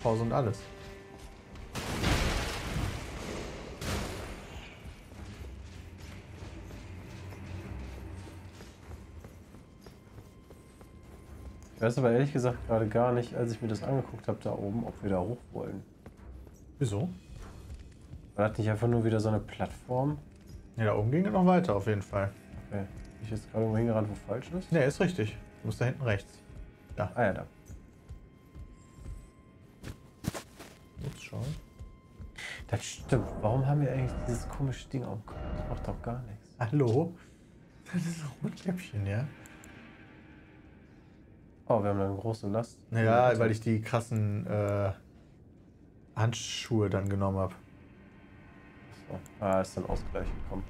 Pause und alles. Ich weiß aber ehrlich gesagt gerade gar nicht, als ich mir das angeguckt habe da oben, ob wir da hoch wollen. Wieso? War das nicht einfach nur wieder so eine Plattform? Ja, da oben ging es noch weiter auf jeden Fall. Okay. Bin ich jetzt gerade irgendwo hingerannt, wo falsch ist? Ne, ist richtig. Du musst da hinten rechts. Da. Ah ja, da. Ups, schauen. Das stimmt. Warum haben wir eigentlich dieses komische Ding am Kopf? Das macht doch gar nichts. Hallo? Das ist ein Rotkäppchen, ja? Oh, wir haben da eine große Last. Naja, weil ich die krassen Handschuhe dann genommen habe. So. Ah, ist dann Ausgleich gekommen.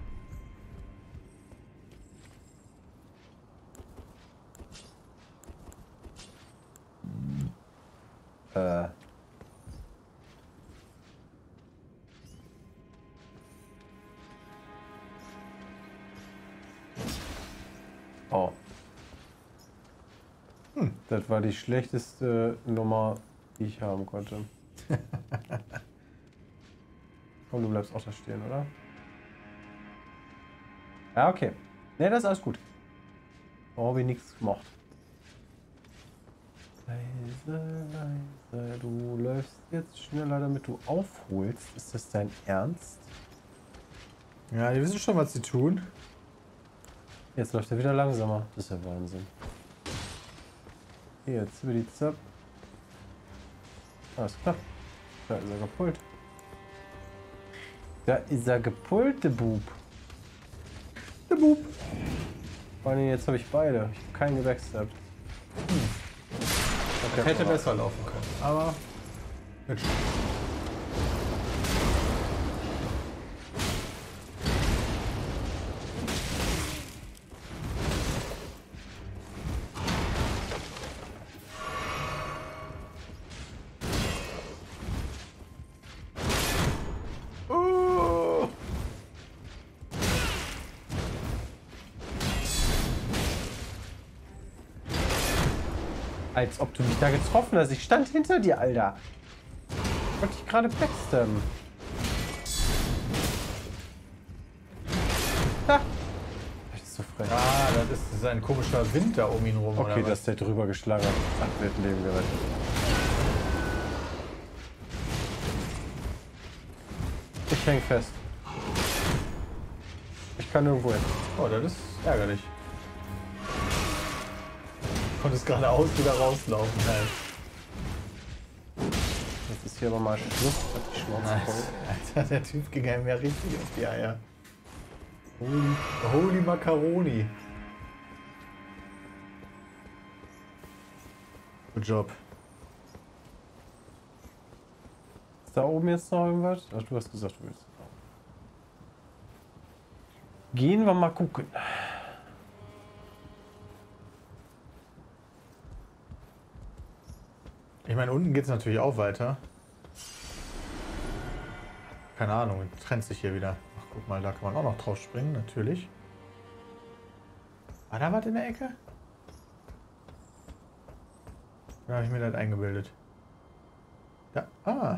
Oh. Das war die schlechteste Nummer, die ich haben konnte. Komm, du bleibst auch da stehen, oder? Ja, okay. Ne, das ist alles gut. Oh, habe ich nichts gemacht. Leise, leise, du läufst jetzt schneller, damit du aufholst. Ist das dein Ernst? Ja, die wissen schon, was sie tun. Jetzt läuft er wieder langsamer. Das ist ja Wahnsinn. Hier, jetzt über die Zap. Alles klar. Da ist er gepult. Da ist er gepult, der Bub. Der Bub. Vor allem jetzt habe ich beide. Ich habe keinen gewechselt. Das hätte besser laufen können. Aber mit Als ob du mich da getroffen hast. Ich stand hinter dir, Alter. Wollte ich gerade backstabben. Ha! Das ist so frech. Ah, das ist ein komischer Wind da um ihn rum. Okay, oder dass der drüber geschlagen hat. Ach, wird ein Leben gerettet. Ich häng fest. Ich kann nirgendwo hin. was? Oh, das ist ärgerlich. Du konntest geradeaus wieder rauslaufen. Halt. Jetzt ist hier aber mal Schluss. Ich hab die Schnauze voll. Alter, der Typ ging einem ja richtig auf die Eier. Holy Macaroni. Good job. Ist da oben jetzt noch irgendwas? Ach, du hast gesagt, du willst. Gehen wir mal gucken. Ich meine, unten geht es natürlich auch weiter. Keine Ahnung, trennt sich hier wieder. Ach, guck mal, da kann man auch noch drauf springen, natürlich. War da was in der Ecke? Da habe ich mir das eingebildet. Da, ah,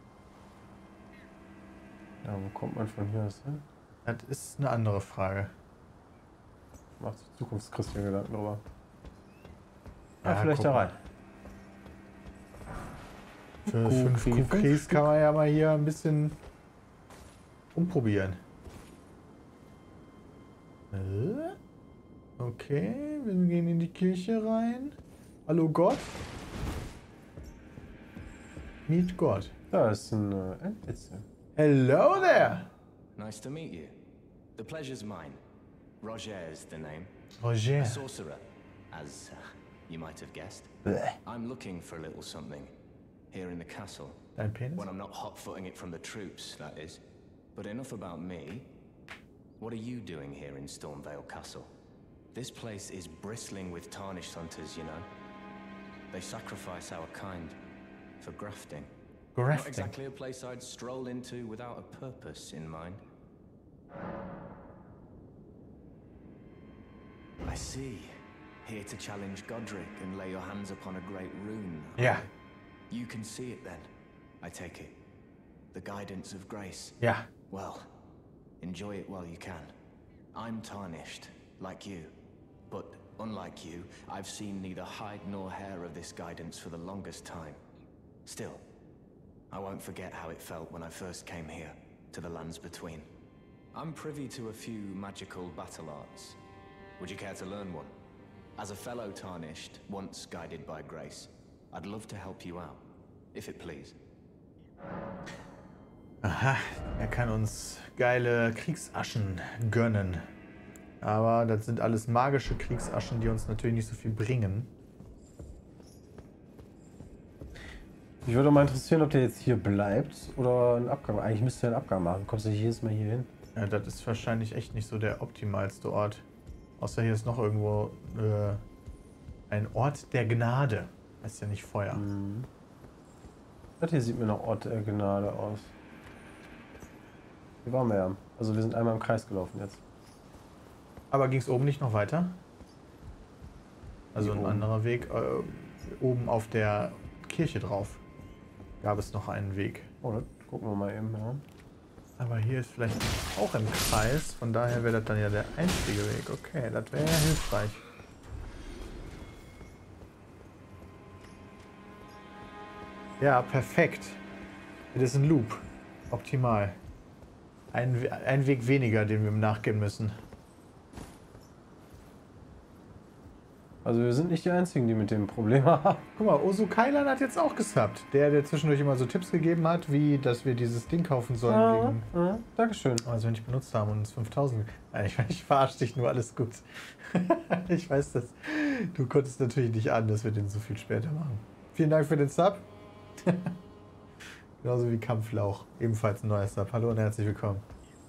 Ja, wo kommt man von hier aus hin? das ist eine andere Frage. Macht sich Zukunftschristchen Gedanken drüber. Ja, Ja, vielleicht guck da mal. rein. Für 5 Cookies kann man ja mal hier ein bisschen umprobieren. Okay, wir gehen in die Kirche rein. Hallo Gott. Meet Gott. Da ist ein NPC. Hello there. Nice to meet you. The pleasure's mine. Roger is the name. Roger. A sorcerer, as you might have guessed. Bleh. I'm looking for a little something here in the castle. Dein Penis? When I'm not hot-footing it from the troops, that is. But enough about me. What are you doing here in Stormvale Castle? This place is bristling with tarnished hunters, you know. They sacrifice our kind for grafting. Not Grafting. exactly a place I'd stroll into without a purpose in mind. I see. Here to challenge Godric and lay your hands upon a great rune. Ja. You can see it then, I take it. The guidance of grace. Ja. Well, enjoy it while you can. I'm tarnished, like you. But unlike you, I've seen neither hide nor hair of this guidance for the longest time. Still, I won't forget how it felt when I first came here, to the lands between. I'm privy to a few magical battle arts. Would you care to learn one? As a fellow Tarnished, once guided by grace, I'd love to help you out, if it please. Aha, er kann uns geile Kriegsaschen gönnen. Aber das sind alles magische Kriegsaschen, die uns natürlich nicht so viel bringen. Mich würde mal interessieren, ob der jetzt hier bleibt oder einen Abgang. Eigentlich müsste er einen Abgang machen. Kommst du jedes Mal hier hin? Ja, das ist wahrscheinlich echt nicht so der optimalste Ort. Außer hier ist noch irgendwo ein Ort der Gnade. Das ist ja nicht Feuer. Mhm. Das hier sieht mir noch Ort der Gnade aus. Hier waren wir ja. Also wir sind einmal im Kreis gelaufen jetzt. Aber ging es oben nicht noch weiter? Also ein anderer Weg. Oben auf der Kirche drauf gab es noch einen Weg. Oh, das gucken wir mal eben, ja. Aber hier ist vielleicht auch im Kreis. Von daher wäre das dann ja der einzige Weg. Okay, das wäre ja hilfreich. Ja, perfekt. Das ist ein Loop. Optimal. Ein Weg weniger, den wir nachgehen müssen. Also wir sind nicht die Einzigen, die mit dem Problem haben. Guck mal, Osu Kailan hat jetzt auch gesubbt. Der zwischendurch immer so Tipps gegeben hat, wie, dass wir dieses Ding kaufen sollen. Dankeschön. Also wir nicht benutzt haben und uns 5000... Ich verarsche dich nur, alles gut. Ich weiß das. Du konntest natürlich nicht an, dass wir den so viel später machen. Vielen Dank für den Sub. Genauso wie Kampflauch. Ebenfalls ein neuer Sub. Hallo und herzlich willkommen.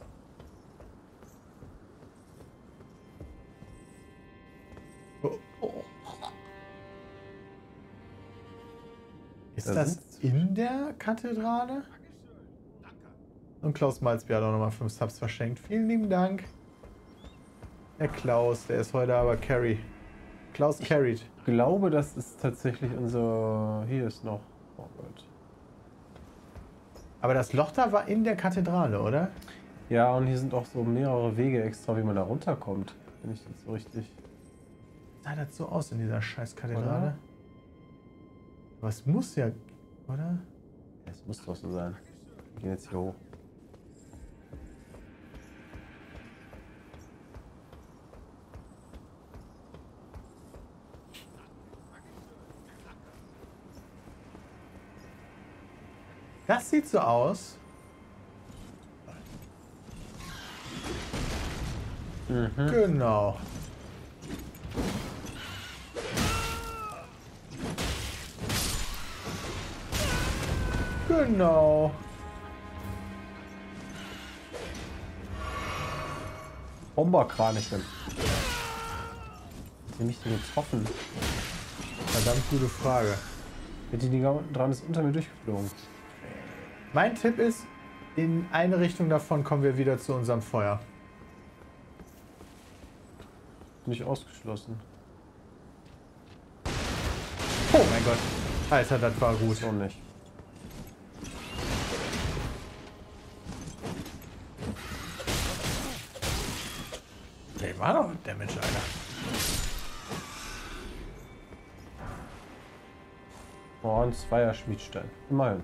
Ist das in der Kathedrale? Und Klaus Malzbier hat auch nochmal 5 Subs verschenkt. Vielen lieben Dank. Der Klaus, der ist heute aber Carry. Klaus carried. Ich glaube, das ist tatsächlich unser... Hier ist noch... Oh Gott. Aber das Loch da war in der Kathedrale, oder? Ja, und hier sind auch so mehrere Wege extra, wie man da runterkommt. Wenn ich das so richtig... Sah das so aus in dieser scheiß Kathedrale? Aber es muss ja, oder? Ja, es muss doch so sein. Wir gehen jetzt hier hoch. Das sieht so aus. Genau. Genau. Bomberkranichen. Hat sie mich denn getroffen? Verdammt gute Frage. Die Dinger unten dran ist unter mir durchgeflogen. Mein Tipp ist, in eine Richtung davon kommen wir wieder zu unserem Feuer. Nicht ausgeschlossen. Oh mein Gott. Alter, das war gut. So nicht. Der war doch Damage, Alter. Oh, ein Zweier-Schmiedstein. Immerhin.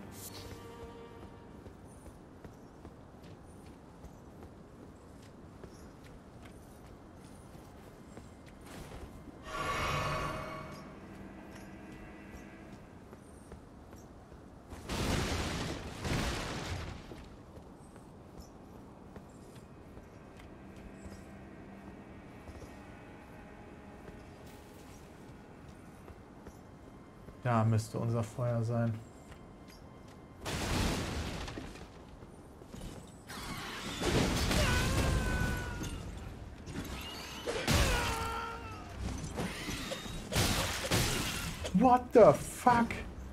Da müsste unser Feuer sein. What the fuck?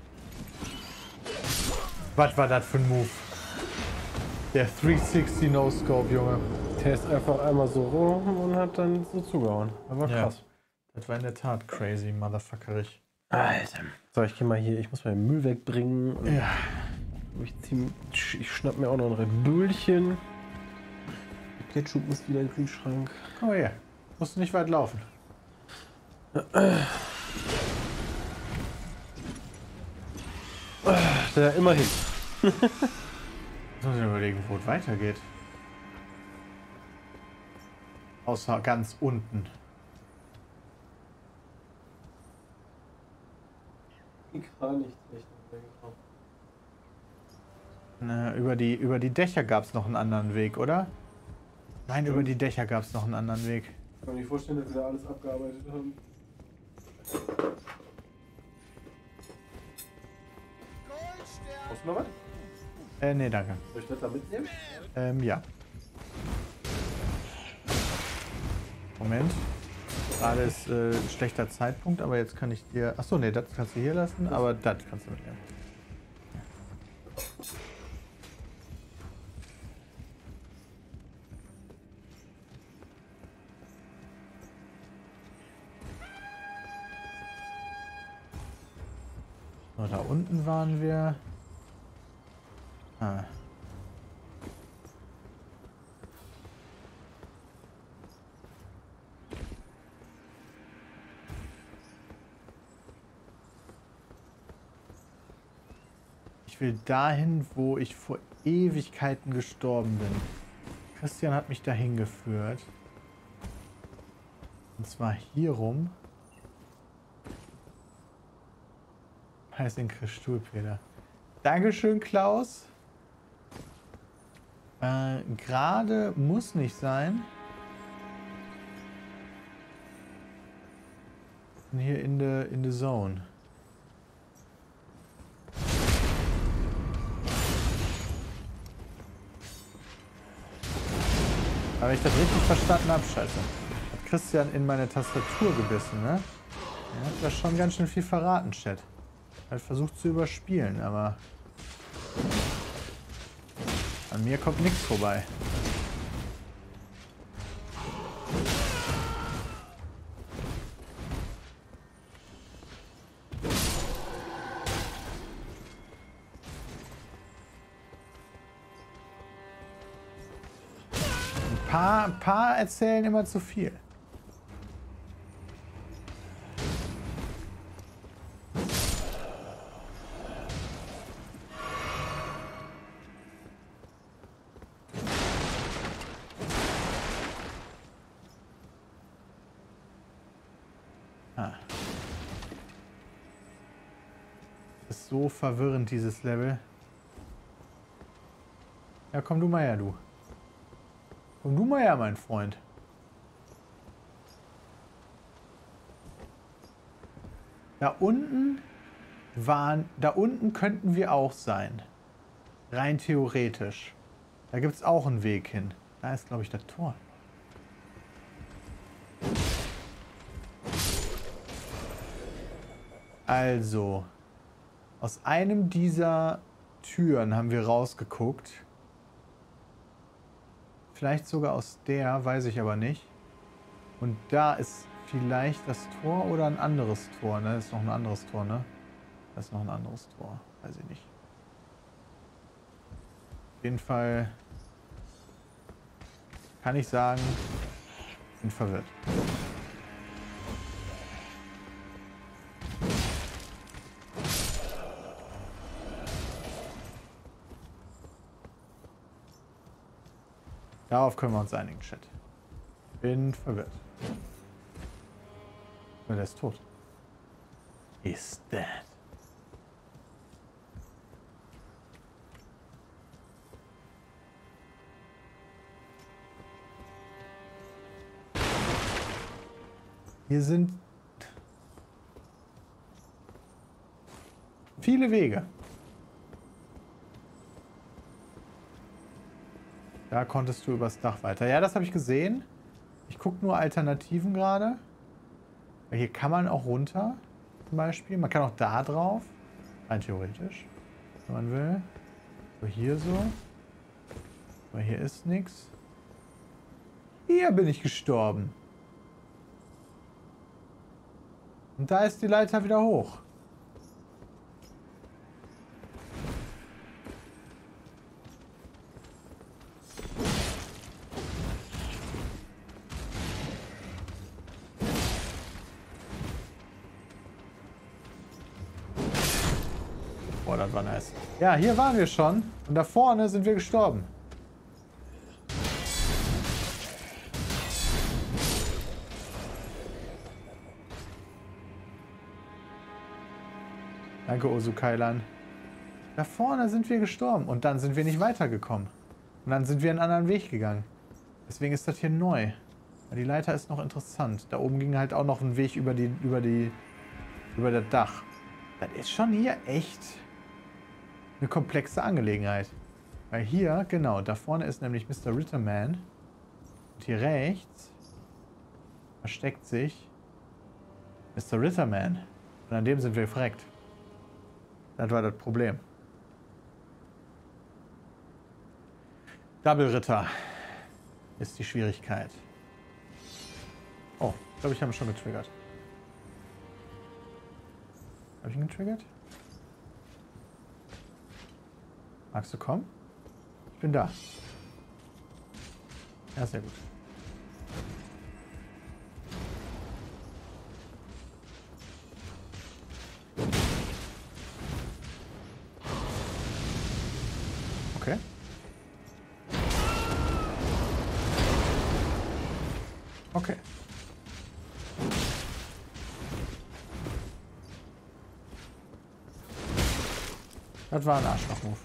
Was war das für ein Move? Der 360 No-Scope, Junge. Der ist einfach einmal so rum und hat dann so zugehauen. Das war krass. Das war in der Tat crazy, motherfuckerig. Alter. So, ich gehe mal hier, ich muss mal den Müll wegbringen. Ja. Ich schnapp mir auch noch ein Red Bullchen. Ketchup ist wieder im Kühlschrank. Komm mal her. Musst du nicht weit laufen. Ja, immerhin. Jetzt muss ich überlegen, wo es weitergeht. Außer ganz unten. Gar nicht. Na, über die Dächer gab es noch einen anderen Weg, oder? Nein, Stimmt. über die Dächer gab es noch einen anderen Weg. Ich kann mir nicht vorstellen, dass wir da alles abgearbeitet haben. Brauchst du noch was? Nee, danke. Soll ich das da mitnehmen? Ja. Moment. Gerade ist ein schlechter Zeitpunkt, aber jetzt kann ich dir... Achso, nee, das kannst du hier lassen, aber das kannst du mitnehmen. So, da unten waren wir. Ah. Ich will dahin, wo ich vor Ewigkeiten gestorben bin. Christian hat mich dahin geführt. Und zwar hier rum. Heißt in Stuhlpeter. Dankeschön, Klaus. Gerade muss nicht sein. Und hier in the Zone. Aber wenn ich das richtig verstanden habe, scheiße. Hat Christian in meine Tastatur gebissen, ne? Er hat da schon ganz schön viel verraten, Chat. Halt versucht zu überspielen, aber an mir kommt nichts vorbei. Ein paar erzählen immer zu viel. Ist so verwirrend, dieses Level. Ja, komm du mal her, du. Komm du mal her, mein Freund. Da unten könnten wir auch sein. Rein theoretisch. Da gibt es auch einen Weg hin. Da ist, glaube ich, das Tor. Also, aus einem dieser Türen haben wir rausgeguckt. Vielleicht sogar aus der, weiß ich aber nicht. Und da ist vielleicht das Tor oder ein anderes Tor, ne? Das ist noch ein anderes Tor, ne? Das ist noch ein anderes Tor, weiß ich nicht. Auf jeden Fall kann ich sagen, bin verwirrt. Darauf können wir uns einigen, Chat. Bin verwirrt. Der ist tot. Is dead. Hier sind viele Wege. Da konntest du übers Dach weiter. Ja, das habe ich gesehen. Ich gucke nur Alternativen gerade. Hier kann man auch runter, zum Beispiel. Man kann auch da drauf. Rein theoretisch, wenn man will. So, hier so. Aber hier ist nichts. Hier bin ich gestorben. Und da ist die Leiter wieder hoch. Oh, das war nice. Ja, hier waren wir schon. Und da vorne sind wir gestorben. Danke, Osukailan. Da vorne sind wir gestorben. Und dann sind wir nicht weitergekommen. Und dann sind wir einen anderen Weg gegangen. Deswegen ist das hier neu. Die Leiter ist noch interessant. Da oben ging halt auch noch ein Weg über das Dach. Das ist schon hier echt eine komplexe Angelegenheit. Weil hier, genau, da vorne ist nämlich Mr. Ritterman. Und hier rechts versteckt sich Mr. Ritterman. Und an dem sind wir verreckt. Das war das Problem. Double Ritter ist die Schwierigkeit. Oh, ich glaube, ich habe ihn schon getriggert. Habe ich ihn getriggert? Magst du kommen? Ich bin da. Ja, sehr gut. Okay. Okay. Das war ein Arschloch-Move.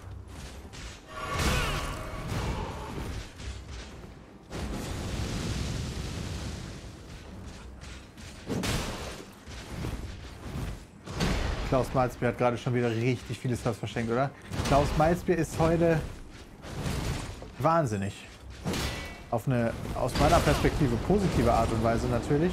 Klaus Malzbier hat gerade schon wieder richtig viele Stars verschenkt, oder? Klaus Malzbier ist heute wahnsinnig. Auf eine, aus meiner Perspektive, positive Art und Weise natürlich.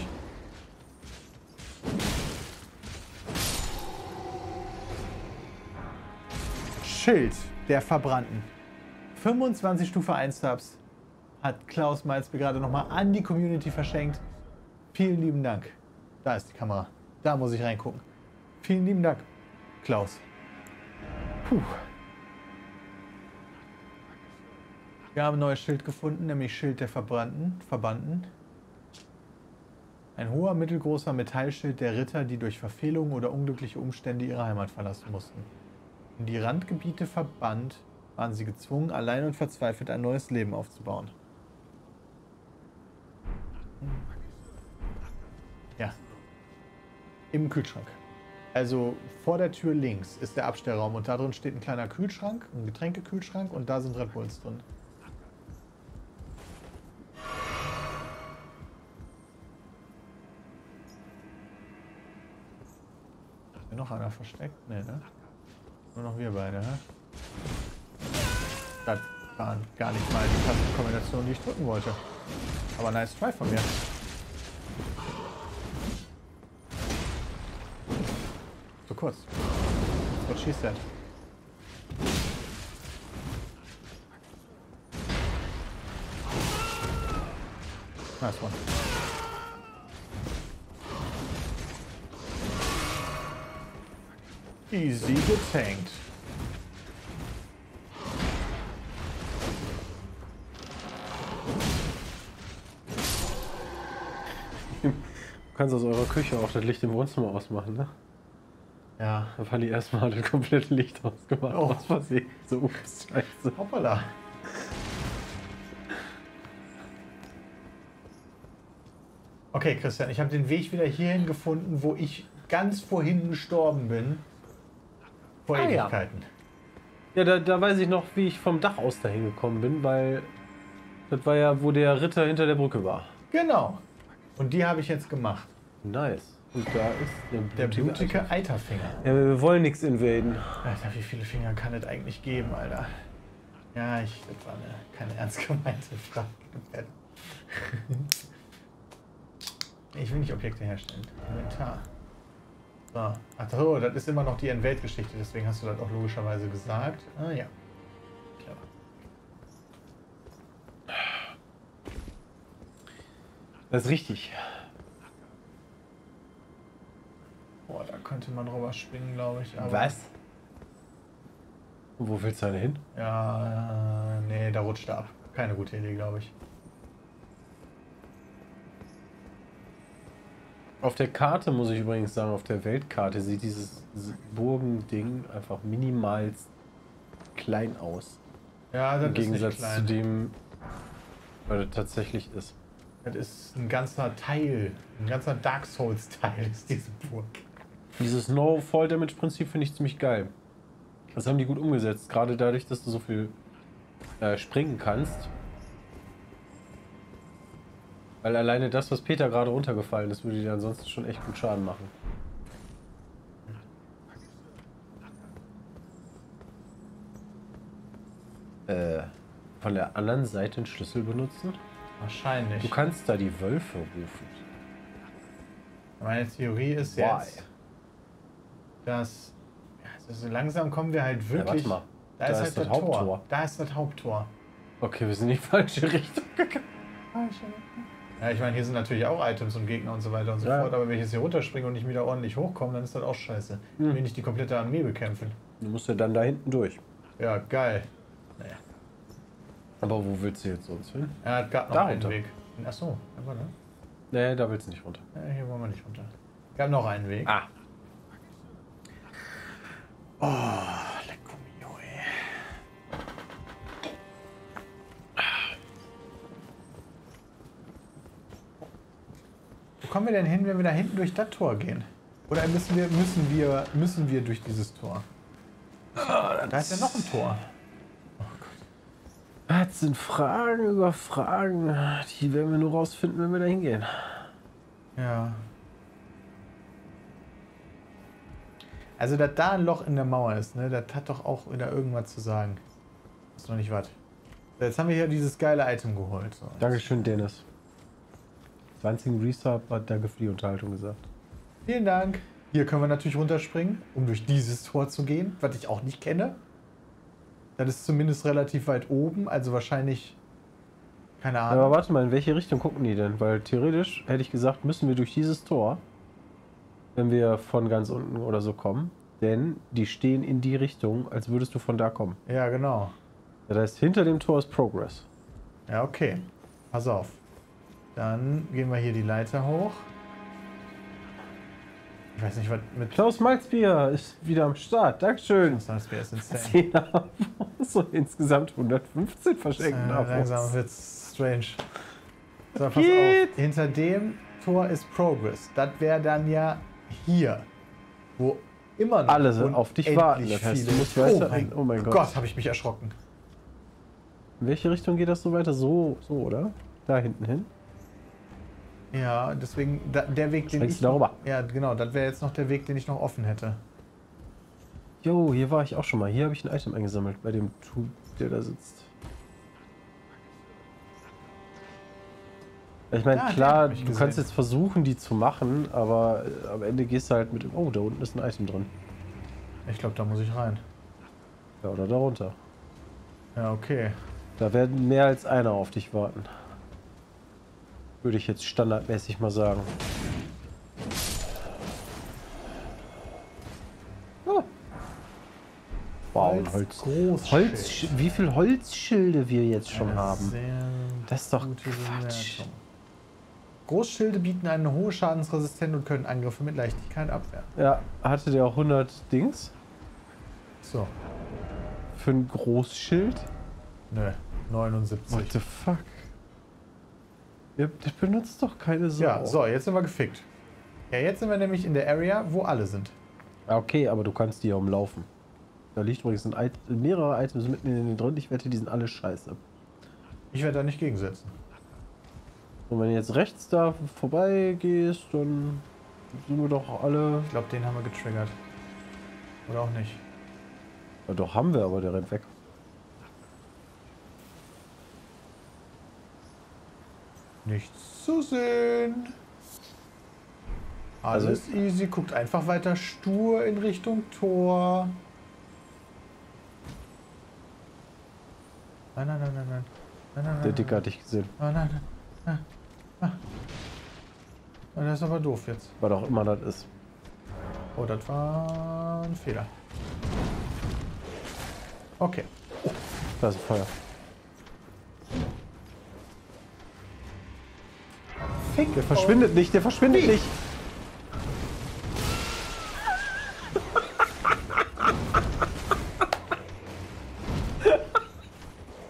Schild der Verbrannten. 25 Stufe 1 Subs hat Klaus Malzbier gerade nochmal an die Community verschenkt. Vielen lieben Dank. Da ist die Kamera. Da muss ich reingucken. Vielen lieben Dank, Klaus. Puh. Wir haben ein neues Schild gefunden, nämlich Schild der Verbannten. Ein hoher, mittelgroßer Metallschild der Ritter, die durch Verfehlungen oder unglückliche Umstände ihre Heimat verlassen mussten. In die Randgebiete verbannt, waren sie gezwungen, allein und verzweifelt ein neues Leben aufzubauen. Ja. Im Kühlschrank. Also vor der Tür links ist der Abstellraum und da drin steht ein kleiner Kühlschrank, ein Getränkekühlschrank und da sind Red Bulls drin. Ist hier noch einer versteckt? Nee, ne? Nur noch wir beide, hä? Das waren gar nicht mal die Tastenkombination, die ich drücken wollte. Aber nice try von mir. So kurz. That's what she said. Nice one. Easy getankt. Du kannst aus eurer Küche auch das Licht im Wohnzimmer ausmachen, ne? Ja. Da war die erstmal das komplette Licht ausgemacht. Oh. Aus Versehen. So, ups, scheiße. Hoppala. Okay, Christian, ich habe den Weg wieder hierhin gefunden, wo ich ganz vorhin gestorben bin. Vor Ewigkeiten. Ja, da weiß ich noch, wie ich vom Dach aus dahin gekommen bin, weil das war ja, wo der Ritter hinter der Brücke war. Genau. Und die habe ich jetzt gemacht. Nice. Und da ist Der blutige Eiterfinger. Ja, wir wollen nichts invaden. Alter, wie viele Finger kann es eigentlich geben, Alter? Ja, das war keine ernst gemeinte Frage. Ich will nicht Objekte herstellen. Inventar. So. Ach so, das ist immer noch die Endweltgeschichte, deswegen hast du das auch logischerweise gesagt. Ah ja. Clever. Das ist richtig. Boah, da könnte man drüber springen, glaube ich. Aber Was? Und wo willst du denn hin? ja, nee, da rutscht er ab. Keine gute Idee, glaube ich. Auf der Karte muss ich übrigens sagen, auf der Weltkarte sieht dieses Burgending einfach minimal klein aus. Ja, das Im Gegensatz ist nicht zu klein. dem, was es tatsächlich ist. Das ist ein ganzer Teil, ein ganzer Dark Souls-Teil ist diese Burg. Dieses No-Fall-Damage-Prinzip finde ich ziemlich geil. Das haben die gut umgesetzt, gerade dadurch, dass du so viel springen kannst. Weil alleine das, was Peter gerade runtergefallen ist, würde dir ansonsten schon echt gut Schaden machen. Von der anderen Seite einen Schlüssel benutzen? Wahrscheinlich. Du kannst da die Wölfe rufen. Meine Theorie ist jetzt, dass also langsam kommen wir halt wirklich... Ja, warte mal. Da ist halt das das Tor. Haupttor. Da ist das Haupttor. Okay, wir sind in die falsche Richtung gegangen. Ja, ich meine, hier sind natürlich auch Items und Gegner und so weiter und so Ja. fort, aber wenn ich jetzt hier runterspringe und nicht wieder ordentlich hochkomme, dann ist das auch scheiße. Ich will nicht die komplette Armee bekämpfen. Du musst ja dann da hinten durch. Ja, geil. Naja. Aber wo willst du jetzt sonst hin? Er hat gerade noch Da einen runter. Weg. Achso, aber ne? Nee, da willst du nicht runter. Ja, hier wollen wir nicht runter. Wir haben noch einen Weg. Ah. Oh, lecco mio, ey. Wo kommen wir denn hin, wenn wir da hinten durch das Tor gehen? Oder müssen wir durch dieses Tor? Da ist ja noch ein Tor. Das sind Fragen über Fragen. Die werden wir nur rausfinden, wenn wir da hingehen. Ja. Also, dass da ein Loch in der Mauer ist, ne, das hat doch auch wieder irgendwas zu sagen. Ist noch nicht was. So, jetzt haben wir hier dieses geile Item geholt. So. Dankeschön, Dennis. 20 Resub hat danke für die Unterhaltung gesagt. Vielen Dank. Hier können wir natürlich runterspringen, um durch dieses Tor zu gehen, was ich auch nicht kenne. Das ist zumindest relativ weit oben, also wahrscheinlich, keine Ahnung. Aber warte mal, in welche Richtung gucken die denn? Weil theoretisch hätte ich gesagt, müssen wir durch dieses Tor, wenn wir von ganz unten oder so kommen. Denn die stehen in die Richtung, als würdest du von da kommen. Ja, genau. Das heißt, hinter dem Tor ist Progress. Ja, okay. Pass auf. Dann gehen wir hier die Leiter hoch. Ich weiß nicht, was mit... Klaus Malzbier ist wieder am Start. Dankeschön. Das heißt, wer ist insane? 10 Abos und insgesamt 115 verschenken Langsam Abos. wird's strange. So, pass Geht. auf. Hinter dem Tor ist Progress. Das wäre dann ja hier. Wo immer noch Alle sind auf dich warten. unendlich Das heißt, du viele- musst weiter. Oh mein Gott. Gott, habe ich mich erschrocken. In welche Richtung geht das so weiter? So, oder? Da hinten hin? Ja, deswegen der Weg, den Springst ich du darüber? Ja, genau, das wäre jetzt noch der Weg, den ich noch offen hätte. Jo, hier war ich auch schon mal. Hier habe ich ein Item eingesammelt bei dem Typ, der da sitzt. Ich meine, Ja, den klar, hab ich du gesehen. kannst jetzt versuchen, die zu machen, aber am Ende gehst du halt mit dem... Oh, da unten ist ein Item drin. Ich glaube, da muss ich rein. Ja, oder darunter. Ja, okay. Da werden mehr als einer auf dich warten. Würde ich jetzt standardmäßig mal sagen. Oh. Wow, ein Holz. Großschild. Wie viel Holzschilde wir jetzt schon Eine haben. sehr Das ist doch gute Quatsch. Bewertung. Großschilde bieten eine hohe Schadensresistenz und können Angriffe mit Leichtigkeit abwehren. Ja, hatte der auch 100 Dings So, für ein Großschild? nö, 79. What the fuck? Ihr benutzt doch keine Sau. Ja, so, jetzt sind wir gefickt. Ja, jetzt sind wir nämlich in der Area, wo alle sind. Ja, okay, aber du kannst die ja umlaufen. Da liegt übrigens mehrere Items mitten in denen drin. Ich wette, die sind alle scheiße. Ich werde da nicht gegensetzen. Und wenn du jetzt rechts da vorbei gehst, dann sind wir doch alle... Ich glaube, den haben wir getriggert. Oder auch nicht. Ja, doch, haben wir, aber der rennt weg. Nichts zu sehen. Alles easy. Guckt einfach weiter stur in Richtung Tor. Nein, nein, nein, nein, nein. Nein, nein, Der nein, Dicke hat dich gesehen. nein, nein, nein. Das ist aber doof jetzt. Was auch immer das ist. Oh, das war ein Fehler. Okay. Da ist ein Feuer. Fick. Der verschwindet nicht, der verschwindet nicht.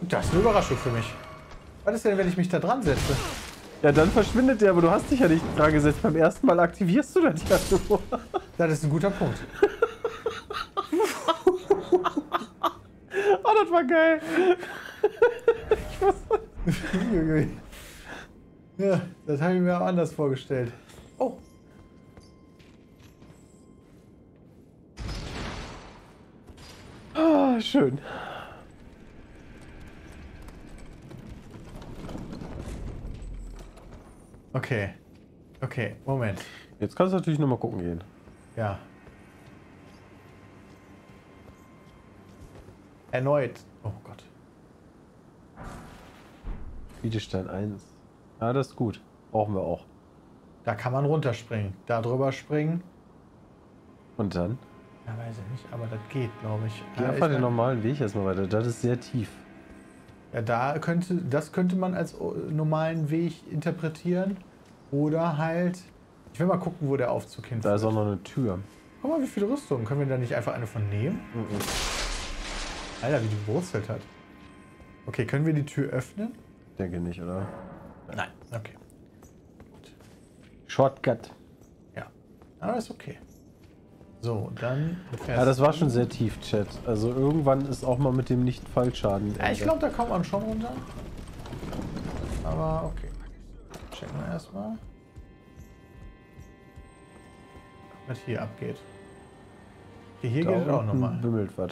Das ist eine Überraschung für mich. Was ist denn, wenn ich mich da dran setze? Ja, dann verschwindet der, aber du hast dich ja nicht dran gesetzt. Beim ersten Mal aktivierst du das ja nur. Das ist ein guter Punkt. Oh, das war geil. Ich wusste. Ja, das habe ich mir auch anders vorgestellt. Oh. Ah, schön. Okay. Okay, Moment. Jetzt kannst du natürlich nochmal gucken gehen. Ja. Erneut. Oh Gott. Wiedestein 1. Ja, das ist gut. Brauchen wir auch. Da kann man runterspringen. Da drüber springen. Und dann? Ja, weiß ich nicht, aber das geht, glaube ich. Geh einfach den normalen Weg erstmal weiter. Das ist sehr tief. Ja, das könnte man als normalen Weg interpretieren. Oder halt. Ich will mal gucken, wo der Aufzug hinführt. Da ist auch noch eine Tür. Guck mal, wie viele Rüstungen. Können wir da nicht einfach eine von nehmen? Alter, wie die gebrutzelt hat. Okay, können wir die Tür öffnen? Denke nicht, oder? Nein. Okay. Shortcut. Ja. Aber ist okay. So, dann. Ja, das war schon sehr tief, Chat. Also irgendwann ist auch mal mit dem Nicht-Fallschaden. Ja, ich glaube, da kommt man schon runter. Aber okay. Checken wir erstmal. Was hier abgeht. Okay, hier geht es auch nochmal. Bimmelt was.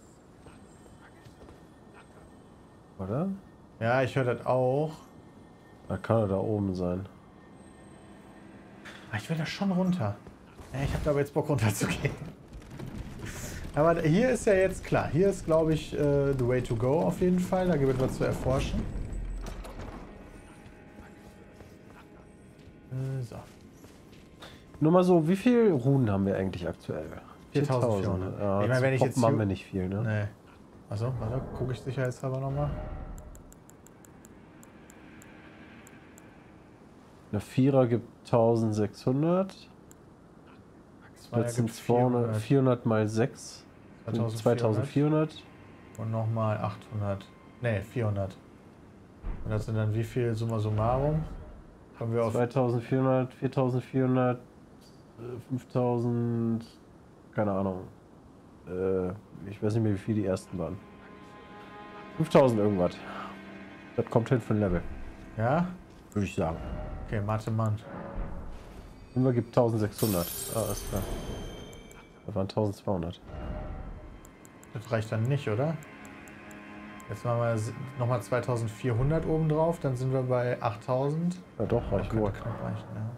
Oder? Ja, ich höre das auch. Da kann er da oben sein. Ah, ich will da schon runter. Ja, ich habe da aber jetzt Bock runterzugehen. Aber hier ist ja jetzt klar. Hier ist, glaube ich, the way to go auf jeden Fall. Da gibt es was zu erforschen. So. Nur mal so, wie viel Runen haben wir eigentlich aktuell? 4400. Ja, Ich meine, wenn ich jetzt haben wir nicht viel, ne? Nee. Also, warte, gucke ich sicherheitshalber nochmal. Eine Vierer gibt 1600. Das sind 400 mal 6. 2400. Und nochmal 800. Ne, 400. Und das sind dann wie viel summa summarum? Kommen wir auf 2400, 4400, 5000. Keine Ahnung. Ich weiß nicht mehr, wie viel die ersten waren. 5000 irgendwas. Das kommt hin für ein Level. Ja? Würde ich sagen. Okay, Mathe Mann. Immer gibt 1600. Ah, ist klar. Das waren 1200. Das reicht dann nicht, oder? Jetzt machen wir nochmal 2400 oben drauf, dann sind wir bei 8000. Ja doch, reicht nur. Könnte knapp reichen, ja.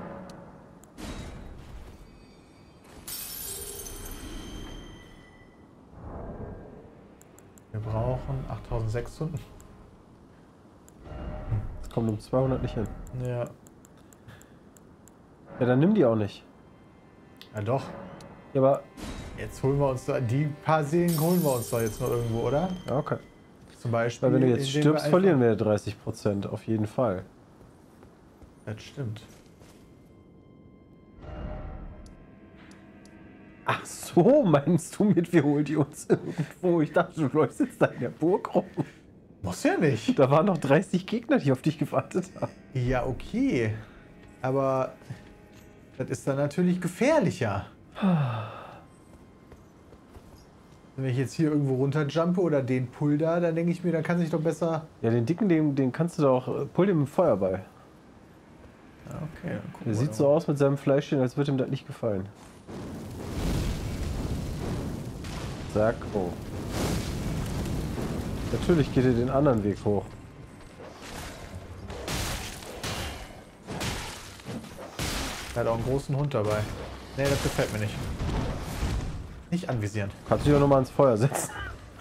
Wir brauchen 8600. Das kommt um 200 nicht hin. Ja. Ja, dann nimm die auch nicht. Ja doch. Ja, aber... Jetzt holen wir uns da, die paar Seelen holen wir uns doch jetzt noch irgendwo, oder? Ja, okay. Zum Beispiel. Weil wenn du jetzt stirbst, verlieren wir 30%, auf jeden Fall. Das stimmt. Ach so, meinst du mit, wir holen die uns irgendwo? Ich dachte, du läufst jetzt da in der Burg rum. Muss ja nicht. Da waren noch 30 Gegner, die auf dich gewartet haben. Ja, okay. Aber das ist dann natürlich gefährlicher. Wenn ich jetzt hier irgendwo runterjumpe oder den pull da, dann denke ich mir, dann kann sich doch besser... Ja, den dicken, den kannst du doch... Pull dem mit dem Feuerball. Ja, okay. Dann gucken Der wir sieht doch so mal. aus mit seinem Fleischchen, als würde ihm das nicht gefallen. Zack, oh. Natürlich geht er den anderen Weg hoch. Er hat auch einen großen Hund dabei. Nee, das gefällt mir nicht. Nicht anvisieren. Kannst du dich auch nochmal ins Feuer setzen.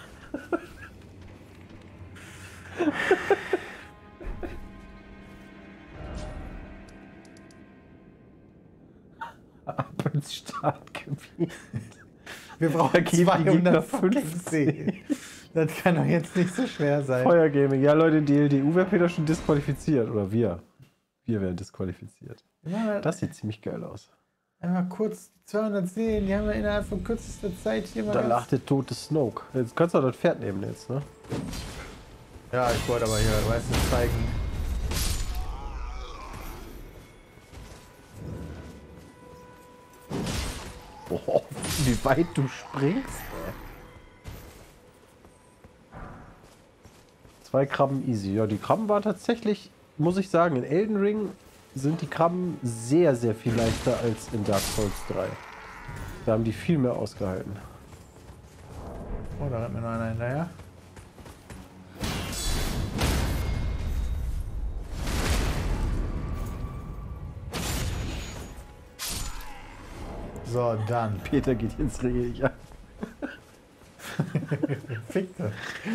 Ab ins Startgebiet. Wir brauchen geben die Gegner 200 fucking Seelen. Das kann doch jetzt nicht so schwer sein. Feuergaming. Ja, Leute, die LDU wäre Peter schon disqualifiziert. Oder wir. Wir wären disqualifiziert. Ja, Das sieht ziemlich geil aus. einmal kurz 200 Seelen, die haben wir innerhalb von kürzester Zeit hier mal. Da lacht der tote Snoke. Jetzt kannst du auch das Pferd nehmen jetzt, ne? Ja, ich wollte aber hier, weißt du, zeigen. Boah, wie weit du springst. Ey. 2 Krabben easy. Ja, die Krabben waren tatsächlich, muss ich sagen, in Elden Ring sind die Krabben sehr, sehr viel leichter als in Dark Souls 3. Da haben die viel mehr ausgehalten. Oh, da rennt mir noch einer hinterher. So, dann. Peter geht ins Rehe, ja. Fickte.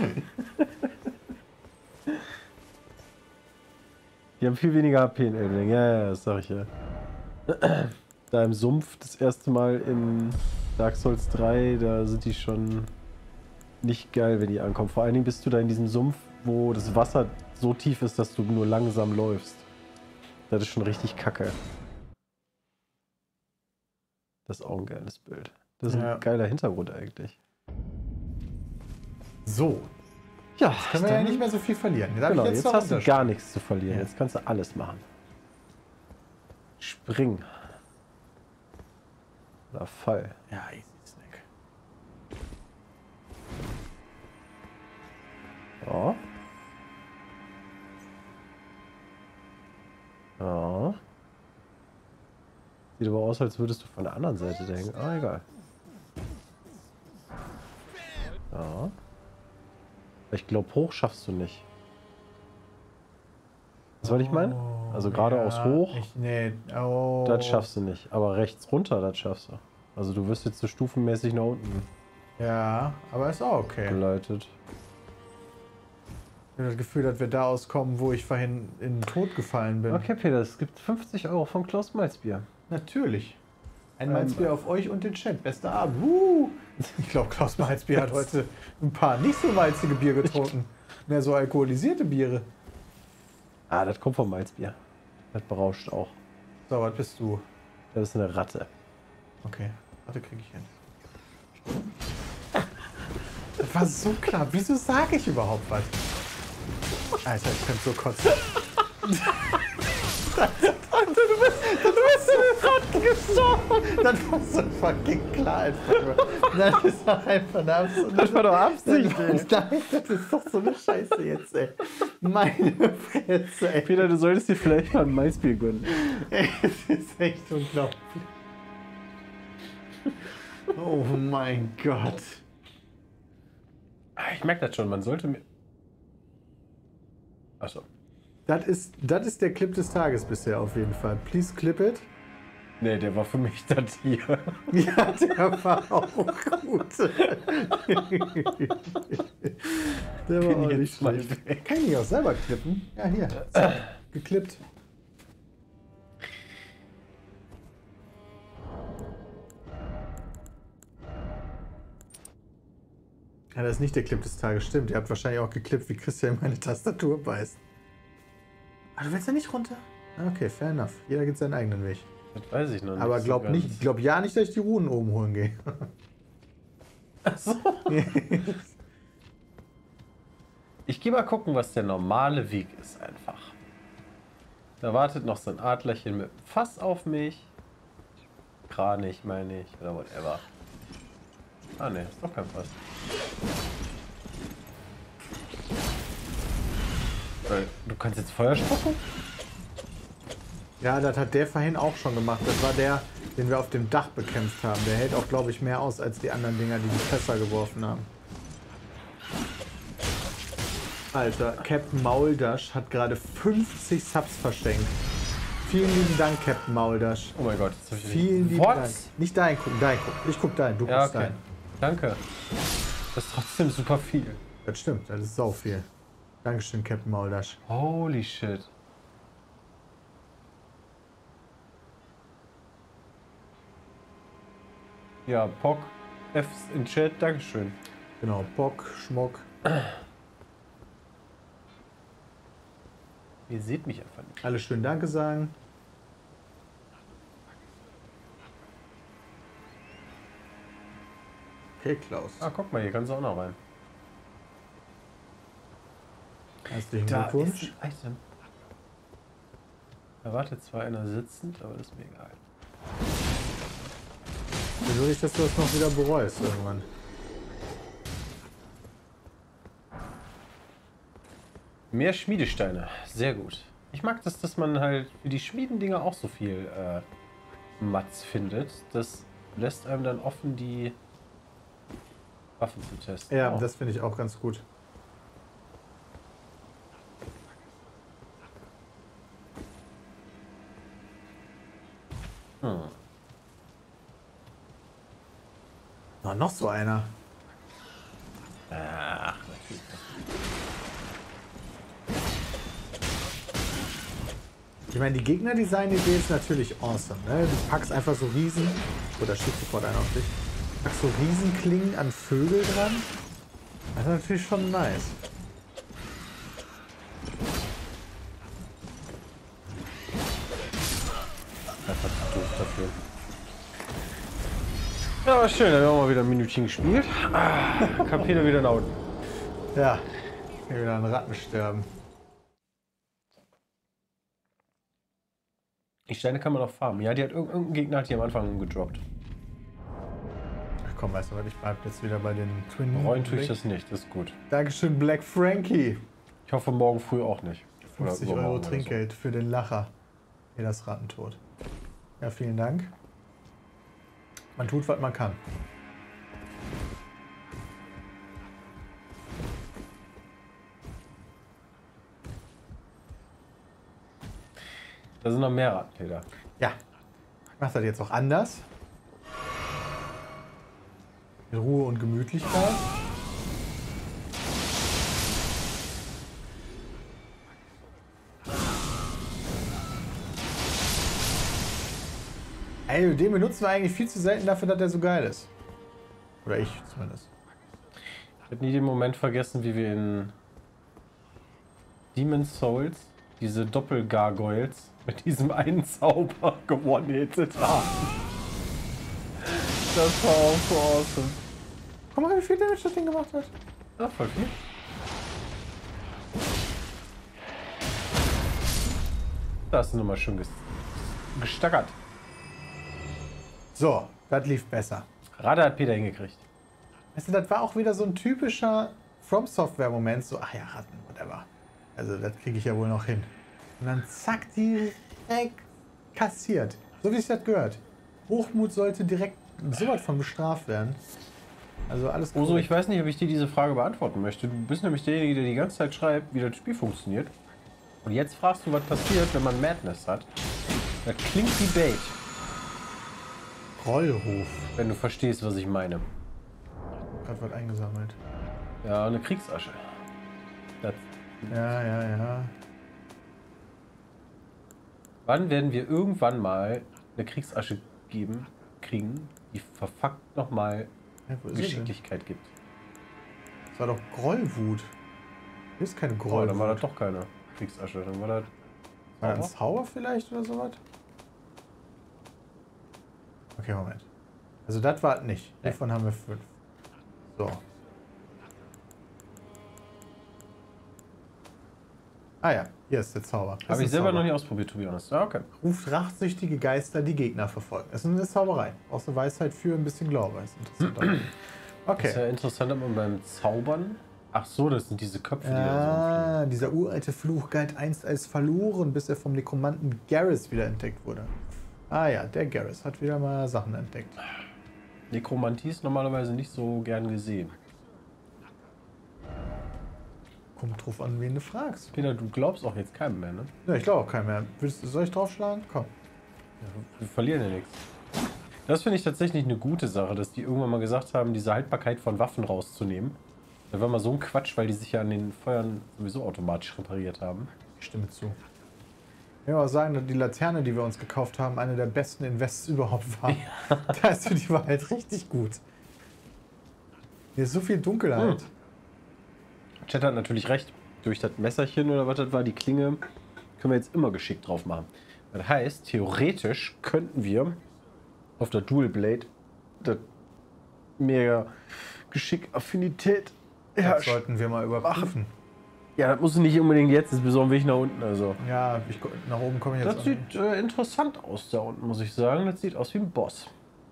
Die haben viel weniger HP in Elden Ring. Ja, das sag ich ja. Da im Sumpf das erste Mal in Dark Souls 3, da sind die schon nicht geil, wenn die ankommen. Vor allen Dingen bist du da in diesem Sumpf, wo das Wasser so tief ist, dass du nur langsam läufst. Das ist schon richtig kacke. Das ist auch ein geiles Bild. Das ist ein geiler Hintergrund eigentlich. So. Ja, jetzt können wir ja nicht mehr so viel verlieren. Genau, jetzt hast du gar nichts zu verlieren. Ja. Jetzt kannst du alles machen. Spring. Oder Fall. Ja, easy Snack. Ja. Ja. Sieht aber aus, als würdest du von der anderen Seite denken. Ah, egal. Ja. Ich glaube, hoch schaffst du nicht. Das was ich meine? Also geradeaus hoch, Nee, oh. das schaffst du nicht. Aber rechts runter, das schaffst du. Also du wirst jetzt so stufenmäßig nach unten Ja, aber ist auch okay. geleitet. Ich habe das Gefühl, dass wir da auskommen, wo ich vorhin in den Tod gefallen bin. Okay, Peter, es gibt 50 € von Klaus Malzbier. Natürlich. Ein Malzbier auf euch und den Chat. Bester Abend. Ich glaube, Klaus Malzbier hat heute ein paar nicht so malzige Bier getrunken. Mehr so alkoholisierte Biere. Ah, das kommt vom Malzbier. Das berauscht auch. So, was bist du? Das ist eine Ratte. Okay, Ratte kriege ich hin. Das war so klar. Wieso sage ich überhaupt was? Alter, ich könnte so kotzen. Alter, du bist sofort gestorben. Das war so fucking klar einfach nur. Das ist doch einfach eine absolute... Das war doch Absicht, ey. Nein, das ist doch so eine Scheiße jetzt, ey. Meine Fresse, ey. Peter, du solltest dir vielleicht mal ein Malzbier gönnen. Ey, das ist echt unglaublich. Oh mein Gott. Ich merke das schon, man sollte mir... Achso. Das ist der Clip des Tages bisher auf jeden Fall. Please clip it. Nee, der war für mich das hier. Ja, der war auch gut. Der war auch nicht schlecht. Kann ich auch selber klippen? Ja, hier. Geklippt. Ja, das ist nicht der Clip des Tages, stimmt. Ihr habt wahrscheinlich auch geklippt, wie Christian in meine Tastatur beißt. Ah, du willst ja nicht runter? Okay, fair enough. Jeder geht seinen eigenen Weg. Das weiß ich noch nicht. Aber glaub ja nicht, dass ich die Runen oben holen gehe. Achso. Ich gehe mal gucken, was der normale Weg ist einfach. Da wartet noch so ein Adlerchen mit einem Fass auf mich. Kranich, meine ich. Oder whatever. Ah ne, ist doch kein Fass. Du kannst jetzt Feuer spucken? Ja, das hat der vorhin auch schon gemacht. Das war der, den wir auf dem Dach bekämpft haben. Der hält auch, glaube ich, mehr aus als die anderen Dinger, die Fässer geworfen haben. Alter, Captain Mauldash hat gerade 50 Subs verschenkt. Vielen lieben Dank, Captain Mauldash. Oh mein Gott, jetzt hab ich Vielen lieben Dank. Nicht dein gucken, dein gucken. Ich guck dein, du guckst dein. Danke. Das ist trotzdem super viel. Das stimmt, das ist sau viel. Dankeschön, Captain Mauldash. Holy shit. Ja, Pock, Fs in Chat, Dankeschön. Genau, Bock, Schmuck. Ihr seht mich einfach nicht. Alle schön Danke sagen. Okay, Klaus. Ah, guck mal, hier kannst du auch noch rein. Herzlichen Da ist Glückwunsch. ein Item. Da wartet zwar einer sitzend, aber das ist mir egal. Wieso nicht, dass du das noch wieder bereust irgendwann? Mehr Schmiedesteine. Sehr gut. Ich mag das, dass man halt für die Schmiedendinger auch so viel Mats findet. Das lässt einem dann offen, die Waffen zu testen. Ja, Oh. das finde ich auch ganz gut. Oh, noch so einer. Ach, natürlich. Ich meine, die Gegner-Design-Idee ist natürlich awesome. Ne? Du packst einfach so Riesen... Oh, da schießt sofort einer auf dich. Du packst so Riesenklingen an Vögel dran. Das ist natürlich schon nice. Einfach doof dafür. Ja, war schön, da haben wir mal wieder ein Minütchen gespielt. Kann Peter wieder nach unten. Ja, hier wieder ein Rattensterben. Die Steine kann man auch farmen. Ja, die hat irgendein Gegner hat die am Anfang gedroppt. Ach komm, weißt du was, ich bleib jetzt wieder bei den Twin... Bereuen tue ich das nicht, das ist gut. Dankeschön, Black Frankie. Ich hoffe morgen früh auch nicht. 50 Oder Euro übermorgen oder Trinkgeld für den Lacher. Hier das Rattentod. Ja, vielen Dank. Man tut, was man kann. Da sind noch mehr Rattenpeter. Ja, ich mache das jetzt auch anders. Mit Ruhe und Gemütlichkeit. Ey, den benutzen wir eigentlich viel zu selten dafür, dass der so geil ist. Oder ich zumindest. Ich werde nie den Moment vergessen, wie wir in Demon's Souls diese Doppelgargoyles mit diesem einen Zauber gewonnen-hittet haben. Das war auch so awesome. Guck mal, wie viel Damage das Ding gemacht hat. Ja, voll viel. Da hast du nochmal schön gestackert. So, das lief besser. Radar hat Peter hingekriegt. Weißt du, das war auch wieder so ein typischer From Software-Moment. So, ach ja, Ratten, whatever. Also, das kriege ich ja wohl noch hin. Und dann zack, direkt kassiert. So wie sich das gehört. Hochmut sollte direkt so was von bestraft werden. Also alles gut. Oso, ich weiß nicht, ob ich dir diese Frage beantworten möchte. Du bist nämlich derjenige, der die ganze Zeit schreibt, wie das Spiel funktioniert. Und jetzt fragst du, was passiert, wenn man Madness hat. Da klingt wie Bait, Rollhof. wenn du verstehst, was ich meine. Gerade was eingesammelt. Ja, eine Kriegsasche. Das. Ja. Wann werden wir irgendwann mal eine Kriegsasche kriegen, die verfuckt nochmal Ja, wo ist sie denn? Geschicklichkeit gibt? Das war doch Grollwut. Hier ist keine Oh, Grollwut. dann war das doch keine Kriegsasche. Dann war das. War das ein Zauber vielleicht oder sowas? Okay, Moment. Also das war nicht. Nee. Davon haben wir 5. So. Ah ja, hier ist der Zauber. Das Habe ich ist selber Zauber. noch nicht ausprobiert, to be honest. Ja, okay. Ruft rachsüchtige Geister, die Gegner verfolgen. Das ist eine Zauberei. Brauchst du Weisheit für ein bisschen Glaube. Das ist interessant. Das ist ja Okay. interessant, ob man beim Zaubern. Ach so, das sind diese Köpfe, die da so Ah, dieser uralte Fluch galt einst als verloren, bis er vom Nekromanten Garrus wieder entdeckt wurde. Ah ja, der Garrus hat wieder mal Sachen entdeckt. Nekromantie ist normalerweise nicht so gern gesehen. Kommt drauf an, wen du fragst. Peter, du glaubst auch jetzt keinem mehr, ne? Ja, ich glaube auch keinen mehr. Soll ich draufschlagen? Komm. Wir verlieren ja nichts. Das finde ich tatsächlich eine gute Sache, dass die irgendwann mal gesagt haben, diese Haltbarkeit von Waffen rauszunehmen. Das war mal so ein Quatsch, weil die sich ja an den Feuern sowieso automatisch repariert haben. Ich stimme zu. Ich will auch sagen, dass die Laterne, die wir uns gekauft haben, eine der besten Invests überhaupt war. Ja. Also die war halt richtig gut. Hier ist so viel Dunkelheit. Chat hat natürlich recht. Durch das Messerchen oder was das war, die Klinge, können wir jetzt immer geschickt drauf machen. Das heißt, theoretisch könnten wir auf der Dual Blade das mehr Geschick, Affinität Das herrschen. sollten wir mal überprüfen. Ja, das muss nicht unbedingt jetzt, das ist bis auf dem Weg nach unten. Also. Ja, nach oben komme ich jetzt Das sieht interessant aus da unten, muss ich sagen. Das sieht aus wie ein Boss.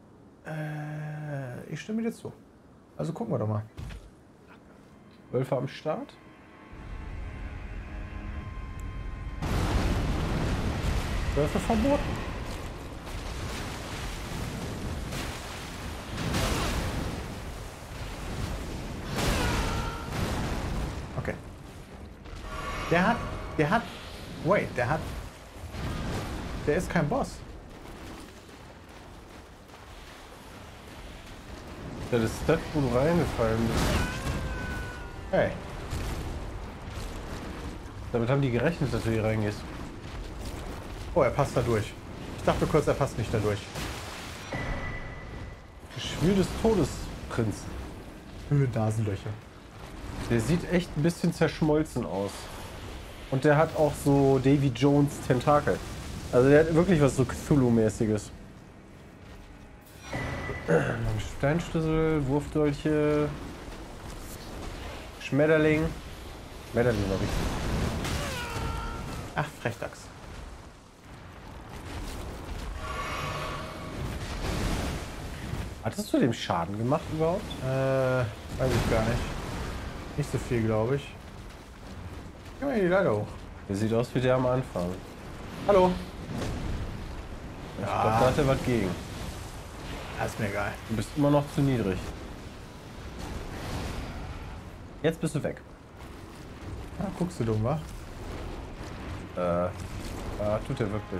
Ich stimme dir zu. Also gucken wir doch mal. Wölfe am Start. Wölfe verboten. Okay. Der ist kein Boss. Das ist das, wo du reingefallen bist. Hey. Damit haben die gerechnet, dass du hier reingehst. Oh, er passt da durch. Ich dachte kurz, er passt nicht da durch. Geschwür des Todes, Prinz. Nasenlöcher. Der sieht echt ein bisschen zerschmolzen aus. Und der hat auch so Davy Jones Tentakel. Also der hat wirklich was so Cthulhu-mäßiges. Steinschlüssel, Wurfdolche, Schmetterling. Schmetterling war richtig. Ach, Frechdachs. Hattest du dem Schaden gemacht überhaupt? Weiß ich gar nicht. Nicht so viel, glaube ich. Geh mal hier die Leiter hoch. Der sieht aus wie der am Anfang. Hallo. Ich glaube, da hat er was gegen. Das ist mir egal. Du bist immer noch zu niedrig. Jetzt bist du weg. Ah, guckst du dumm, wa? Ja, tut er wirklich.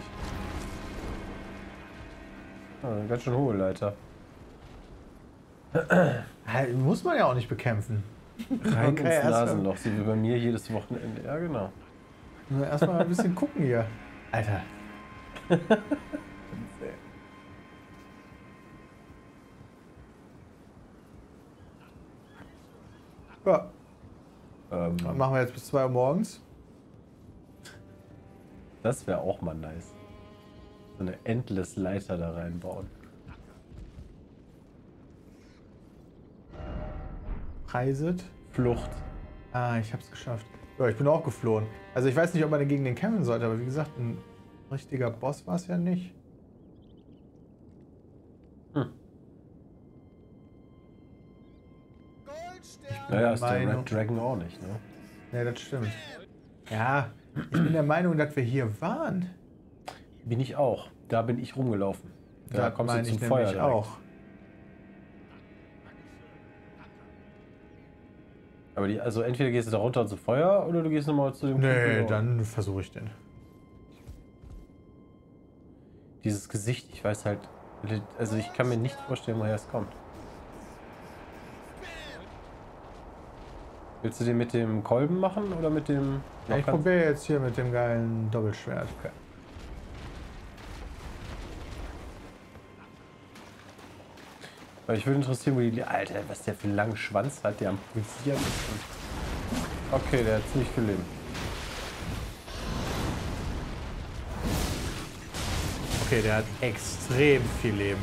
Eine ganz schön hohe Leiter. Muss man ja auch nicht bekämpfen. Rein Okay, ins Nasenloch, so wie bei mir jedes Wochenende. Ja, genau. Erstmal ein bisschen gucken hier. Alter. Ja. Was machen wir jetzt bis 2 Uhr morgens? Das wäre auch mal nice. So eine endless Leiter da reinbauen. Preiset. Flucht. Ah, ich hab's geschafft. Ja, ich bin auch geflohen. Also ich weiß nicht, ob man gegen den kämpfen sollte, aber wie gesagt, ein richtiger Boss war es ja nicht. Naja, ist der Red Dragon auch nicht, ne? Ja, das stimmt. Ja, ich bin der Meinung, dass wir hier waren. Bin ich auch. Da bin ich rumgelaufen. Da kommst du zum Feuer direkt. auch. Aber also entweder gehst du da runter zum Feuer oder du gehst nochmal zu dem Nee, Kumpel. dann versuche ich den. Dieses Gesicht, ich weiß halt, also ich kann mir nicht vorstellen, woher es kommt. Willst du den mit dem Kolben machen oder mit dem... Ja, ich probiere jetzt hier mit dem geilen Doppelschwert. Okay. Weil ich würde interessieren, wo die... Alter, was der für einen langen Schwanz hat, der am Pulsieren ist. Okay, der hat ziemlich viel Leben. Okay, der hat extrem viel Leben.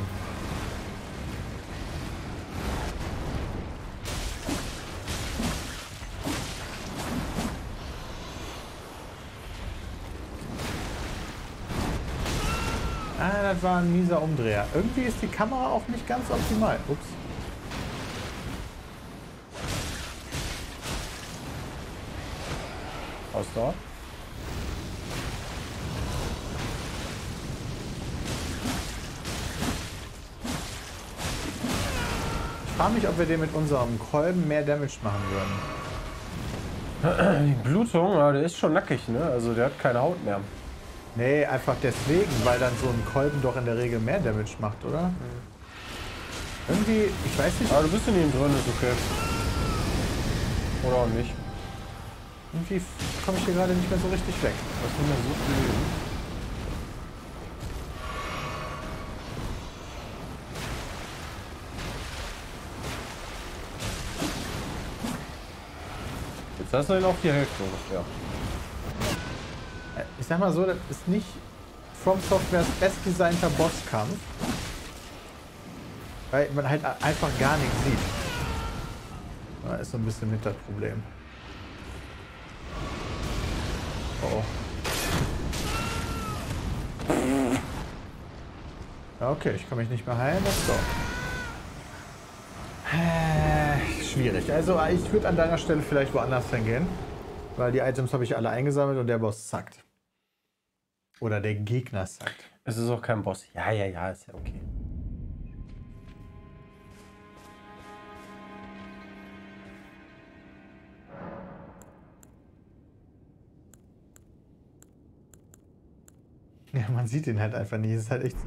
Ah, das war ein mieser Umdreher. Irgendwie ist die Kamera auch nicht ganz optimal. Ups. Ausdauer. Ich frage mich, ob wir den mit unserem Kolben mehr Damage machen würden. Die Blutung, ja, der ist schon nackig, ne? Also der hat keine Haut mehr. Nee, einfach deswegen, weil dann so ein Kolben doch in der Regel mehr Damage macht, oder? Irgendwie, ich weiß nicht. Aber du bist in ihm drin, ist okay. Oder auch nicht. Irgendwie komme ich hier gerade nicht mehr so richtig weg. Was ist denn da so viel Leben? Jetzt hast du ihn auf die Hälfte ungefähr. Ich sag mal so, das ist nicht From Softwares bestdesignter Bosskampf. Weil man halt einfach gar nichts sieht. Das ist so ein bisschen mit das Problem. Oh. Ja, okay, ich kann mich nicht mehr heilen, das ist so. Schwierig. Also ich würde an deiner Stelle vielleicht woanders hingehen. Weil die Items habe ich alle eingesammelt und der Boss zackt. Oder der Gegner zackt. Es ist auch kein Boss. Ja, ist ja okay. Ja, man sieht ihn halt einfach nie. Das ist halt echt so.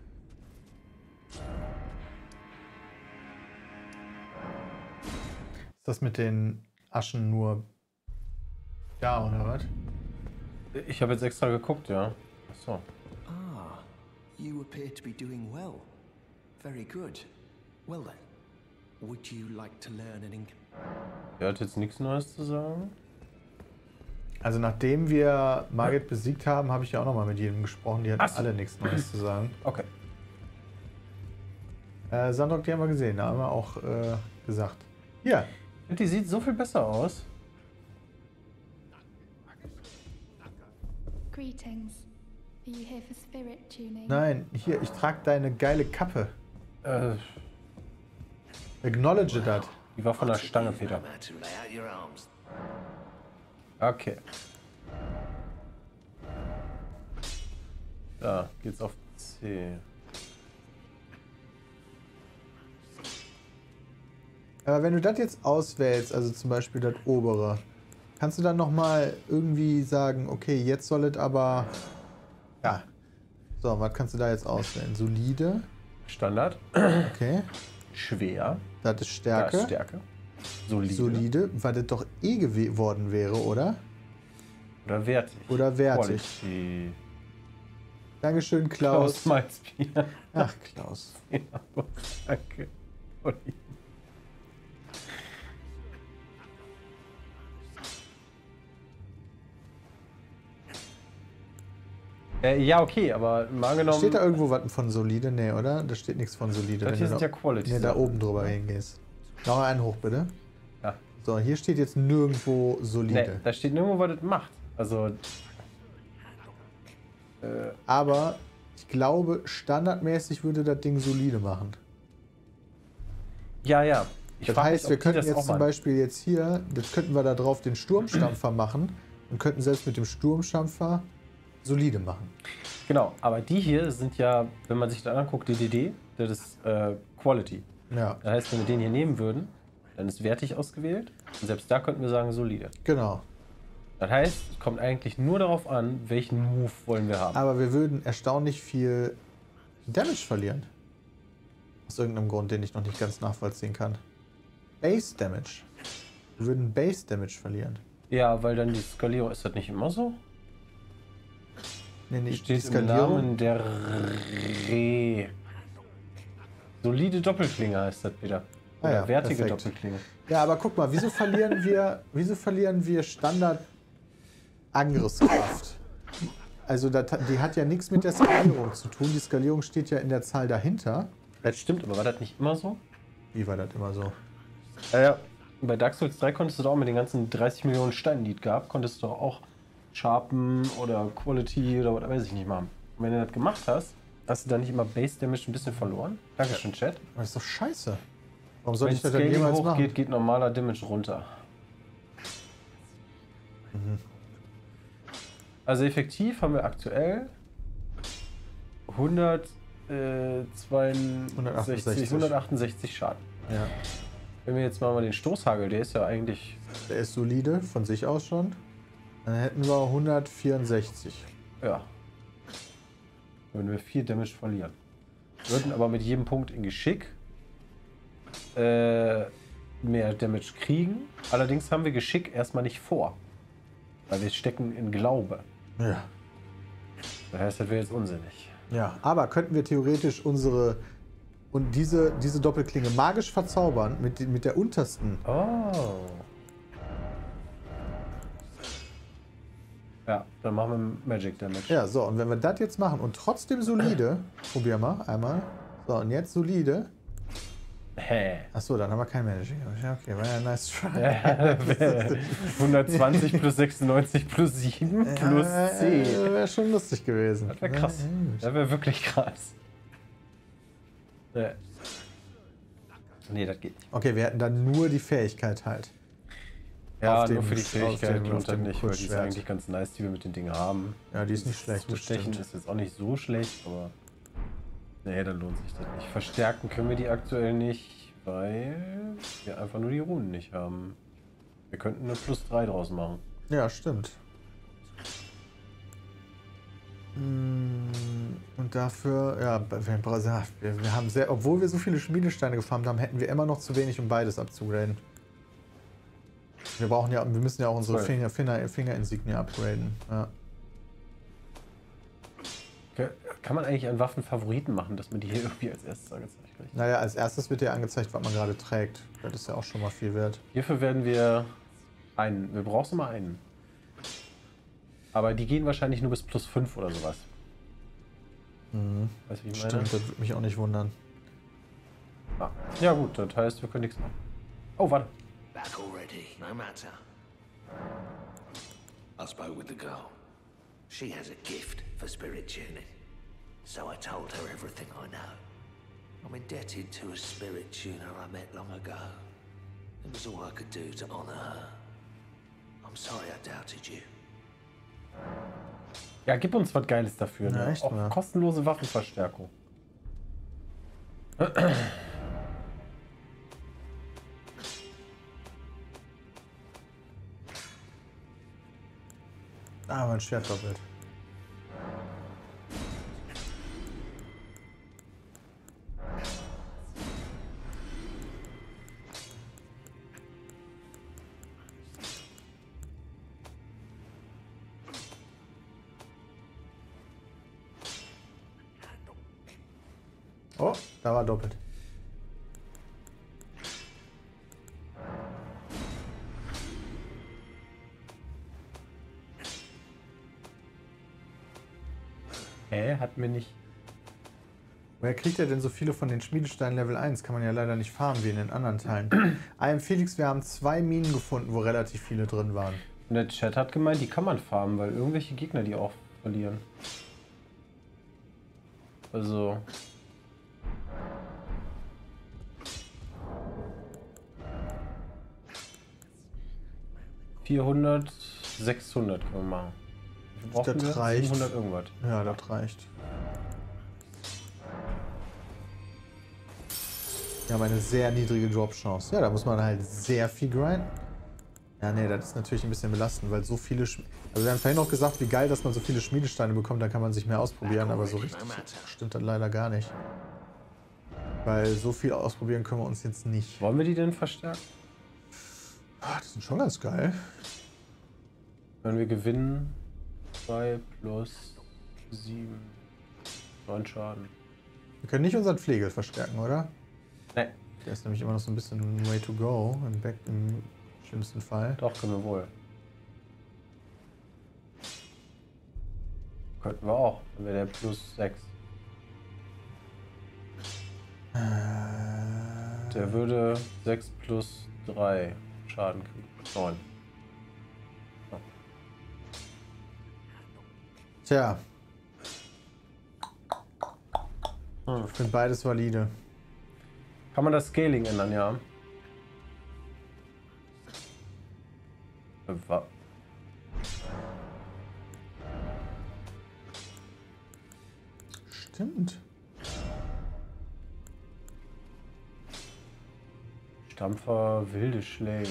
Ist das mit den Aschen nur da oder was? Ich habe jetzt extra geguckt, ja. Achso. Ah, you appear to be doing well. Very good. Well then, would you like to learn an Er hat jetzt nichts Neues zu sagen. Also nachdem wir Margit besiegt haben, habe ich ja auch nochmal mit jedem gesprochen. Die hatten alle nichts Neues zu sagen. Okay. Sandrock, die haben wir gesehen. Da haben wir auch gesagt. Hier. Und die sieht so viel besser aus. Greetings. Are you here for spirit tuning? Nein, hier, ich trage deine geile Kappe. Acknowledge that. Die war von der Stange, Peter. Okay. Da geht's auf C. Aber wenn du das jetzt auswählst, also zum Beispiel das obere, kannst du dann nochmal irgendwie sagen, okay, jetzt soll es aber... Ja. So, was kannst du da jetzt auswählen? Solide. Standard. Okay. Schwer. Das ist Stärke. Da ist Stärke. Solide. Solide, weil das doch eh geworden wäre, oder? Oder wertig. Oder wertig. Quality. Dankeschön, Klaus. Klaus Malzbier. Ach, Klaus. Ja, danke. Ja, okay, aber mal angenommen... Steht da irgendwo was von solide? Nee, oder? Da steht nichts von solide. Das hier sind ja Quality. Wenn du da oben drüber hingehst. Noch einen hoch, bitte. Ja. So, hier steht jetzt nirgendwo solide. Nee, da steht nirgendwo, was das macht. Also... Aber ich glaube, standardmäßig würde das Ding solide machen. Ja. Das heißt, wir könnten jetzt zum Beispiel jetzt hier, das könnten wir da drauf den Sturmstampfer machen und könnten selbst mit dem Sturmstampfer solide machen. Genau, aber die hier sind ja, wenn man sich das anguckt, DDD, das ist Quality. Ja. Das heißt, wenn wir den hier nehmen würden, dann ist wertig ausgewählt und selbst da könnten wir sagen solide. Genau. Das heißt, es kommt eigentlich nur darauf an, welchen Move wollen wir haben. Aber wir würden erstaunlich viel Damage verlieren. Aus irgendeinem Grund, den ich noch nicht ganz nachvollziehen kann. Base Damage. Wir würden Base Damage verlieren. Ja, weil dann die Skalierung, ist das nicht immer so? Nee, nicht Steht im Namen der solide Doppelklinge heißt das wieder. Oder ja, wertige perfekt. Doppelklinge. Ja, aber guck mal, wieso verlieren wir Standard Angriffskraft? Also die hat ja nichts mit der Skalierung zu tun. Die Skalierung steht ja in der Zahl dahinter. Das stimmt, aber war das nicht immer so? Wie war das immer so? Ja. Bei Dark Souls 3 konntest du doch auch mit den ganzen 30 Millionen Steinen, die es gab, konntest du doch auch Sharpen oder Quality oder was weiß ich nicht machen. Und wenn du das gemacht hast, hast du dann nicht immer Base Damage ein bisschen verloren? Dankeschön, Chat. Das ist doch scheiße. Warum soll ich das Scaling denn jemals hochgeht, machen? geht normaler Damage runter. Also effektiv haben wir aktuell 168 Schaden. Ja. Wenn wir jetzt mal den Stoßhagel, der ist ja eigentlich... Der ist solide von sich aus schon. Dann hätten wir 164. Ja. Würden wir 4 Damage verlieren. Würden aber mit jedem Punkt in Geschick mehr Damage kriegen. Allerdings haben wir Geschick erstmal nicht vor. Weil wir stecken in Glaube. Ja. Das heißt, das wäre jetzt unsinnig. Ja, aber könnten wir theoretisch diese Doppelklinge magisch verzaubern mit der untersten. Oh. Ja, dann machen wir Magic Damage. Ja, so, und wenn wir das jetzt machen und trotzdem solide, probier mal einmal. So, und jetzt solide. Hä? Achso, dann haben wir kein Managing. Ja, okay, war ja nice try. 120 plus 96 plus 7 plus 10. Wäre schon lustig gewesen. Das wäre krass. Das wäre wirklich krass. Nee, das geht nicht. Okay, wir hätten dann nur die Fähigkeit halt. Ja, auf nur dem- für die Fähigkeit auf lohnt das dem nicht, weil die ist Kurzschwert. eigentlich ganz nice, die wir mit den Dingen haben. Ja, die ist nicht schlecht. das Zustechen stimmt. ist jetzt auch nicht so schlecht, aber nee, dann lohnt sich das nicht. Verstärken können wir die aktuell nicht, weil wir einfach nur die Runen nicht haben. Wir könnten eine plus 3 draus machen. Ja, stimmt. Und dafür, ja, wir haben sehr, obwohl wir so viele Schmiedesteine gefarmt haben, hätten wir immer noch zu wenig, um beides abzugraden. Wir müssen ja auch unsere Fingerinsignien upgraden. Ja. Kann man eigentlich einen Waffenfavoriten machen, dass man die hier irgendwie als erstes angezeigt kriegt? Naja, als erstes wird dir angezeigt, was man gerade trägt. Das ist ja auch schon mal viel wert. Hierfür werden wir wir brauchen mal einen. Aber die gehen wahrscheinlich nur bis plus 5 oder sowas. Weißt du, wie ich meine? Stimmt, das würde mich auch nicht wundern. Ah. Ja gut, das heißt, wir können nichts machen. Oh, warte. Back already, no matter. I spoke with the girl. She has a gift for spirit tuning. So I told her everything I know. I'm indebted to a spirit tuner I met long ago. It was all I could do to honor her. I'm sorry I doubted you. Ja, gib uns was Geiles dafür. Ja, Ne? echt Auch mal. kostenlose Waffenverstärkung. Ah, mein Schwert doppelt. Oh, da war doppelt. Hat mir nicht... Woher kriegt er denn so viele von den Schmiedesteinen Level 1? Kann man ja leider nicht farmen wie in den anderen Teilen. Felix, wir haben 2 Minen gefunden, wo relativ viele drin waren. Und der Chat hat gemeint, die kann man farmen, weil irgendwelche Gegner die auch verlieren. Also... ...400, 600 können wir machen. Wir brauchen Das reicht. 700 irgendwas. Ja, das reicht. Wir haben eine sehr niedrige Drop-Chance. Ja, da muss man halt sehr viel grinden. Ja, nee, das ist natürlich ein bisschen belastend, weil so viele... Also wir haben vorhin noch gesagt, wie geil, dass man so viele Schmiedesteine bekommt, dann kann man sich mehr ausprobieren, aber so richtig stimmt das leider gar nicht. Weil so viel ausprobieren können wir uns jetzt nicht. Wollen wir die denn verstärken? Ah, die sind schon ganz geil. Wenn wir gewinnen, 2 plus 7, 9 Schaden. Wir können nicht unseren Pflegel verstärken, oder? Ne, Der ist nämlich immer noch so ein bisschen way to go, im schlimmsten Fall. doch, können wir wohl. Könnten wir auch, dann wäre der plus 6. Der würde 6 plus 3 Schaden kriegen. 9. Tja. Ich finde beides valide. Kann man das Scaling ändern, ja? Stimmt. Stampfer, wilde Schläge.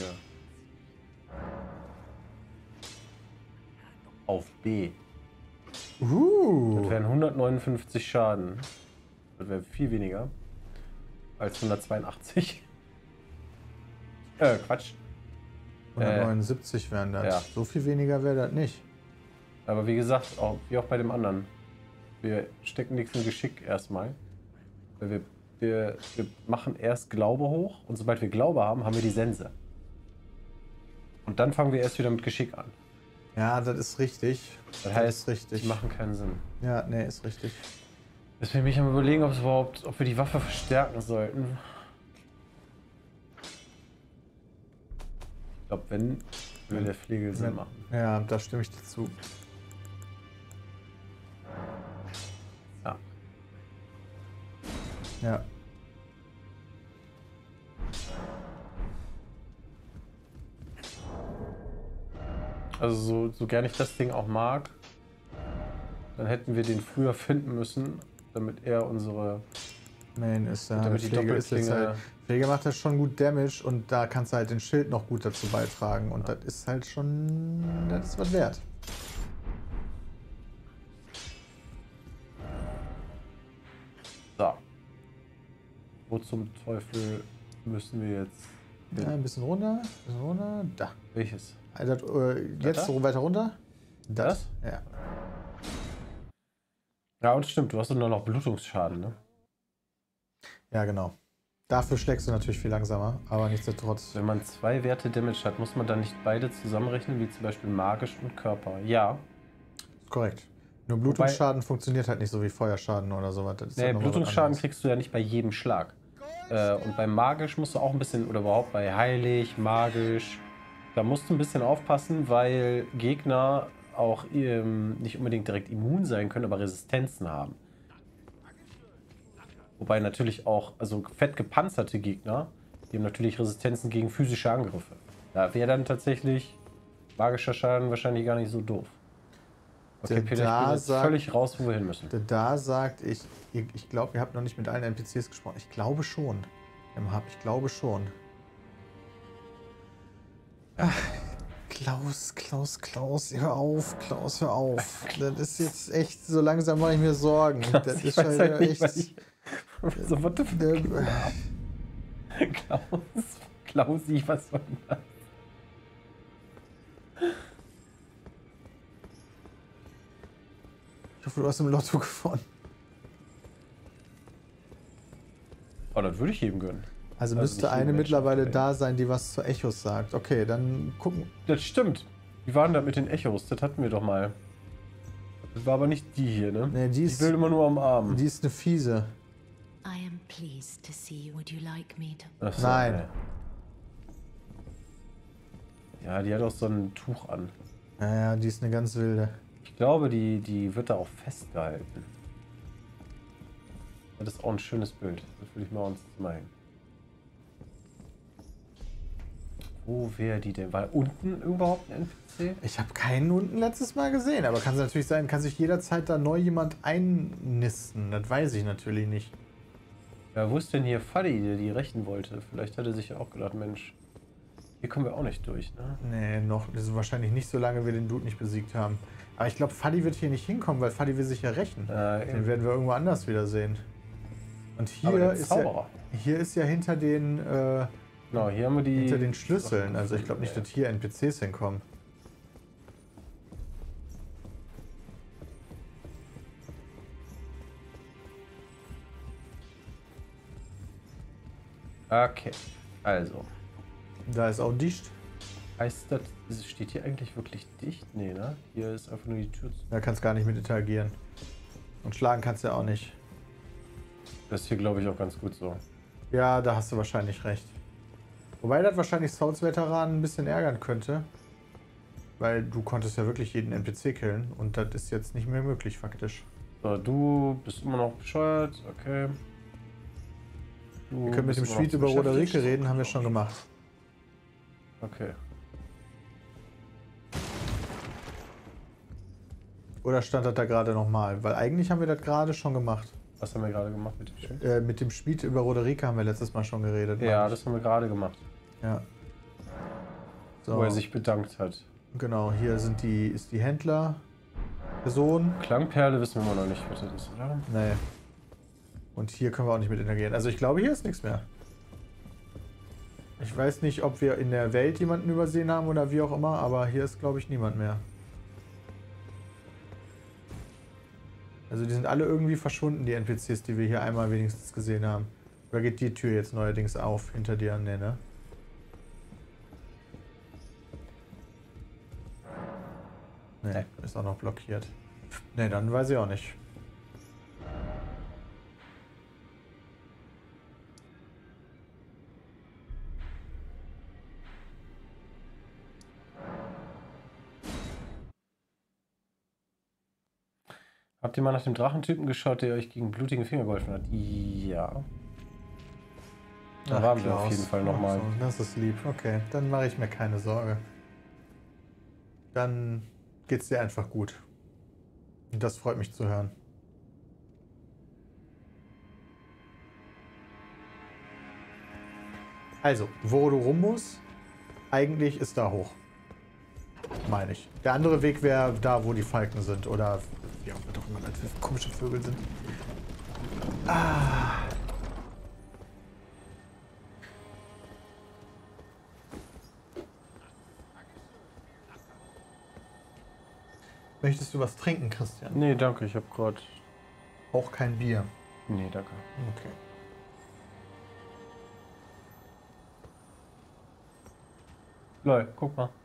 Auf B. Das wären 159 Schaden. Das wäre viel weniger als 182. Quatsch. 179 wären das. ja. So viel weniger wäre das nicht. Aber wie gesagt, wie auch bei dem anderen. Wir stecken nichts in Geschick erstmal. Weil wir machen erst Glaube hoch und sobald wir Glaube haben, haben wir die Sense. Und dann fangen wir erst wieder mit Geschick an. Ja, das ist richtig. Das heißt, ist richtig. die machen keinen Sinn. Ja, nee, ist richtig. Deswegen bin ich am Überlegen, ob wir die Waffe verstärken sollten. glaube, wenn, würde der Flegel Sinn machen. Ja, da stimme ich dir zu. Ja. Ja. Also so gern ich das Ding auch mag, dann hätten wir den früher finden müssen, damit er unsere... Main ist ja. Damit die Doppelklinge... Pflege macht das schon gut Damage und da kannst du halt den Schild noch gut dazu beitragen. Und das ist halt schon. Das ist was wert. So. Wo zum Teufel müssen wir jetzt... Ja, ein bisschen runter. Ein bisschen runter. Da. Welches? Also, jetzt da? so weiter runter. Das? Ja. Ja, und stimmt, du hast nur noch Blutungsschaden, ne? Ja, genau. Dafür schlägst du natürlich viel langsamer, aber nichtsdestotrotz. Wenn man 2 Werte Damage hat, muss man dann nicht beide zusammenrechnen, wie zum Beispiel magisch und Körper. Ja. Korrekt. Nur Blutungsschaden funktioniert halt nicht so wie Feuerschaden oder sowas. Das ist Nee, halt noch mal was Blutungsschaden anderes. kriegst du ja nicht bei jedem Schlag. Und bei magisch musst du auch ein bisschen, oder überhaupt bei heilig, magisch, da musst du ein bisschen aufpassen, weil Gegner auch nicht unbedingt direkt immun sein können, aber Resistenzen haben. Wobei natürlich auch, also fett gepanzerte Gegner, die haben natürlich Resistenzen gegen physische Angriffe. Da wäre dann tatsächlich magischer Schaden wahrscheinlich gar nicht so doof. Okay, Peter, ich bin jetzt völlig raus, wo wir hin müssen. Da sagt ich glaube, ihr habt noch nicht mit allen NPCs gesprochen. Ich glaube schon. Ich glaube schon. Ach, Klaus, hör auf, Klaus, hör auf. Das ist jetzt echt, so langsam mache ich mir Sorgen. Das Ich ist weiß halt nicht, echt. So, what the fuck? Klausi, was soll denn das? Ich hoffe, du hast im Lotto gewonnen. Oh, das würde ich jedem gönnen. Also nicht müsste eine jedem mittlerweile Menschen da sein, die was zu Echos sagt. Okay, dann gucken. Das stimmt. Wie waren da mit den Echos? Das hatten wir doch mal. Das war aber nicht die hier, ne? Nee, die will immer nur am Arm. Die ist eine fiese. I am pleased to see you. Would you like me to? Ach so, Nein. nee. Ja, die hat auch so ein Tuch an. Naja, die ist eine ganz wilde. Ich glaube, die wird da auch festgehalten. Das ist auch ein schönes Bild. Das würde ich mal uns mal hängen. Wo wäre die denn? War unten überhaupt ein NPC? Ich habe keinen unten letztes Mal gesehen, aber kann es natürlich sein, kann sich jederzeit da neu jemand einnisten. Das weiß ich natürlich nicht. Ja, wo ist denn hier Fuddy, der die rächen wollte? Vielleicht hat er sich ja auch gedacht, Mensch, hier kommen wir auch nicht durch, ne? Nee, noch. Das ist wahrscheinlich nicht so lange, wir den Dude nicht besiegt haben. Aber ich glaube, Fuddy wird hier nicht hinkommen, weil Fuddy will sich ja rächen. Den werden wir irgendwo anders wiedersehen. Und hier ist ja hinter den genau, hier haben wir die hinter den Schlüsseln. Also ich glaube nicht, dass hier NPCs hinkommen. Okay, also. Da ist auch dicht. Heißt das, steht hier eigentlich wirklich dicht? Nee, ne? Hier ist einfach nur die Tür zu. Da kannst gar nicht mit interagieren. Und schlagen kannst du ja auch nicht. Das ist hier, glaube ich, auch ganz gut so. Ja, da hast du wahrscheinlich recht. Wobei das wahrscheinlich Souls-Veteranen ein bisschen ärgern könnte. Weil du konntest ja wirklich jeden NPC killen. Und das ist jetzt nicht mehr möglich, faktisch. So, du bist immer noch bescheuert. Okay. Wir können mit dem Schmied über Roderike reden, haben wir schon gemacht. Okay. Oder stand das da gerade nochmal? Weil eigentlich haben wir das gerade schon gemacht. Was haben wir gerade gemacht mit dem Schmied? Mit dem Schmied über Roderike haben wir letztes Mal schon geredet. Ja, das haben wir gerade gemacht. Ja. So. Wo er sich bedankt hat. Genau, hier ist die Händler-Person. Klangperle wissen wir immer noch nicht, was das ist, oder? Nee. Und hier können wir auch nicht mit interagieren. Also ich glaube, hier ist nichts mehr. Ich weiß nicht, ob wir in der Welt jemanden übersehen haben oder wie auch immer, aber hier ist, glaube ich, niemand mehr. Also die sind alle irgendwie verschwunden, die NPCs, die wir hier einmal wenigstens gesehen haben. Oder geht die Tür jetzt neuerdings auf hinter dir? Nee, ne? Nee, ist auch noch blockiert. Nee, dann weiß ich auch nicht. Habt ihr mal nach dem Drachentypen geschaut, der euch gegen blutigen Finger geholfen hat? Ja. Da waren wir auf jeden Fall nochmal. So, das ist lieb. Okay, dann mache ich mir keine Sorge. Dann geht's dir einfach gut. Und das freut mich zu hören. Also, wo du rum musst, eigentlich ist da hoch. Meine ich. Der andere Weg wäre da, wo die Falken sind. Oder wie auch immer das für komische Vögel sind. Ah. Möchtest du was trinken, Christian? Nee, danke, ich habe gerade... Auch kein Bier. Nee, danke. Okay. Lol, guck mal.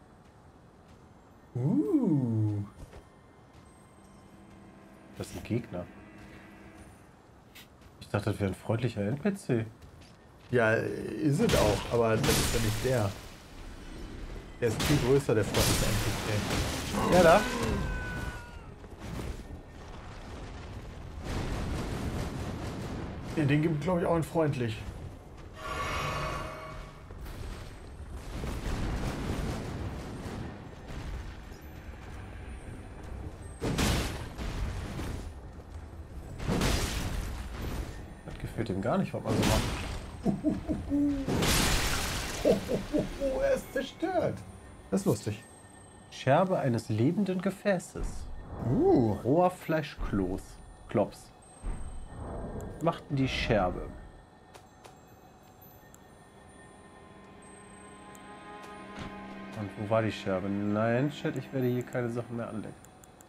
Das ist ein Gegner. Ich dachte, das wäre ein freundlicher NPC. Ja, ist es auch, aber das ist ja nicht der. Der ist viel größer, der freundliche NPC. Ja, da. Ja, den gibt, glaube ich, auch ein freundlich. Das gefällt ihm gar nicht, was man so macht. Er ist zerstört. Das ist lustig. Scherbe eines lebenden Gefäßes. Roher Fleischklops. Machten die Scherbe. Und wo war die Scherbe? Nein, Chat, ich werde hier keine Sachen mehr anlegen.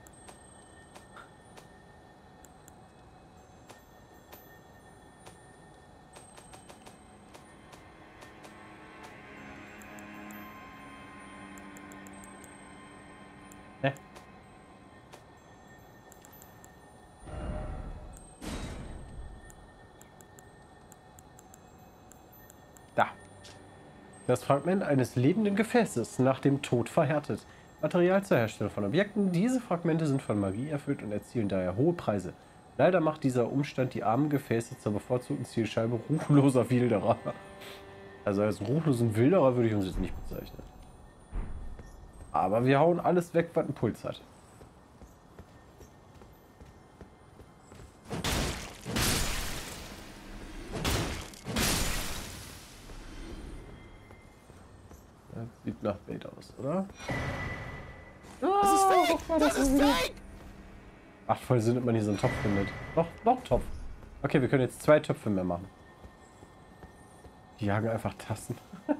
Ne? Da. Das Fragment eines lebenden Gefäßes, nach dem Tod verhärtet. Material zur Herstellung von Objekten. Diese Fragmente sind von Magie erfüllt und erzielen daher hohe Preise. Leider macht dieser Umstand die armen Gefäße zur bevorzugten Zielscheibe ruchloser Wilderer. Also als ruchlosen Wilderer würde ich uns jetzt nicht bezeichnen. Aber wir hauen alles weg, was einen Puls hat. Das sieht nach Bait aus, oder? Das ist fake! Das ist fake! Macht voll Sinn, dass man hier so einen Topf findet. Noch Topf. Okay, wir können jetzt 2 Töpfe mehr machen. Die jagen einfach Tassen.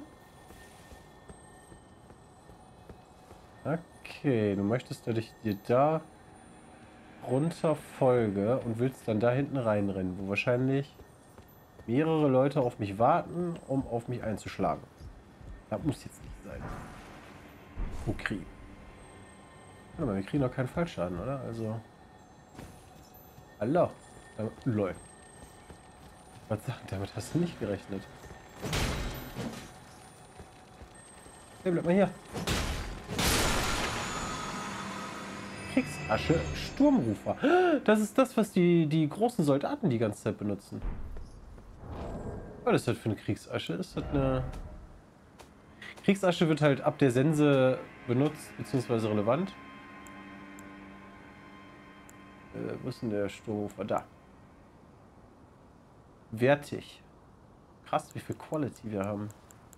Okay, du möchtest, dass ich dir da runter folge und willst dann da hinten reinrennen, wo wahrscheinlich mehrere Leute auf mich warten, um auf mich einzuschlagen. Das muss jetzt nicht sein. Okay. Warte mal, wir kriegen doch keinen Fallschaden, oder? Also... Hallo. Lol. Was sagt, damit hast du nicht gerechnet. Hey, bleib mal hier. Kriegsasche, Sturmrufer. Das ist das, was die großen Soldaten die ganze Zeit benutzen. Was ist das für eine Kriegsasche? Ist das eine... Kriegsasche wird halt ab der Sense benutzt, beziehungsweise relevant. Wo ist denn der Sturmrufer? Da. Wertig. Krass, wie viel Quality wir haben.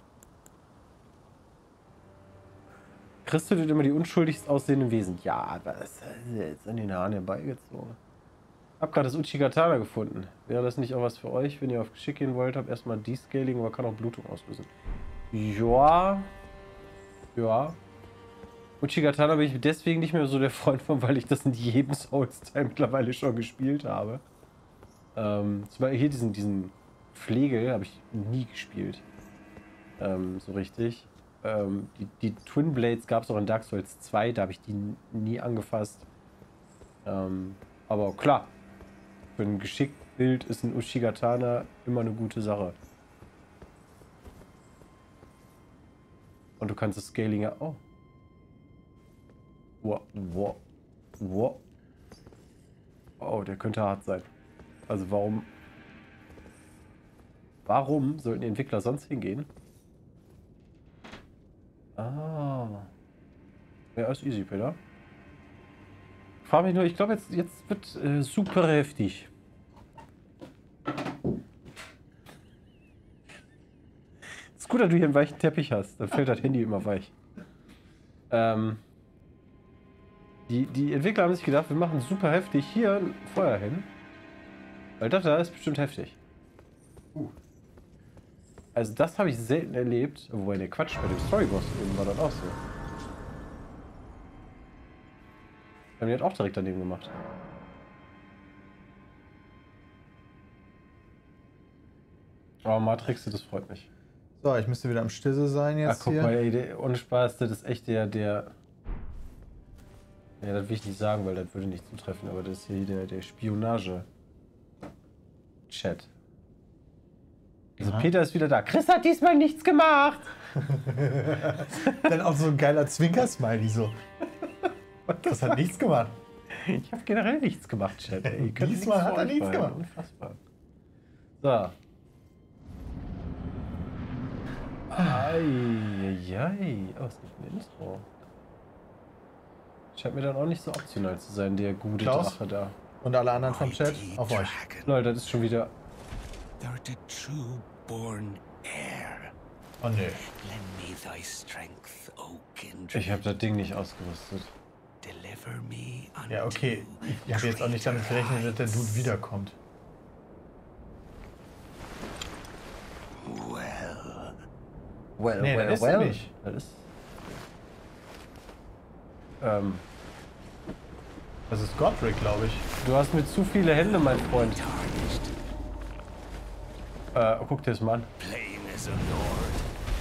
Kriegst du denn immer die unschuldigst aussehenden Wesen? Ja, das ist jetzt an den Haaren herbeigezogen. Hab gerade das Uchigatana gefunden. Wäre das nicht auch was für euch, wenn ihr auf Geschick gehen wollt? Hab erstmal Descaling, aber kann auch Blutung auslösen. Ja. Ja. Uchigatana bin ich deswegen nicht mehr so der Freund von, weil ich das in jedem Souls-Teil mittlerweile schon gespielt habe. Zum Beispiel hier diesen Flegel habe ich nie gespielt. So richtig. Die Twin Blades gab es auch in Dark Souls 2, da habe ich die nie angefasst. Aber klar, für ein Geschickbild ist ein Uchigatana immer eine gute Sache. Und du kannst das Scaling ja... Oh. Wow. Oh, der könnte hart sein. Also warum sollten die Entwickler sonst hingehen? Ah. Ja, ist easy, Peter. Ich frage mich nur, ich glaube, jetzt wird super heftig. Ist gut, dass du hier einen weichen Teppich hast. Dann fällt das Handy immer weich. Die Entwickler haben sich gedacht, wir machen super heftig hier ein Feuer hin. Weil das da ist bestimmt heftig. Also das habe ich selten erlebt. Wobei, der Quatsch, bei dem Storyboss eben war das auch so. Haben die halt auch direkt daneben gemacht. Oh, Matrix, das freut mich. So, ich müsste wieder am Stisse sein jetzt. Ach, guck hier. mal, ey, ohne Spaß, das ist echt der... Ja, das will ich nicht sagen, weil das würde nicht zutreffen, aber das ist hier der Spionage-Chat. Also Peter ist wieder da. Chris hat diesmal nichts gemacht! Dann auch so ein geiler Zwinker-Smiley so. Das hat nichts gemacht. Ich habe generell nichts gemacht, Chat. Ey, Diesmal hat er nichts gemacht. Unfassbar. So. Eieiei. Oh, es gibt ein Intro. Scheint mir dann auch nicht so optional zu sein, der gute Klaus? Drache da. Und alle anderen vom Chat, auf euch. Leute, das ist schon wieder... Thou art a true born heir. Oh nö. Lend me thy strength, O kindred. Ich habe das Ding nicht ausgerüstet. Deliver me unto Ja, okay. Ich habe jetzt auch nicht damit gerechnet, dass der Dude wiederkommt. Well, Nee, das ist er nicht. Das ist... Das ist Godric, glaube ich. Du hast mir zu viele Hände, mein Freund. Guck dir das mal an. plain as a lord.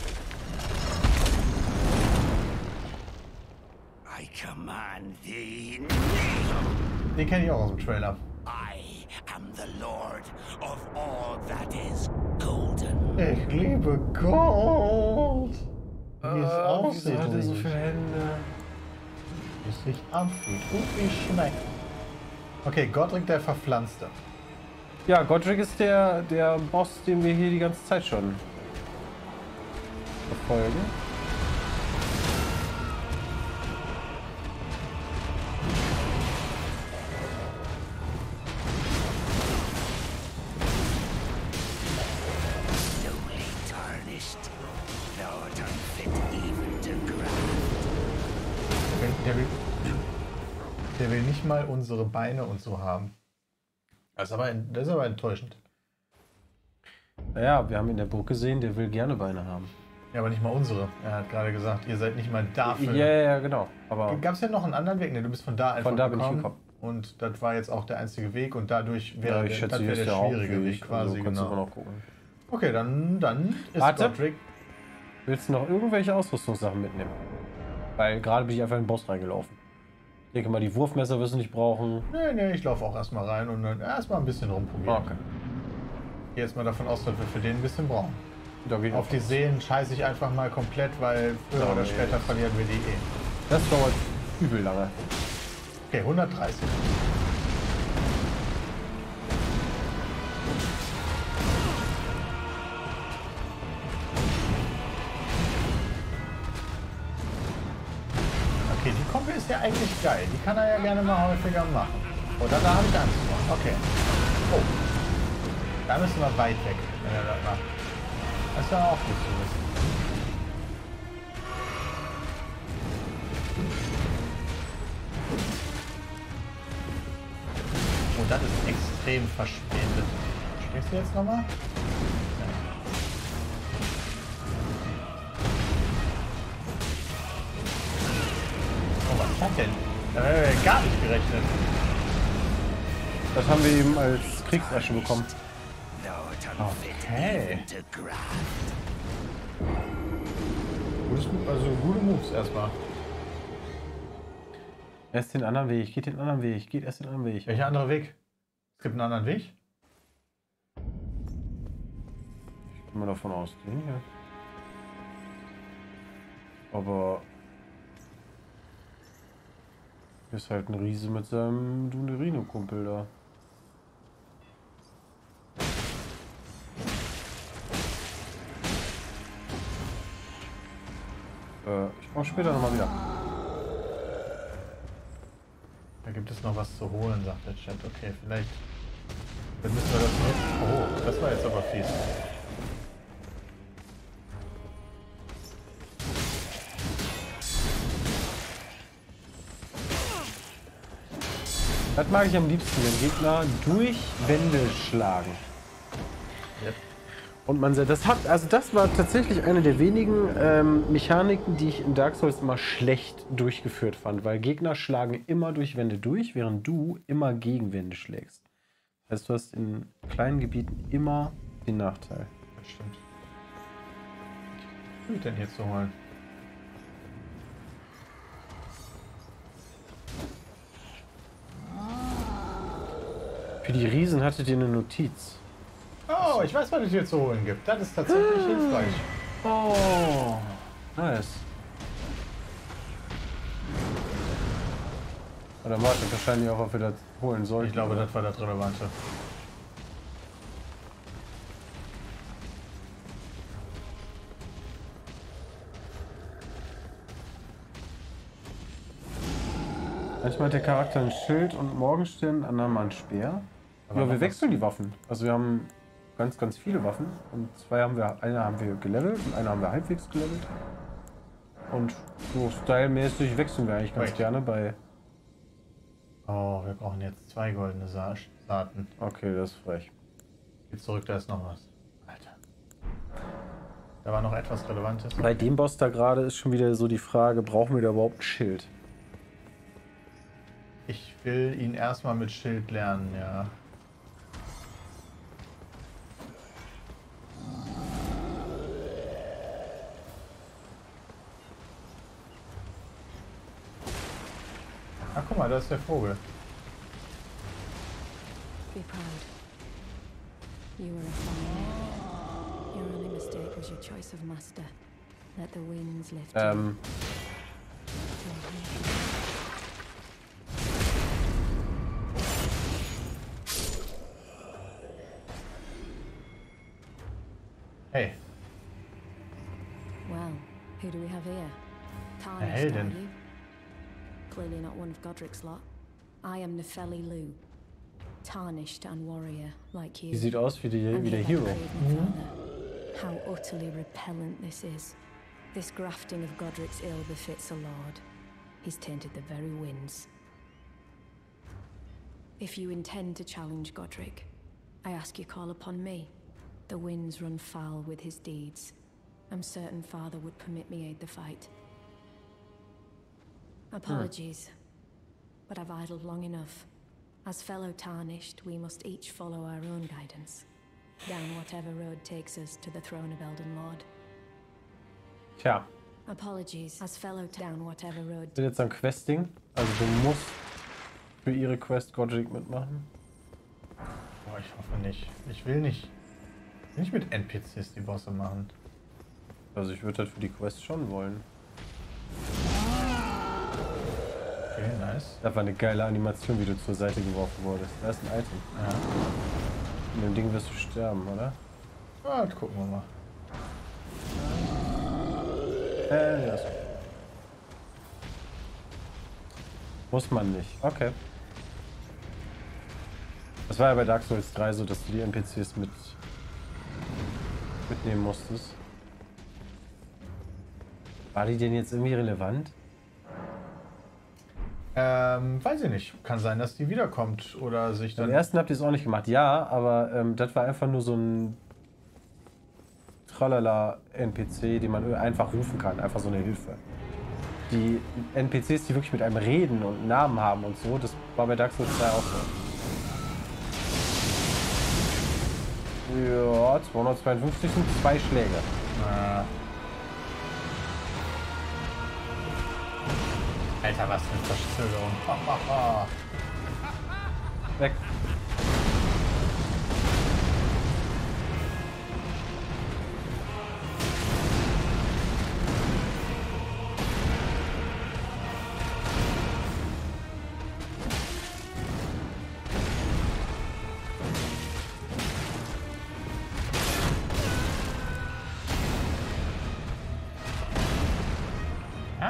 I command thee. Den kenne ich auch aus dem Trailer. I am the lord of all that is golden. Ich liebe Gold. Wie es aussieht. hat er und so wie viele Hände. es sich anfühlt und wie es schmeckt. Okay, Godric der Verpflanzte. Ja, Godric ist der Boss, den wir hier die ganze Zeit schon verfolgen. Slowly tarnished. Thou art unfit even to graft. Der will nicht mal unsere Beine und so haben. Das ist aber enttäuschend. Naja, wir haben in der Burg gesehen, der will gerne Beine haben. Ja, aber nicht mal unsere. Er hat gerade gesagt, ihr seid nicht mal dafür. Ja, genau. Aber Gab es ja noch einen anderen Weg? Ne, du bist von da einfach Von da bin ich gekommen. Und das war jetzt auch der einzige Weg und dadurch wäre ich schätze, das hier wäre ist der der schwierige Hauptweg, Weg quasi, also kannst du immer genau. noch gucken. Okay, dann ist Warte. Godric. Willst du noch irgendwelche Ausrüstungssachen mitnehmen? Weil gerade bin ich einfach in den Boss reingelaufen. Ich denke mal, die Wurfmesser wirst du nicht brauchen. Nee, ich laufe auch erstmal rein und dann erstmal ein bisschen rumprobieren. Okay. Ich gehe jetzt mal davon aus, dass wir für den ein bisschen brauchen. Da gehe ich Auf auch die raus. Seen scheiße ich einfach mal komplett, weil früher Ja, oder nee, später das- verlieren wir die eh. Das dauert übel lange. Okay, 130. Okay, die Kombi ist ja eigentlich geil. Die kann er ja gerne mal häufiger machen. Oder da habe ich Angst vor. Okay. Oh. Da müssen wir weit weg, wenn er das macht. Das ist ja auch gut zu wissen. Oh, das ist extrem verspätet. Sprichst du jetzt nochmal? Oh, was ist das denn? Da haben wir gar nicht gerechnet. Das haben wir eben als Kriegsasche bekommen. Thou art unfit Okay. even to graft. Gute Moves erstmal. Erst den anderen Weg, geht den anderen Weg, geht erst den anderen Weg. Welcher andere Weg? Es gibt einen anderen Weg? Ich gehe mal davon aus, den hier. Aber hier ist halt ein Riese mit seinem Dunerino-Kumpel da. Ich komme später nochmal wieder. Da gibt es noch was zu holen, sagt der Chat. Okay, vielleicht dann müssen wir das nutzen. Oh, das war jetzt aber fies. Das mag ich am liebsten, wenn Gegner durch Wände schlagen. Yep. Und man das hat, also das war tatsächlich eine der wenigen Mechaniken, die ich in Dark Souls immer schlecht durchgeführt fand, weil Gegner schlagen immer durch Wände durch, während du immer gegen Wände schlägst. Das heißt, du hast in kleinen Gebieten immer den Nachteil. Das stimmt. Was will ich denn hier zu holen? Für die Riesen hattet ihr eine Notiz. Oh, ich weiß, was es hier zu holen gibt. Das ist tatsächlich hilfreich. Oh, nice. Oder warte, wahrscheinlich auch, ob wir das holen sollten. Ich glaube, das war das Relevante. Manchmal hat der Charakter ein Schild und Morgenstern, andermal ein Speer. Aber Ja, wir wechseln die Waffen. Also wir haben ganz viele Waffen. Und eine haben wir gelevelt und eine haben wir halbwegs gelevelt. Und so stylmäßig wechseln wir eigentlich ganz gerne bei... Oh, wir brauchen jetzt 2 goldene Saaten. Okay, das ist frech. Geh zurück, da ist noch was. Alter. Da war noch etwas Relevantes. Bei dem Boss da gerade ist schon wieder so die Frage, brauchen wir da überhaupt ein Schild? Ich will ihn erstmal mit Schild lernen, ja. Ach, guck mal, da ist der Vogel. Be proud. You were a fine man. Your only mistake was your choice of master. Let the winds lift you. Hey, Well, who do we have here? a Tarnished, Heldin. are you? Clearly not one of Godric's lot. I am Nefeli Lu. Tarnished and warrior, like you. Die sieht aus wie der And Hero. yet I crave my father. How utterly repellent this is. This grafting of Godric's ill befits a lord. He's tainted the very winds. If you intend to challenge Godric, I ask you call upon me. The winds run foul with his deeds. I'm certain father would permit me aid the fight. Apologies, but I've idled long enough. As fellow Tarnished, we must each follow our own guidance. Down whatever road takes us to the throne of Elden Lord. Tja, Apologies, as fellow down whatever road. wir sind jetzt am Questing. Also du musst für ihre Quest Godric mitmachen. Boah, ich hoffe nicht. Ich will nicht mit NPCs die Bosse machen. Also ich würde das für die Quest schon wollen. Okay, nice. Das war eine geile Animation, wie du zur Seite geworfen wurdest. Da ist ein Item. Ja. In dem Ding wirst du sterben, oder? Ah, das gucken wir mal. Ja. Muss man nicht. Okay. Das war ja bei Dark Souls 3 so, dass du die NPCs mitnehmen musstest. War die denn jetzt irgendwie relevant? Weiß ich nicht. Kann sein, dass die wiederkommt oder sich Beim dann... ersten habt ihr es auch nicht gemacht. Ja, aber das war einfach nur so ein Tralala-NPC, den man einfach rufen kann. Einfach so eine Hilfe. Die NPCs, die wirklich mit einem reden und einen Namen haben und so, das war bei Dark Souls 3 auch so. Ja, 252 sind 2 Schläge. Alter, was für eine Verzögerung. Weg.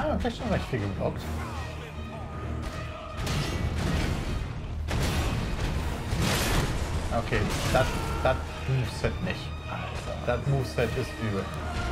haben wir vielleicht schon recht viel geblockt. Okay, das Moveset nicht. Das Moveset ist übel.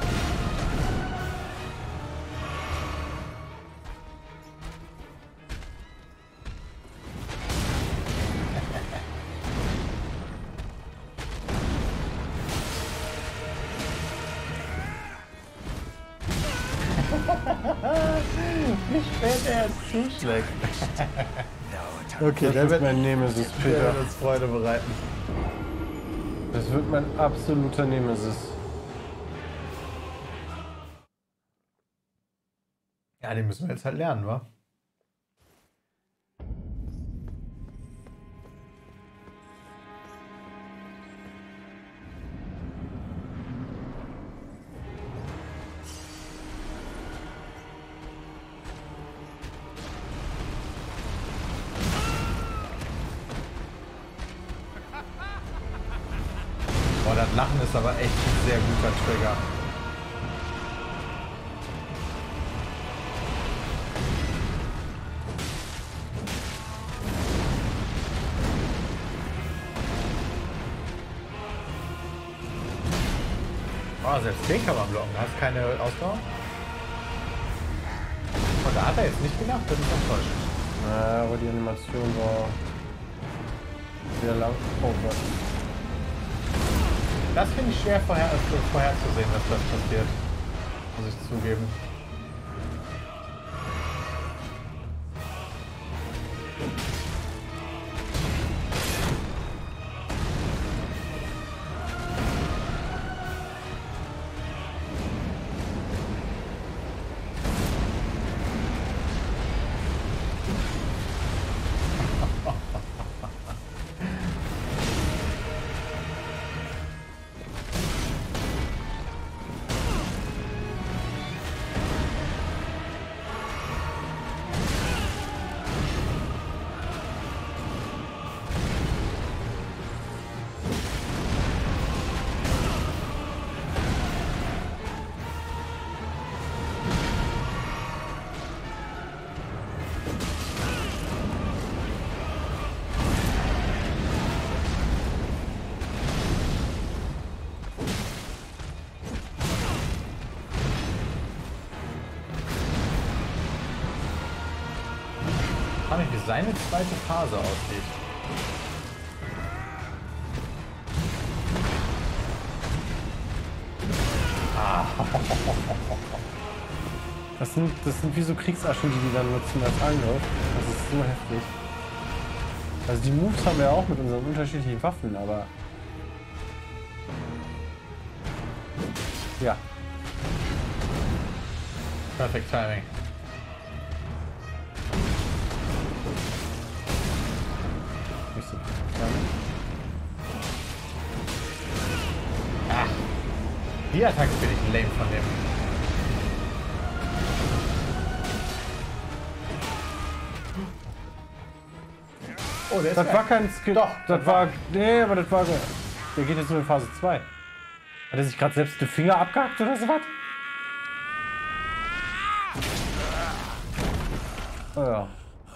Wie spät er jetzt zuschlägt. Okay, das ist mein Nemesis, Der Peter. wird uns Freude bereiten. Das wird mein absoluter Nemesis. Ja, den müssen wir jetzt halt lernen, wa? Boah, das Lachen ist aber echt ein sehr guter Trigger. Oh, selbst den kann man blocken. Du hast keine Ausdauer? Und da hat er jetzt nicht gemacht, das ist enttäuschend. Ja, aber die Animation war sehr lang. Oh Gott. Das finde ich schwer vorherzusehen, dass das passiert. Muss ich zugeben. Ich frage mich, wie seine zweite Phase aussieht. Das sind wie so Kriegsaschen, die dann nutzen als Angriff. Das ist so heftig. Also die Moves haben wir auch mit unseren unterschiedlichen Waffen, aber... Ja. Perfect Timing. Nicht so. Ach, die Attacke bin ich lame von dem. Oh, der ist Das weg. war kein Skill. Doch, das war. Nee, aber das war. Der geht jetzt nur in Phase 2. Hat er sich gerade selbst den Finger abgehackt oder so was? Oh ja.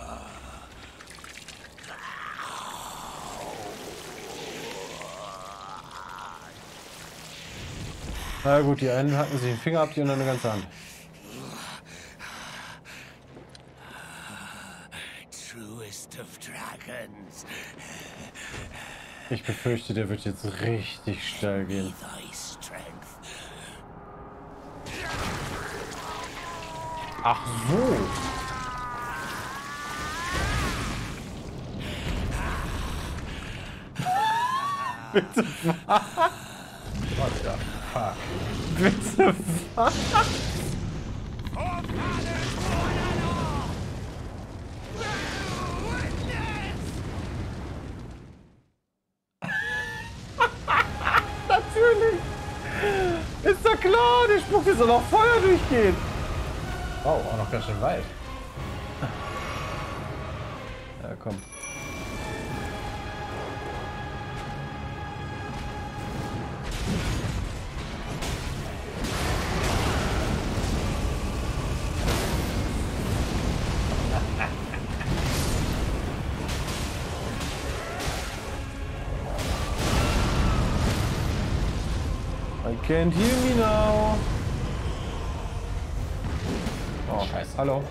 Na gut, die einen hatten sich den Finger ab, die anderen eine ganze Hand. Truest of dragons, Ich befürchte, der wird jetzt richtig steil gehen. thy strength. Ach so. Bitte What the fuck? Bitte was? Natürlich! Ist doch klar, der Spruch ist doch noch Feuer durchgeht! Wow, auch noch ganz schön weit. Ja, komm. can't hear me now. Oh, scheiße. Hallo.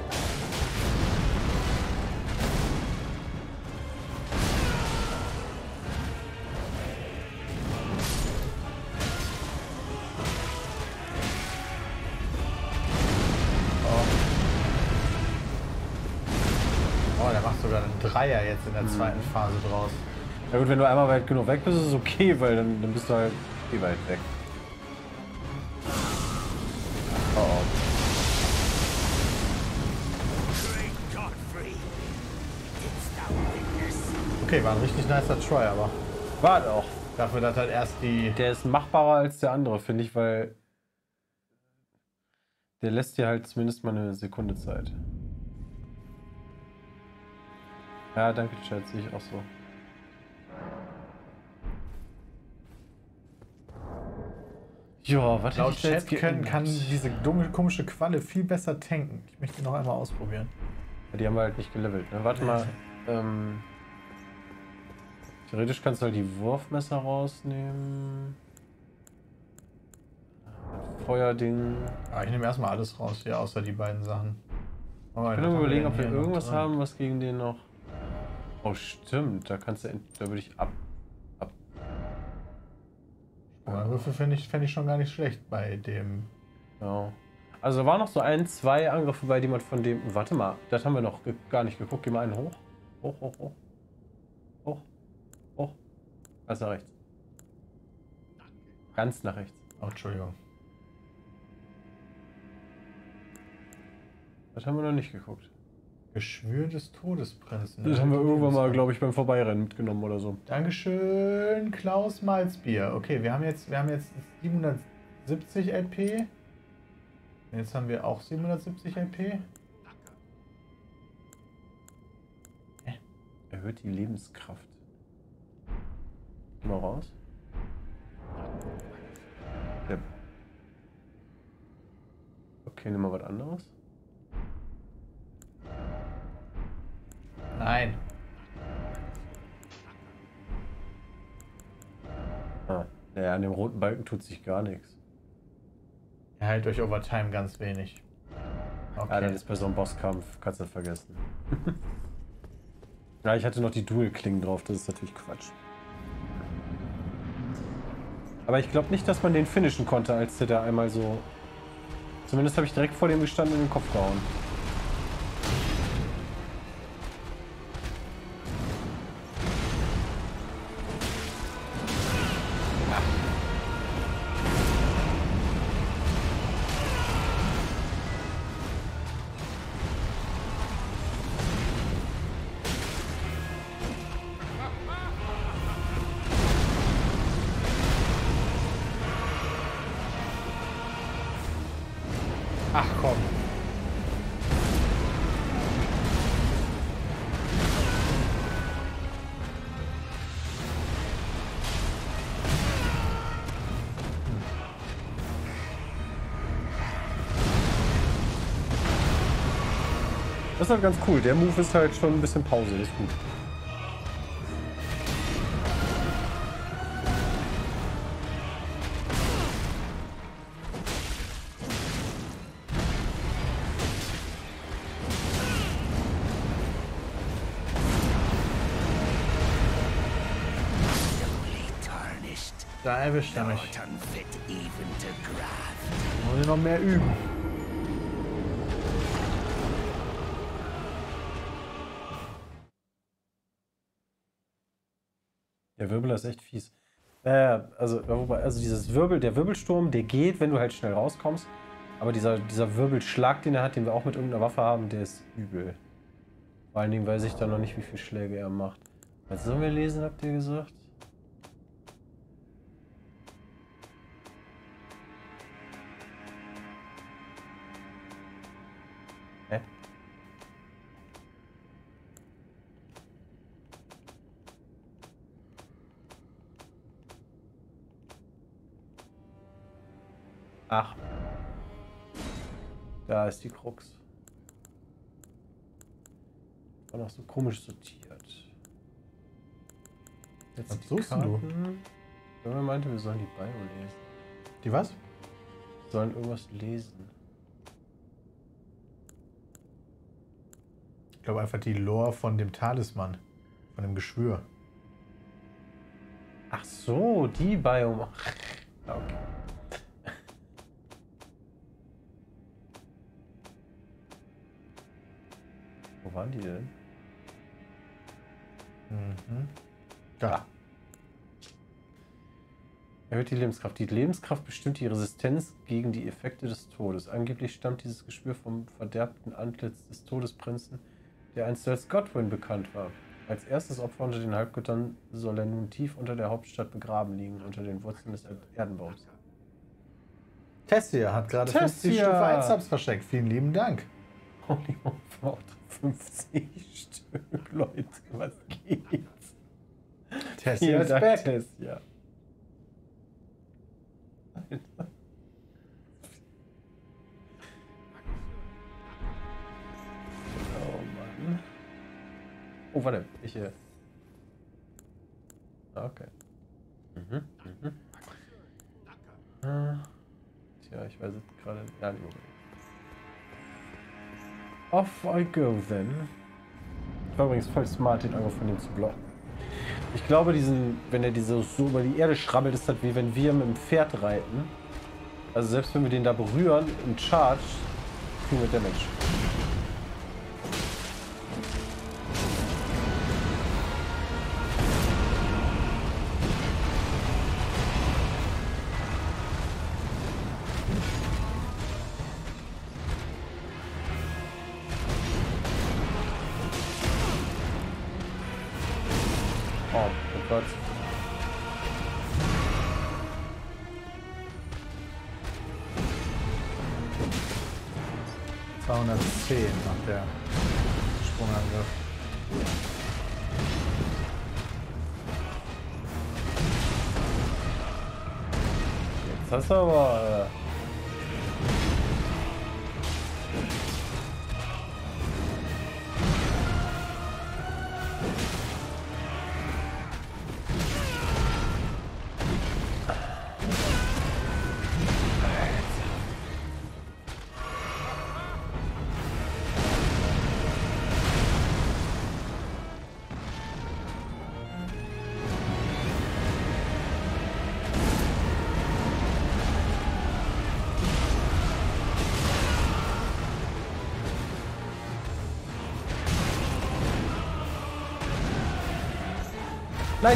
Oh, der macht sogar einen Dreier jetzt in der zweiten Phase draus. Ja gut, wenn du einmal weit genug weg bist, ist es okay, weil dann bist du halt weit weg. Oh. Okay, war ein richtig nicer Try, aber Warte auch. dafür, dass halt erst die... Der ist machbarer als der andere, finde ich, weil der lässt dir halt zumindest mal eine Sekunde Zeit. Ja, danke, Chat, sehe ich auch so. Ja, was Laut hätte ich da Chat jetzt kann geändert? diese dumme, komische Qualle viel besser tanken. Ich möchte die noch einmal ausprobieren. Ja, die haben wir halt nicht gelevelt, ne? Warte mal. Theoretisch kannst du halt die Wurfmesser rausnehmen. Feuerding. Ah, ich nehme erstmal alles raus hier, außer die beiden Sachen. Oh, Ich bin nur überlegen, ob wir irgendwas haben, was gegen den noch... Oh, stimmt. Da kannst du... Da würde ich ab... Würfel fände ich schon gar nicht schlecht bei dem. Ja. Also da waren noch so 1, 2 Angriffe bei, die man von dem... Warte mal, das haben wir noch gar nicht geguckt. Geh mal einen hoch. Hoch, hoch, hoch. Hoch. Hoch. Ganz nach rechts. Ganz nach rechts. Oh, Entschuldigung. Das haben wir noch nicht geguckt. Geschwür des Todesprinzen. Das haben wir irgendwann mal, glaube ich, beim Vorbeirennen mitgenommen oder so. Dankeschön, Klaus Malzbier. Okay, wir haben jetzt 770 LP. Jetzt haben wir auch 770 LP. Erhöht die Lebenskraft. Geh mal raus. Ja. Okay, nimm mal was anderes. Nein. Ah, naja, an dem roten Balken tut sich gar nichts. Er heilt durch Overtime ganz wenig. Okay. Ja, dann ist bei so einem Bosskampf, kannst du das vergessen. Ja, ich hatte noch die Dual-Klingen drauf, das ist natürlich Quatsch. Aber ich glaube nicht, dass man den finishen konnte, als der da einmal so... Zumindest habe ich direkt vor dem gestanden und in den Kopf gehauen. Ach komm. Das ist halt ganz cool. Der Move ist halt schon ein bisschen Pause, das ist gut. Da erwischt er mich. Muss ich noch mehr üben. Der Wirbel ist echt fies. Also dieses der Wirbelsturm, der geht, wenn du halt schnell rauskommst. Aber dieser Wirbelschlag, den er hat, den wir auch mit irgendeiner Waffe haben, der ist übel. Vor allen Dingen weiß ich da noch nicht, wie viele Schläge er macht. Was sollen wir lesen, habt ihr gesagt? Hä? Ach. Da ist die Krux. War noch so komisch sortiert. Jetzt Was die suchst du? Irgendwer meinte, wir sollen die Bio lesen. Die was? Sollen irgendwas lesen. Ich glaube einfach die Lore von dem Talisman. Von dem Geschwür. Ach so, die Biome. Okay. Wo waren die denn? Mhm. Da. Erhöht die Lebenskraft. Die Lebenskraft bestimmt die Resistenz gegen die Effekte des Todes. Angeblich stammt dieses Geschwür vom verderbten Antlitz des Todesprinzen, der einst als Godwyn bekannt war. Als erstes Opfer unter den Halbgöttern soll er nun tief unter der Hauptstadt begraben liegen, unter den Wurzeln des Erdenbaums. Tessia hat gerade 50 Tessia. Stufe 1 Subs verschenkt. Vielen lieben Dank. Holy Moly, 50 Stück, Leute, was geht's? Tessia ist Dank, back. Tessia. Alter. Oh Mann. Oh, warte, ich hier. Okay. Tja, ich weiß jetzt gerade. Ja, nicht unbedingt. Off I go then. Ich war übrigens voll smart, den Angriff von dem zu blocken. Ich glaube, wenn er diese so über die Erde schrabbelt, ist das wie wenn wir mit dem Pferd reiten. Also selbst wenn wir den da berühren und charge, kriegen wir Damage. Oh Gott. Nach der Sprungangriff. Jetzt hast du aber... Nein!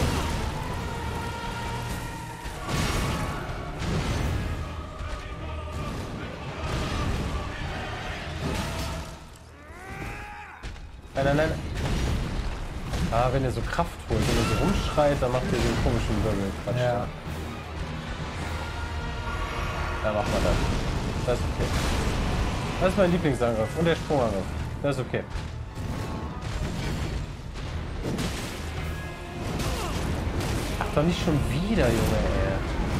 Nein. Ah, wenn er so Kraft holt, wenn er so rumschreit, dann macht er den komischen Wirbelquatsch. Ja. Ja, mach mal das. Das ist okay. Das ist mein Lieblingsangriff und der Sprungangriff. Das ist okay. Ach, doch nicht schon wieder, Junge, ey.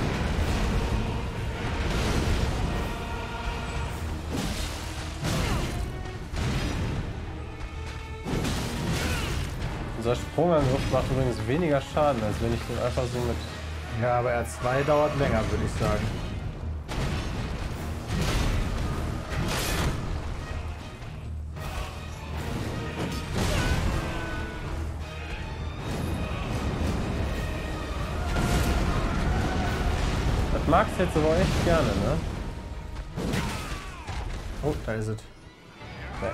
Unser Sprungangriff macht übrigens weniger Schaden, als wenn ich den einfach so mit... Ja, aber R2 dauert länger, würde ich sagen. Das magst du jetzt aber echt gerne, ne? Oh, da ist es. Ja.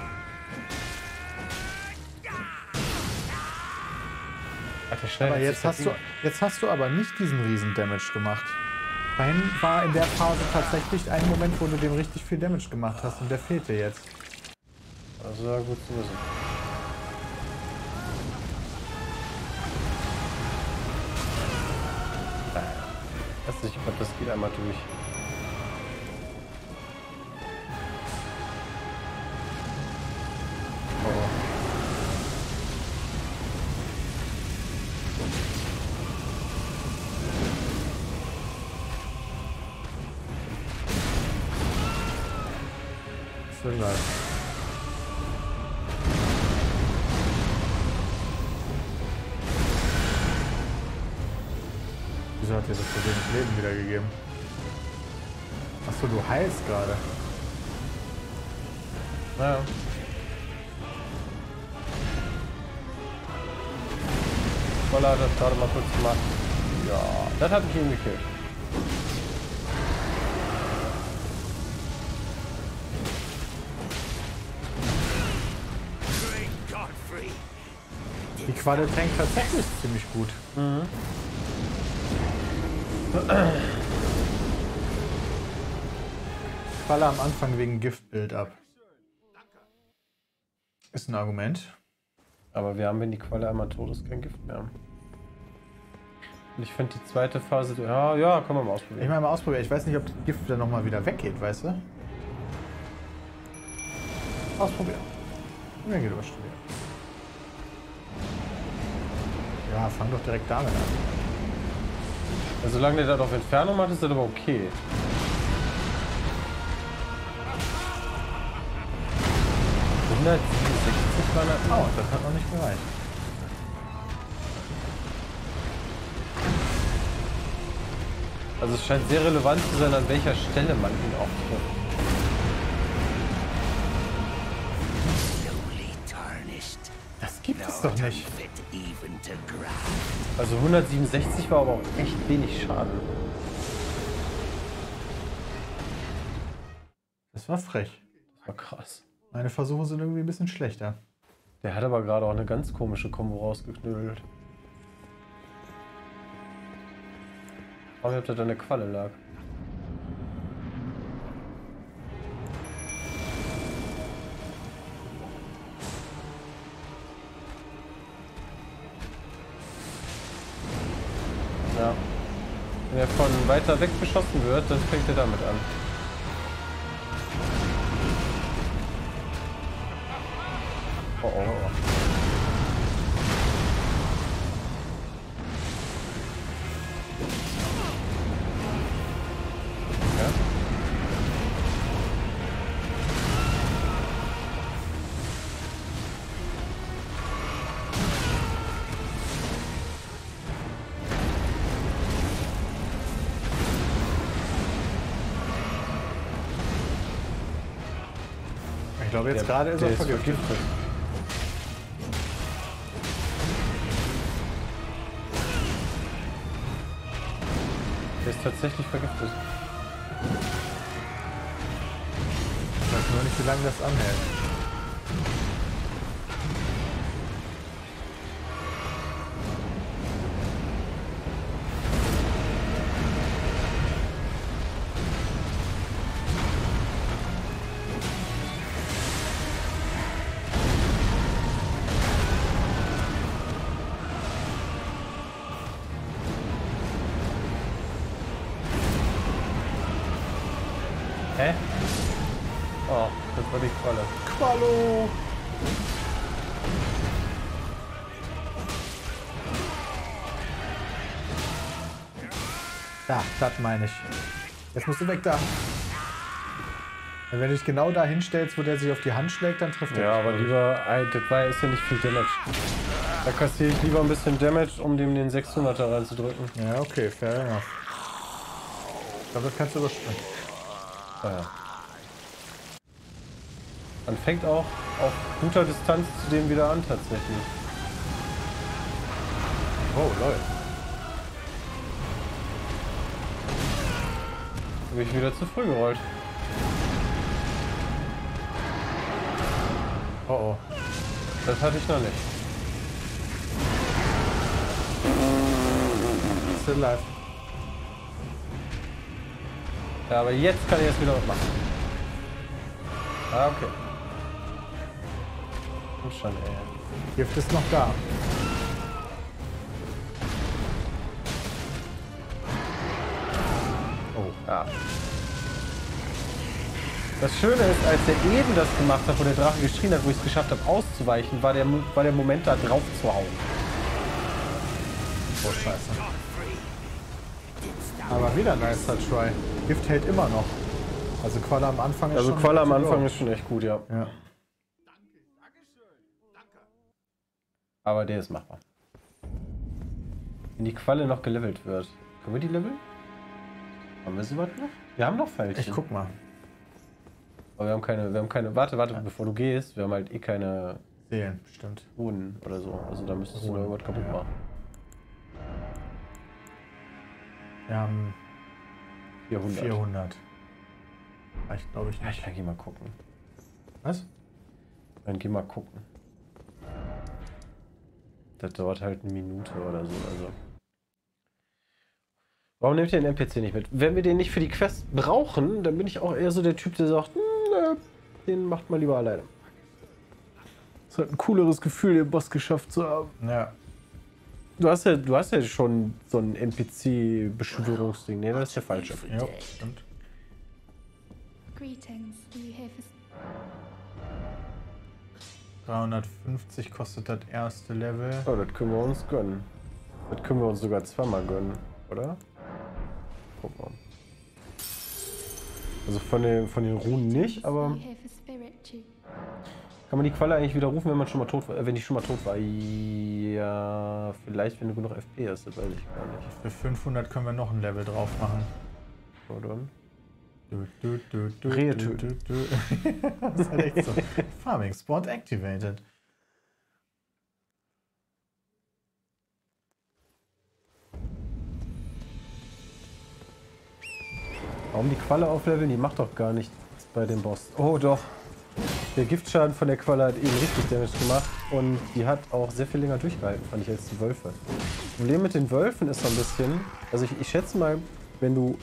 Alter, schnell, Aber jetzt hast du aber nicht diesen riesen Damage gemacht. Vorhin war in der Phase tatsächlich ein Moment, wo du dem richtig viel Damage gemacht hast und der fehlte jetzt. Also ja, gut zu wissen. Ich glaube, das geht einmal durch. Oh. So leid. Wieso hat dir das so wenig Leben wiedergegeben? Achso, du heilst gerade. Naja. Voller hat das gerade mal kurz gemacht. Ja, das hat mich eben gekillt. Die Qualle tankt tatsächlich ziemlich gut. Mhm. Qualle am Anfang wegen Gift-Build-Up. Ist ein Argument. Aber wir haben, wenn die Qualle einmal tot ist, kein Gift mehr. Und ich finde die zweite Phase, ja, können wir mal ausprobieren. Ich meine mal ausprobieren. Ich weiß nicht, ob das Gift dann nochmal wieder weggeht, weißt du? Ausprobieren. Und dann geht überstudieren. Ja, fang doch direkt damit an. Also, solange der das auf Entfernung macht, ist das aber okay. Oh, das hat noch nicht gereicht. Also es scheint sehr relevant zu sein, an welcher Stelle man ihn auch trifft. Das gibt es doch nicht. Also 167 war aber auch echt wenig Schaden. Das war frech. Das war krass. Meine Versuche sind irgendwie ein bisschen schlechter. Der hat aber gerade auch eine ganz komische Kombo rausgeknüttelt. Aber ob das an der Qualle lag. Ja. Wenn er von weiter weg beschossen wird, dann fängt er damit an. Oh oh. Ja. Ich glaube, jetzt gerade ist er vergiftet. Der ist tatsächlich vergiftet. Ich weiß nur nicht, wie lange das anhält. Hä? Oh, das war die Qualle. Quallo! Da, das meine ich. Jetzt musst du weg da. Wenn du dich genau da hinstellst, wo der sich auf die Hand schlägt, dann trifft er Ja, dich. aber lieber, das ist ja nicht viel Damage. Da kassiere ich lieber ein bisschen Damage, um dem den 600er reinzudrücken. Ja, okay, fair enough. Ich glaube, das kannst du überspringen. Ja. Man fängt auch auf guter Distanz zu dem wieder an, tatsächlich. Oh, lol. Bin ich wieder zu früh gerollt. Oh, oh. Das hatte ich noch nicht. Still alive. Ja, aber jetzt kann ich es wieder was machen. Ah, okay. Komm schon, ey. Gift ist noch da. Oh, ja. Das Schöne ist, als er eben das gemacht hat, wo der Drache geschrien hat, wo ich es geschafft habe auszuweichen, war der Moment da drauf zu hauen. Oh, scheiße. Aber wieder nicer Try. Gift hält immer noch. Also Qualle am Anfang ist Also schon... Qualle am Anfang ist schon echt gut, ja. Ja. Aber der ist machbar. Wenn die Qualle noch gelevelt wird. Können wir die leveln? Haben wir sie was noch? Wir haben noch Pfeilchen. Ich guck mal. Aber wir haben keine. Warte, bevor du gehst, wir haben halt eh keine Seelen, bestimmt. Runen oder so. Also da müsstest du Runen, noch irgendwas kaputt ja. machen. Wir haben 400. 400. Reicht, glaube ich, Ja, nicht. ich geh mal gucken. Was? Dann geh mal gucken. Das dauert halt eine Minute oder so. Also. Warum nehmt ihr den NPC nicht mit? Wenn wir den nicht für die Quest brauchen, dann bin ich auch eher so der Typ, der sagt, den macht man lieber alleine. Es ist halt ein cooleres Gefühl, den Boss geschafft zu haben. Ja. Du hast ja schon so ein NPC-Beschwörungsding. Ne, das ist der falsche. Ja, stimmt. Greetings. Are you here for 350 kostet das erste Level. Oh, das können wir uns gönnen. Das können wir uns sogar zweimal gönnen, oder? Guck mal. Also von den Runen nicht, Are aber you here for spirit tune? kann man die Qualle eigentlich wieder rufen, wenn man schon mal tot war, wenn die schon mal tot war? Ja, vielleicht, wenn du genug FP hast, das weiß ich gar nicht. Für 500 können wir noch ein Level drauf machen. So, dann. Rehe töten. Das ist halt echt so. Farming Spot activated. Warum die Qualle aufleveln? Die macht doch gar nichts bei dem Boss. Oh doch. Der Giftschaden von der Qualle hat eben richtig Damage gemacht und die hat auch sehr viel länger durchgehalten, fand ich, als die Wölfe. Das Problem mit den Wölfen ist so ein bisschen, also ich schätze mal, wenn du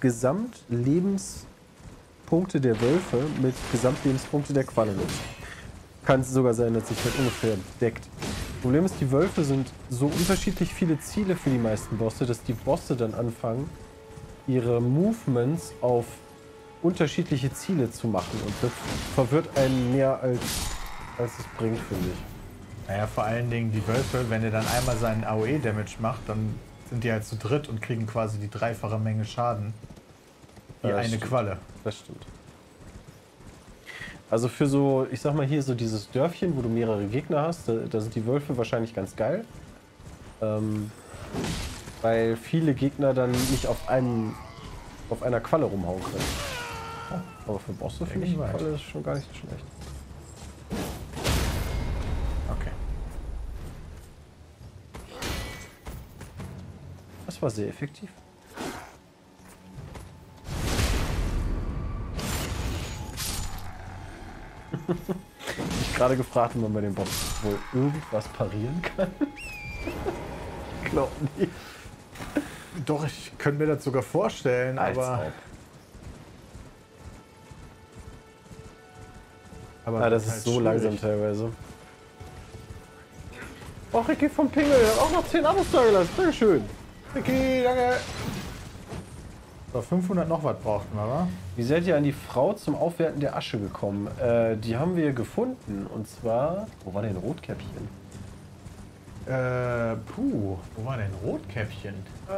Gesamtlebenspunkte der Wölfe mit Gesamtlebenspunkte der Qualle nimmst, kann es sogar sein, dass sich das ungefähr deckt. Das Problem ist, die Wölfe sind so unterschiedlich viele Ziele für die meisten Bosse, dass die Bosse dann anfangen, ihre Movements auf unterschiedliche Ziele zu machen und das verwirrt einen mehr als es bringt, finde ich. Naja, vor allen Dingen die Wölfe, wenn er dann einmal seinen AOE-Damage macht, dann sind die halt zu dritt und kriegen quasi die dreifache Menge Schaden. Wie Ja, das eine stimmt. Qualle. Das stimmt. Also für so, ich sag mal hier so dieses Dörfchen, wo du mehrere Gegner hast, da sind die Wölfe wahrscheinlich ganz geil. Weil viele Gegner dann nicht auf einer Qualle rumhauen können. Aber für Bosse finde ich die weit. Qualle ist schon gar nicht so schlecht. Okay. Das war sehr effektiv. Ich gerade gefragt, ob man bei dem Boss wohl irgendwas parieren kann. Ich glaube nicht. Doch, ich könnte mir das sogar vorstellen, aber Das halt ist so schwierig. langsam teilweise. Och, Ricky vom Pingel, hat auch noch 10 Abos da gelassen. Dankeschön. Ricky, danke. So, 500 noch was brauchten wir, wa? Wie seid ihr an die Frau zum Aufwerten der Asche gekommen? Die haben wir gefunden. Und zwar... Wo war denn Rotkäppchen? Wo war denn Rotkäppchen?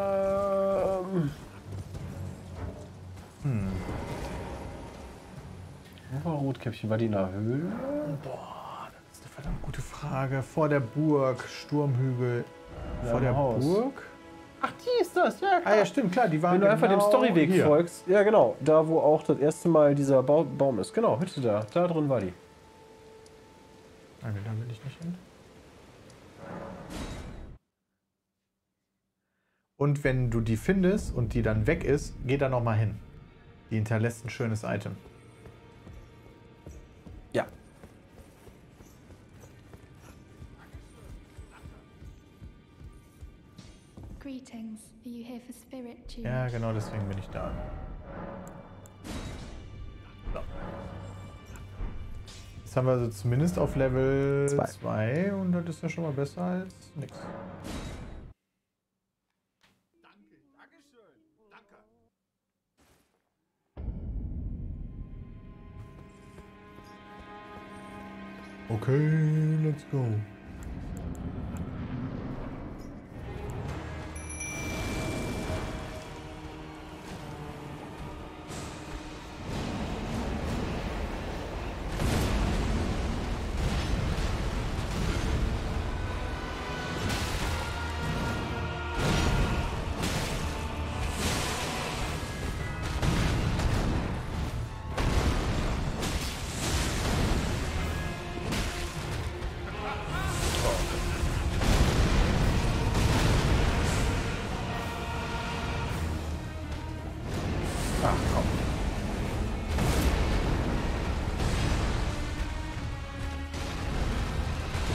Wo war Rotkäppchen? War die in der Höhle? Boah, das ist eine verdammt gute Frage. Vor der Burg, Sturmhügel. Ja, Vor im der Haus. Burg? Ach, die ist das, ja klar. Ah ja, stimmt, klar, die waren Wenn du einfach dem genau Storyweg hier. folgst. Ja, genau. Da, wo auch das erste Mal dieser Baum ist. Genau, Hütte da. Da drin war die. Nein, da will ich nicht hin. Und wenn du die findest und die dann weg ist, geh da nochmal hin. Die hinterlässt ein schönes Item. Ja. Greetings. Are you here for spirit tune? Ja, genau deswegen bin ich da. So. Jetzt haben wir also zumindest auf Level 2 und das ist ja schon mal besser als nix. Okay, let's go.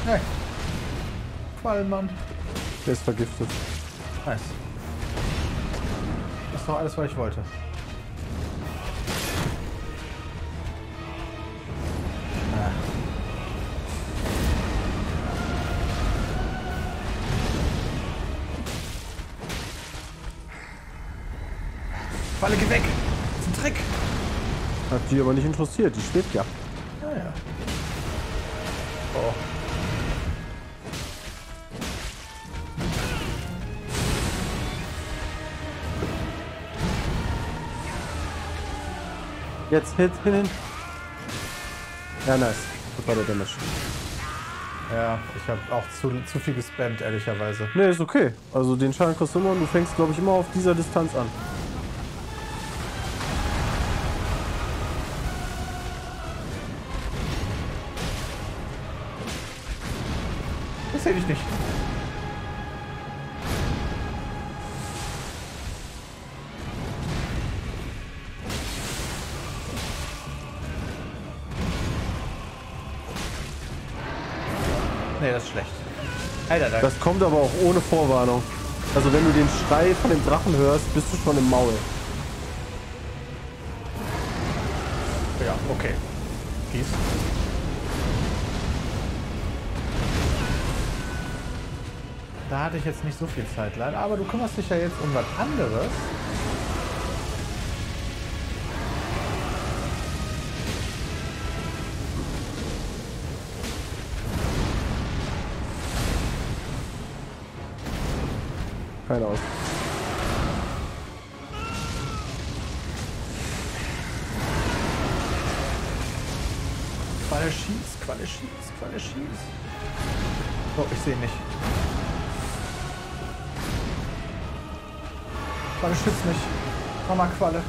Hey. Quallenmann. Der ist vergiftet. Nice. Das ist doch alles, was ich wollte. Ah. Falle, geh weg! Das ist ein Trick! Hat die aber nicht interessiert, die schwebt ja. Ah ja. Oh. Jetzt, hin. Ja, nice. Das war der Damage. Ja, ich habe auch zu viel gespammt, ehrlicherweise. Ne, ist okay. Also den Schaden kriegst du immer und du fängst, glaube ich, immer auf dieser Distanz an. Das sehe ich nicht. Nee, das ist schlecht. Alter, da Das kommt aber auch ohne Vorwarnung. Also wenn du den Schrei von dem Drachen hörst, bist du schon im Maul. ja, okay. Peace. Da hatte ich jetzt nicht so viel Zeit leider, aber du kümmerst dich ja jetzt um was anderes. Keine Ahnung. Qualle schieß. Oh, ich sehe nicht. Qualle schützt mich. Mama Qualle.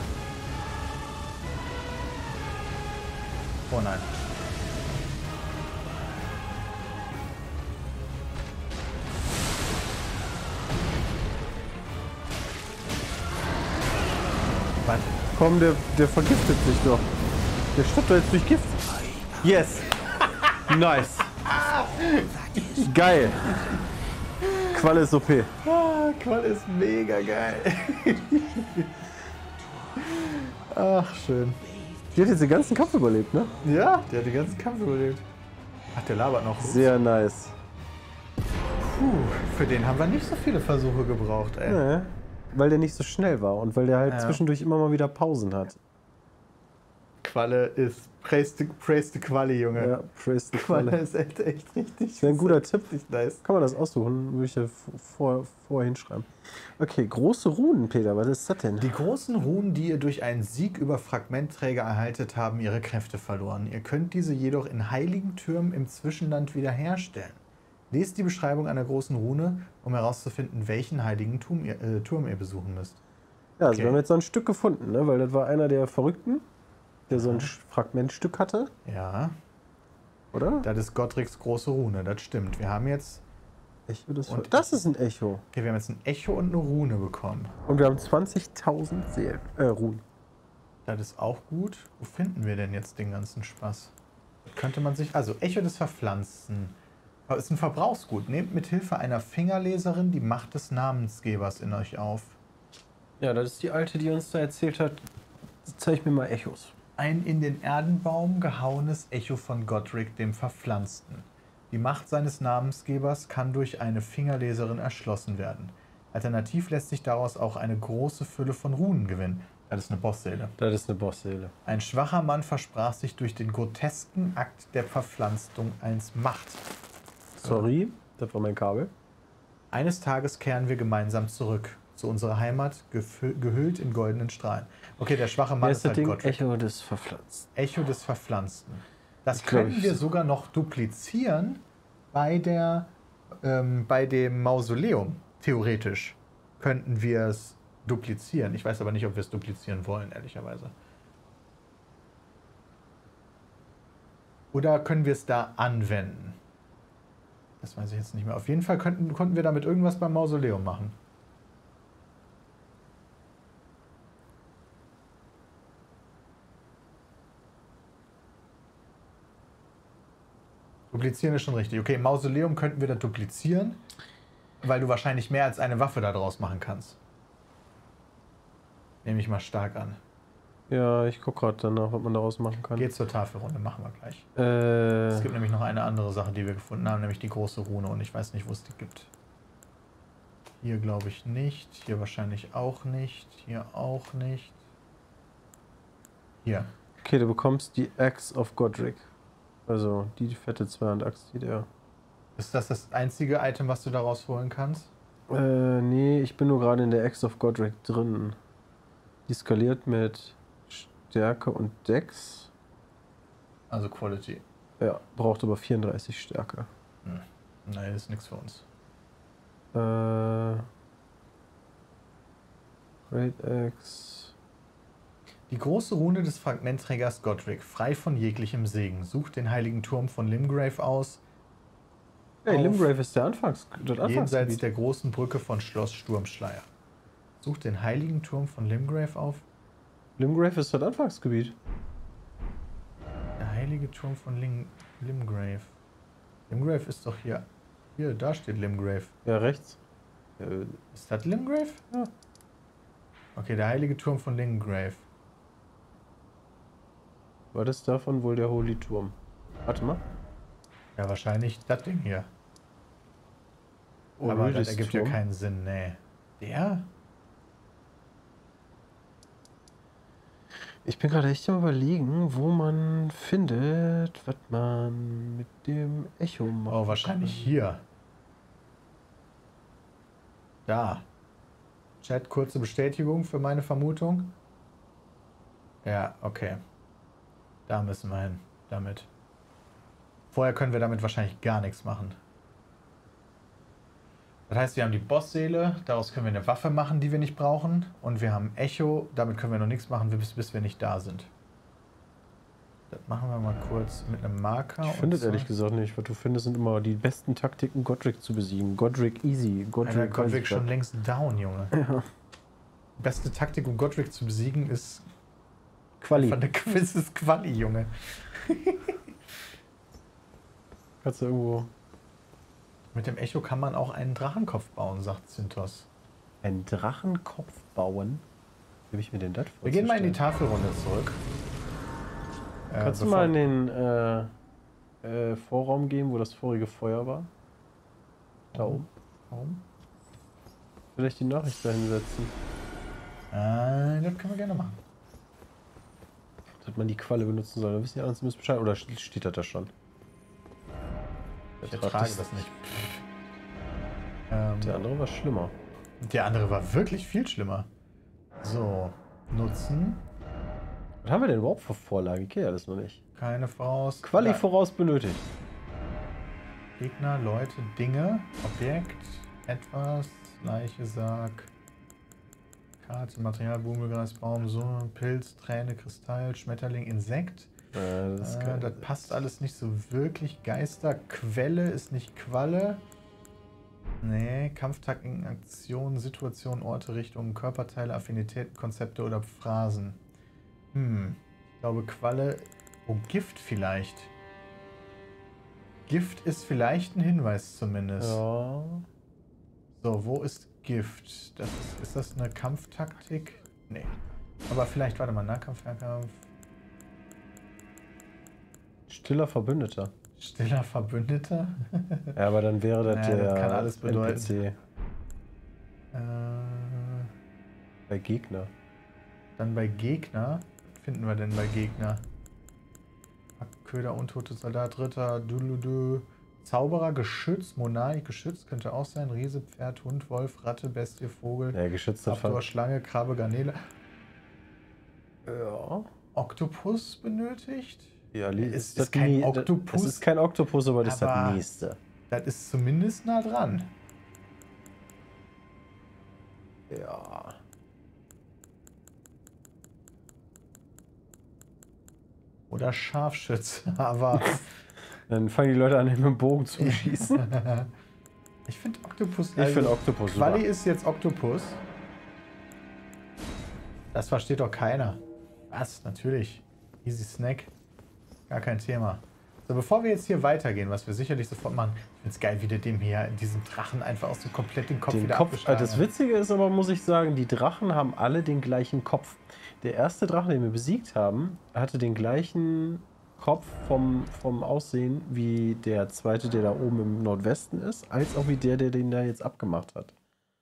Oh nein. Was? Komm, der vergiftet sich doch. Der stirbt doch jetzt durch Gift. Yes. Nice. Geil. Qualle ist OP. Ah, Qualle ist mega geil. Ach, schön. Die hat jetzt den ganzen Kampf überlebt, ne? Ja, der hat den ganzen Kampf überlebt. Ach, der labert noch. Sehr nice. Puh, für den haben wir nicht so viele Versuche gebraucht, ey. Ja, weil der nicht so schnell war und weil der halt Ja. zwischendurch immer mal wieder Pausen hat. Qualle ist praise the Qualle, Junge. Ja, praise the Qualle Qualle. ist echt richtig. Das wäre ein guter Tipp. Richtig nice. Kann man das aussuchen? Würde ich ja vorher hinschreiben. Okay, große Runen, Peter. Was ist das denn? Die großen Runen, die ihr durch einen Sieg über Fragmentträger erhaltet, haben ihre Kräfte verloren. Ihr könnt diese jedoch in heiligen Türmen im Zwischenland wiederherstellen. Lest die Beschreibung einer großen Rune, um herauszufinden, welchen heiligen Turm ihr besuchen müsst. Ja, also Okay. wir haben jetzt so ein Stück gefunden, ne? Weil das war einer der Verrückten, der so ein Fragmentstück hatte, Ja, oder? das ist Gottricks große Rune, das stimmt. Wir haben jetzt, Echo des Und- das ist ein Echo. okay, wir haben jetzt ein Echo und eine Rune bekommen. Und wir haben 20.000 Seelen. Runen. Das ist auch gut. Wo finden wir denn jetzt den ganzen Spaß? Könnte man sich, also Echo des Verpflanzten. Ist ein Verbrauchsgut. Nehmt mit Hilfe einer Fingerleserin die Macht des Namensgebers in euch auf. Ja, das ist die alte, die uns da erzählt hat. Zeig mir mal Echos. Ein in den Erdenbaum gehauenes Echo von Gottrick dem Verpflanzten. Die Macht seines Namensgebers kann durch eine Fingerleserin erschlossen werden. Alternativ lässt sich daraus auch eine große Fülle von Runen gewinnen. Das ist eine Bossseele. Das ist eine Bossseele. Ein schwacher Mann versprach sich durch den grotesken Akt der Verpflanzung eins Macht. Sorry, das war mein Kabel. Eines Tages kehren wir gemeinsam zurück zu unserer Heimat, gehüllt in goldenen Strahlen. Okay, der schwache Mann Hier ist ist das halt Ding Gottrick. Echo des Verpflanzten. Echo des Verpflanzten. Das Ich glaub, können wir ich- sogar noch duplizieren bei dem Mausoleum. Theoretisch könnten wir es duplizieren. Ich weiß aber nicht, ob wir es duplizieren wollen, ehrlicherweise. Oder können wir es da anwenden? Das weiß ich jetzt nicht mehr. Auf jeden Fall konnten wir damit irgendwas beim Mausoleum machen. duplizieren ist schon richtig. Okay, im Mausoleum könnten wir das duplizieren, weil du wahrscheinlich mehr als eine Waffe da draus machen kannst. Nehme ich mal stark an. Ja, ich gucke gerade danach, was man daraus machen kann. Geht zur Tafelrunde, machen wir gleich. Es gibt nämlich noch eine andere Sache, die wir gefunden haben, nämlich die große Rune und ich weiß nicht, wo es die gibt. Hier glaube ich nicht, hier wahrscheinlich auch nicht, hier auch nicht. Hier. Okay, du bekommst die Axe of Godric. Also die fette Zweihand-Axt, die der... Ist das das einzige Item, was du daraus holen kannst? Nee, ich bin nur gerade in der Axe of Godric drin. Die skaliert mit Stärke und Dex. Also Quality. Ja, braucht aber 34 Stärke. Nein, das ist nichts für uns. Great Axe. Die große Rune des Fragmentträgers Godric, frei von jeglichem Segen. Sucht den heiligen Turm von Limgrave aus. Hey, auf Limgrave ist der jenseits der großen Brücke von Schloss Sturmschleier. Sucht den heiligen Turm von Limgrave auf. Limgrave ist das Anfangsgebiet. Der heilige Turm von Limgrave. Limgrave ist doch hier. Hier, da steht Limgrave. Ja, rechts. Ist das Limgrave? Ja. Okay, der heilige Turm von Limgrave. War das davon wohl der Holy Turm? Warte mal. Ja, wahrscheinlich das Ding hier. Aber das ergibt ja keinen Sinn, nee. Der? Ich bin gerade echt am Überlegen, wo man findet, was man mit dem Echo macht. Oh, wahrscheinlich hier. Da. Chat, kurze Bestätigung für meine Vermutung. Ja, okay. Da müssen wir hin. Damit. Vorher können wir damit wahrscheinlich gar nichts machen. Das heißt, wir haben die Bossseele, daraus können wir eine Waffe machen, die wir nicht brauchen. Und wir haben Echo, damit können wir noch nichts machen, bis wir nicht da sind. Das machen wir mal kurz mit einem Marker. Ich finde es ehrlich gesagt nicht. Was du findest, sind immer die besten Taktiken, Godric zu besiegen. Godric easy. Godric schon längst down, Junge. Ja. Beste Taktik, um Godric zu besiegen, ist Quali. von der Quiz ist Quali, Junge. Kannst du irgendwo... Mit dem Echo kann man auch einen Drachenkopf bauen, sagt Zintos. Einen Drachenkopf bauen? Wie habe ich mir denn das vorzustellen? Wir gehen mal in die Tafelrunde zurück. Kannst du mal in den Vorraum gehen, wo das vorige Feuer war? Da oben. Warum? Vielleicht die Nachricht da hinsetzen. Das können wir gerne machen. Dass man die Qualle benutzen soll. Da wissen die anderen zumindest Bescheid. Oder steht das da schon? Ich ertrage das nicht. Der andere war schlimmer. Der andere war wirklich viel schlimmer. So, nutzen. Was haben wir denn überhaupt für Vorlagen? Ich kenne ja das noch nicht. Keine voraus. Quali Ja. voraus benötigt. Gegner, Leute, Dinge, Objekt, etwas, Leiche, Sarg, Karte, Material, Blumengeist, Baum, Sonne, Pilz, Träne, Kristall, Schmetterling, Insekt. Das, Das passt alles nicht so wirklich. Geister, Quelle ist nicht Qualle. Nee, Kampftaktiken, Aktionen, Situationen, Orte, Richtungen, Körperteile, Affinitäten, Konzepte oder Phrasen. Ich glaube Qualle... Oh, Gift vielleicht. Gift ist vielleicht ein Hinweis zumindest. ja. So, wo ist Gift? Ist das eine Kampftaktik? Nee. Aber vielleicht, warte mal, Nahkampf, Fernkampf. Stiller Verbündeter. Stiller Verbündeter? Ja, aber dann wäre das Naja, der das kann alles bedeuten. NPC. Bei Gegner. Dann bei Gegner. Was finden wir denn bei Gegner? Köder, untote Soldat, Ritter, Duludü, Zauberer, Geschütz, Monarch, Geschütz könnte auch sein. Riese, Pferd, Hund, Wolf, Ratte, Bestie, Vogel, Ja, geschützter Raptor, Schlange, Krabbe, Garnele. Ja. Oktopus benötigt? Ja, Es ist kein Oktopus. Es ist kein Oktopus, aber das ist Aber- das nächste. Das ist zumindest nah dran. Ja. Oder Scharfschütze, aber Dann fangen die Leute an, mit dem Bogen zu schießen. ich finde Oktopus... Ich finde Oktopus super. Quali ist jetzt Oktopus. Das versteht doch keiner. Was? Natürlich. Easy Snack. Gar kein Thema. So, bevor wir jetzt hier weitergehen, was wir sicherlich sofort machen, ich finde es geil, wie der dem hier, diesem Drachen einfach aus dem kompletten Kopf wieder abgeschlagen Das hat. Witzige ist aber, muss ich sagen, die Drachen haben alle den gleichen Kopf. Der erste Drache, den wir besiegt haben, hatte den gleichen Kopf vom Aussehen wie der zweite, der da oben im Nordwesten ist, als auch wie der den da jetzt abgemacht hat.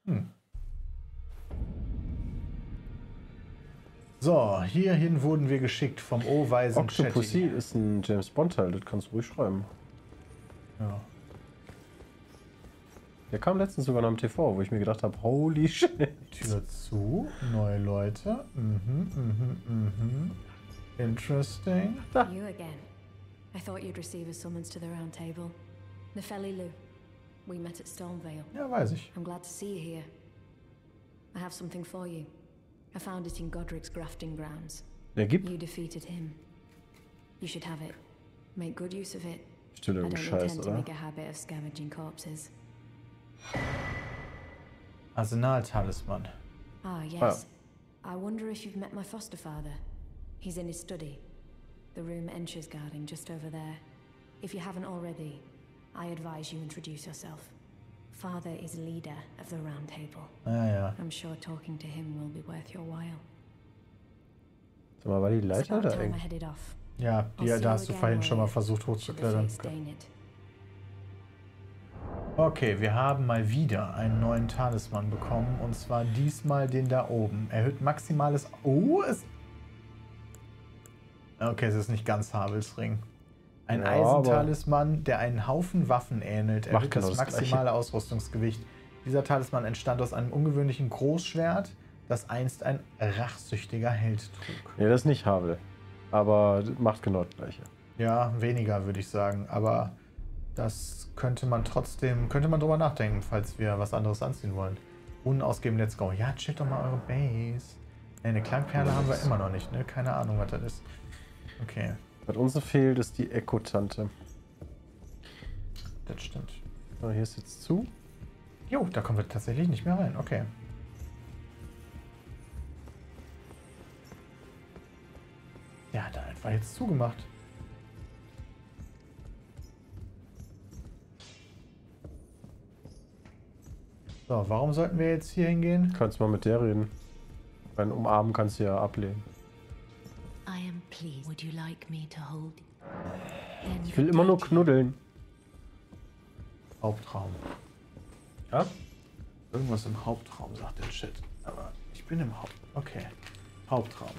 So, hierhin wurden wir geschickt vom O-Weisen Octopussy ist ein James Bond-Teil, das kannst du ruhig schreiben. Ja. Der kam letztens sogar noch im TV, wo ich mir gedacht habe, holy shit. Tür zu, neue Leute. Interesting. You again. I thought you'd receive a summons to the Round Table. Nepheli Lu. We met at Stormvale. Ja, weiß ich. I'm glad to see you here. I have something for you. I found it in Godric's grafting grounds. Der gibt You defeated him. You should have it. Make good use of it. bestimmt I irgendwie don't Scheiß, intend to oder? make a habit of scavenging corpses. Arsenal-Talisman. Ah, yes. I wonder if you've met my foster father. He's in his study. The room Ensha's guarding just over there. If you haven't already, I advise you introduce yourself. Father is leader of the Round Table. Ja. I'm sure talking to him will be worth your while. Sag mal, war die It's Leiter about da time I eng? headed off. Ja, da hast du vorhin schon mal versucht Should the hochzuklettern. fate stain it. Okay, wir haben mal wieder einen neuen Talisman bekommen. Und zwar diesmal den da oben. Erhöht maximales... Oh, es... Okay, es ist nicht ganz Havels Ring. Ein Ja, Eisentalisman, der einen Haufen Waffen ähnelt, erhöht genau das das maximale Ausrüstungsgewicht. Dieser Talisman entstand aus einem ungewöhnlichen Großschwert, das einst ein rachsüchtiger Held trug. Ja, das ist nicht Havel. Aber macht genau das gleiche. Ja, weniger würde ich sagen, aber das könnte man drüber nachdenken, falls wir was anderes anziehen wollen. Unausgeben, let's go. Ja, chillt doch mal eure Base. Ne, eine Klangperle haben wir immer noch nicht, ne? Keine Ahnung, was das ist. Okay, Was uns noch fehlt, ist die Echo-Tante. das stimmt. So, hier ist jetzt zu. Jo, da kommen wir tatsächlich nicht mehr rein. Okay. Ja, da hat einfach jetzt zugemacht. So, warum sollten wir jetzt hier hingehen? Kannst mal mit der reden. Weil umarmen kannst du ja ablehnen. I am pleased. Would you like me to hold? Then Ich will immer nur knuddeln. Hauptraum. Ja? Irgendwas im Hauptraum, sagt der Chat. Aber ich bin im Okay. Hauptraum.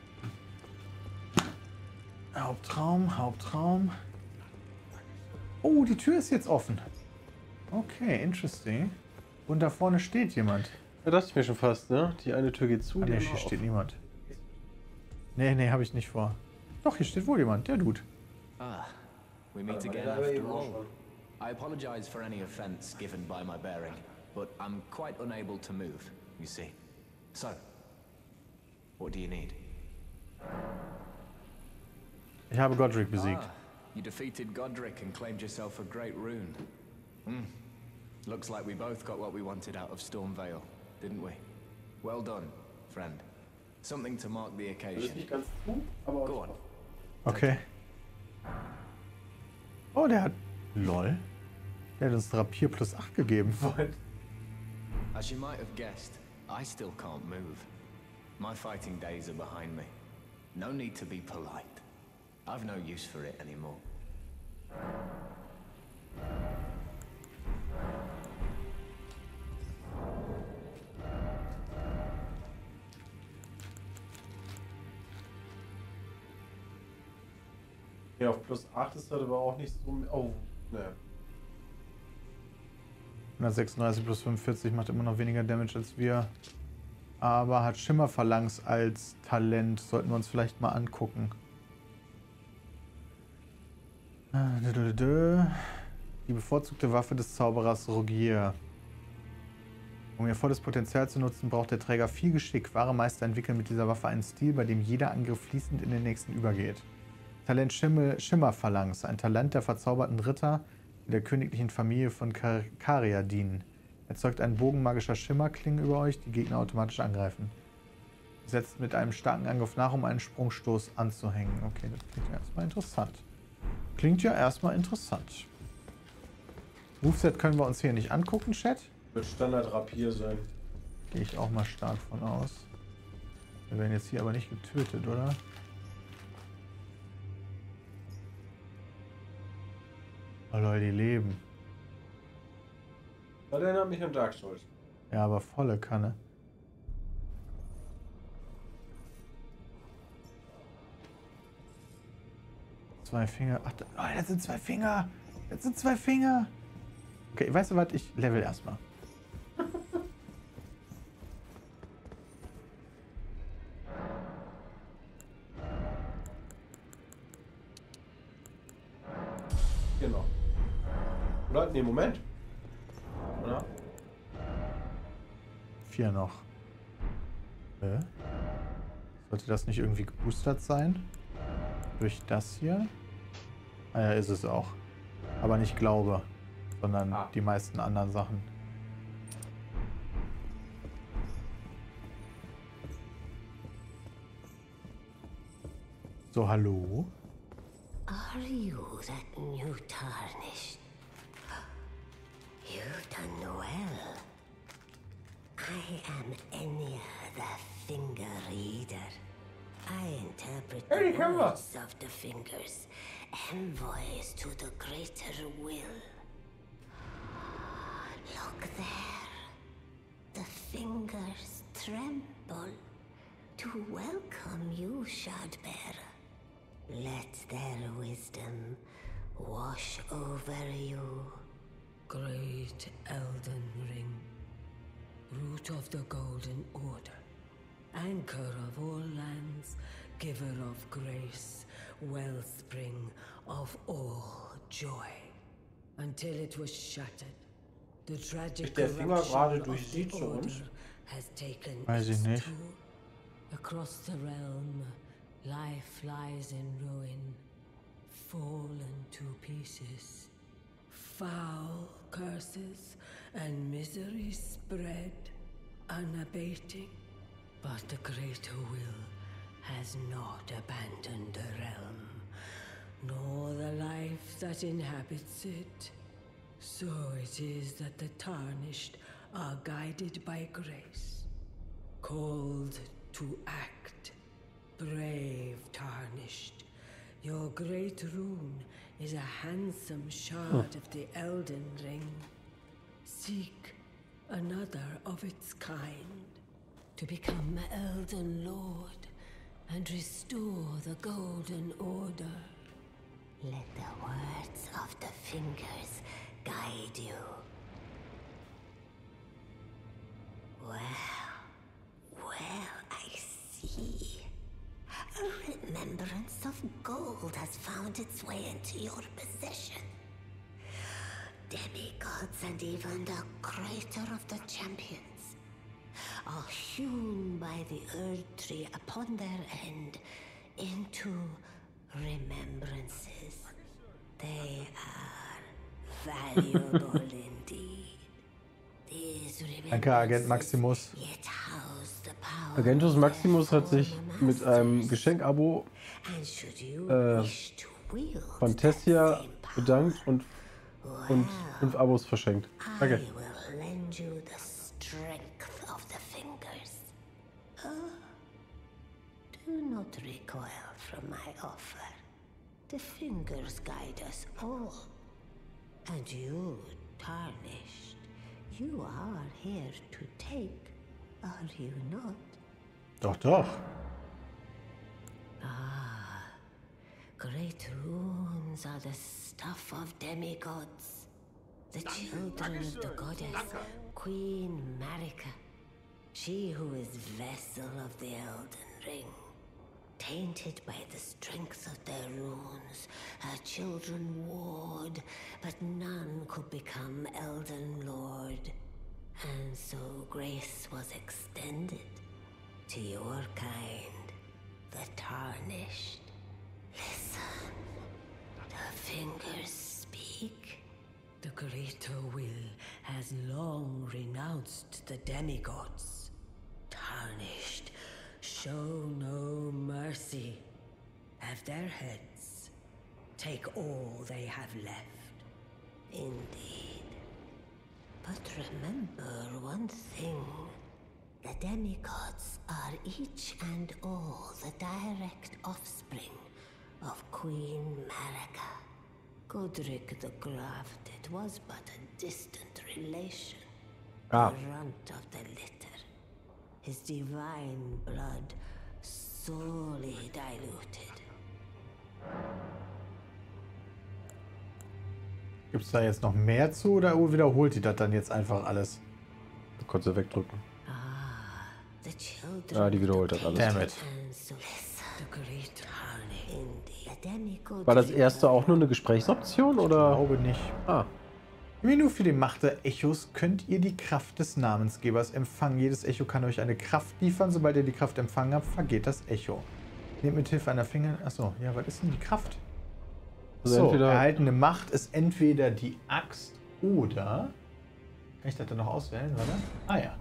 Hauptraum. Oh, die Tür ist jetzt offen. Okay, interesting. Und da vorne steht jemand. Ja, dachte ich mir schon fast, ne? Die eine Tür geht zu, Ah, die nee, andere hier steht offen. niemand. Nee, habe ich nicht vor. Doch, hier steht wohl jemand. Der Dude. Ah, we meet again after all. I apologize for any offense given by my bearing, but I'm quite unable to move, you see. So, what do you need? Ich habe Godric besiegt. Ah, you defeated Godric and claimed yourself a great rune. Looks like we both got what we wanted out of Stormvale, didn't we? Well done, friend. Something to mark the occasion. Go on. Okay. Oh, der hat... LOL. Der hat uns Rapier plus 8 gegeben. As you might have guessed, I still can't move. My fighting days are behind me. No need to be polite. I've no use for it anymore. Ja, auf plus 8 ist das aber auch nicht so... Oh, ne. 136 plus 45 macht immer noch weniger Damage als wir. Aber hat Schimmerphalanx als Talent. Sollten wir uns vielleicht mal angucken. Die bevorzugte Waffe des Zauberers Rogier. Um ihr volles Potenzial zu nutzen, braucht der Träger viel Geschick. Wahre Meister entwickeln mit dieser Waffe einen Stil, bei dem jeder Angriff fließend in den nächsten übergeht. Talent Schimmerphalanx. Ein Talent der verzauberten Ritter, die der königlichen Familie von Caria dienen. Erzeugt einen Bogen magischer Schimmerklingen über euch, die Gegner automatisch angreifen. Setzt mit einem starken Angriff nach, um einen Sprungstoß anzuhängen. Okay, das klingt ja erstmal interessant. Klingt ja erstmal interessant. Moveset können wir uns hier nicht angucken, Chat. Wird Standard Rapier sein. Gehe ich auch mal stark von aus. Wir werden jetzt hier aber nicht getötet, oder? Oh Leute, die leben. Das erinnert mich an Dark Souls. Ja, aber volle Kanne. Zwei Finger. Ach, das sind zwei Finger. Das sind zwei Finger. Okay, weißt du was? Ich level erstmal. Genau. Oder? Nee, Moment. Oder? 4 noch. Sollte das nicht irgendwie geboostert sein? Durch das hier? Ah ja, ist es auch. Aber nicht Glaube, sondern die meisten anderen Sachen. So, hallo? Are you that new tarnished? You've done well. I am Enya, the Finger Reader. I interpret the words of the fingers, envoys to the greater will. Look there. The fingers tremble to welcome you, Shardbearer. Let their wisdom wash over you. Great Elden Ring, root of the Golden Order, anchor of all lands, giver of grace, wellspring of all joy. Until it was shattered, the tragic corruption of the Order has taken its toll. Across the realm, life lies in ruin, fallen to pieces. Foul curses and misery spread, unabating. But the greater will has not abandoned the realm, nor the life that inhabits it. So it is that the tarnished are guided by grace, called to act. Brave tarnished, your great rune is a handsome shard of the Elden Ring. Seek another of its kind to become Elden Lord and restore the Golden Order. Let the words of the fingers guide you. Well, I see. A remembrance of gold has found its way into your possession. Demigods and even the creator of the champions are hewn by the Erd Tree upon their end into remembrances. They are valuable indeed. These Danke, Agent Maximus. yet house the power Agentus Maximus hat sich mit einem Geschenkabo and should you wish to wield von Tessia bedankt und 5 Abos verschenkt. Danke. I will lend you the strength of the fingers. Do not recoil from my offer. The fingers guide us all. And you, tarnished, you are here to take, are you not? Doch, doch. Great runes are the stuff of demigods. The children of the goddess, Queen Marika. She who is vessel of the Elden Ring. Tainted by the strength of their runes, her children warred, but none could become Elden Lord. And so grace was extended to your kind, the tarnished. Listen, the fingers speak. The greater will has long renounced the demigods. Tarnished, show no mercy. Have their heads take all they have left. Indeed. But remember one thing. The demigods are each and all the direct offspring of Queen Marika. Godric the Grafted was but a distant relation. The runt of the litter. His divine blood sorely diluted. Gibt es da jetzt noch mehr zu oder wiederholt die das dann jetzt einfach alles? Du kannst ja wegdrücken. The children Die wiederholt das alles. Damn it. War das erste auch nur eine Gesprächsoption, oder? Ich glaube nicht. Ah. Im Menü für den Macht der Echos könnt ihr die Kraft des Namensgebers empfangen. Jedes Echo kann euch eine Kraft liefern. Sobald ihr die Kraft empfangen habt, vergeht das Echo. Nehmt mit Hilfe einer Finger... Achso, ja, was ist denn die Kraft? Also so, erhaltene Macht ist entweder die Axt oder... Kann ich das dann noch auswählen, oder? Ah ja.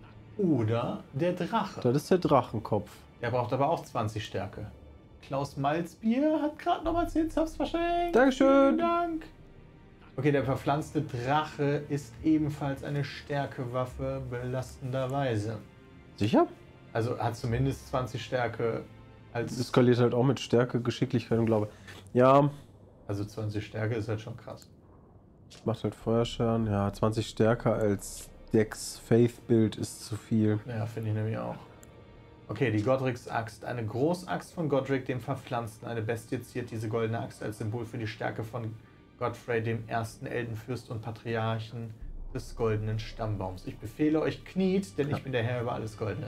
Oder der Drache. Das ist der Drachenkopf. Der braucht aber auch 20 Stärke. Klaus Malzbier hat gerade nochmal 10 Subs verschenkt. Dankeschön. Vielen Dank. Okay, der verpflanzte Drache ist ebenfalls eine Stärkewaffe belastenderweise. Sicher? Also hat zumindest 20 Stärke als... Das skaliert halt auch mit Stärke, Geschicklichkeit und Glaube. Ja. Also 20 Stärke ist halt schon krass. Macht halt Feuerschaden. Ja, 20 Stärke als Dex Faith Bild ist zu viel. Ja, finde ich nämlich auch. Okay, die Godrics Axt. Eine Großaxt von Godric, dem Verpflanzten. Eine Bestie ziert diese goldene Axt als Symbol für die Stärke von Godfrey, dem ersten Eldenfürst und Patriarchen des goldenen Stammbaums. Ich befehle euch, kniet, denn ich bin der Herr über alles Goldene.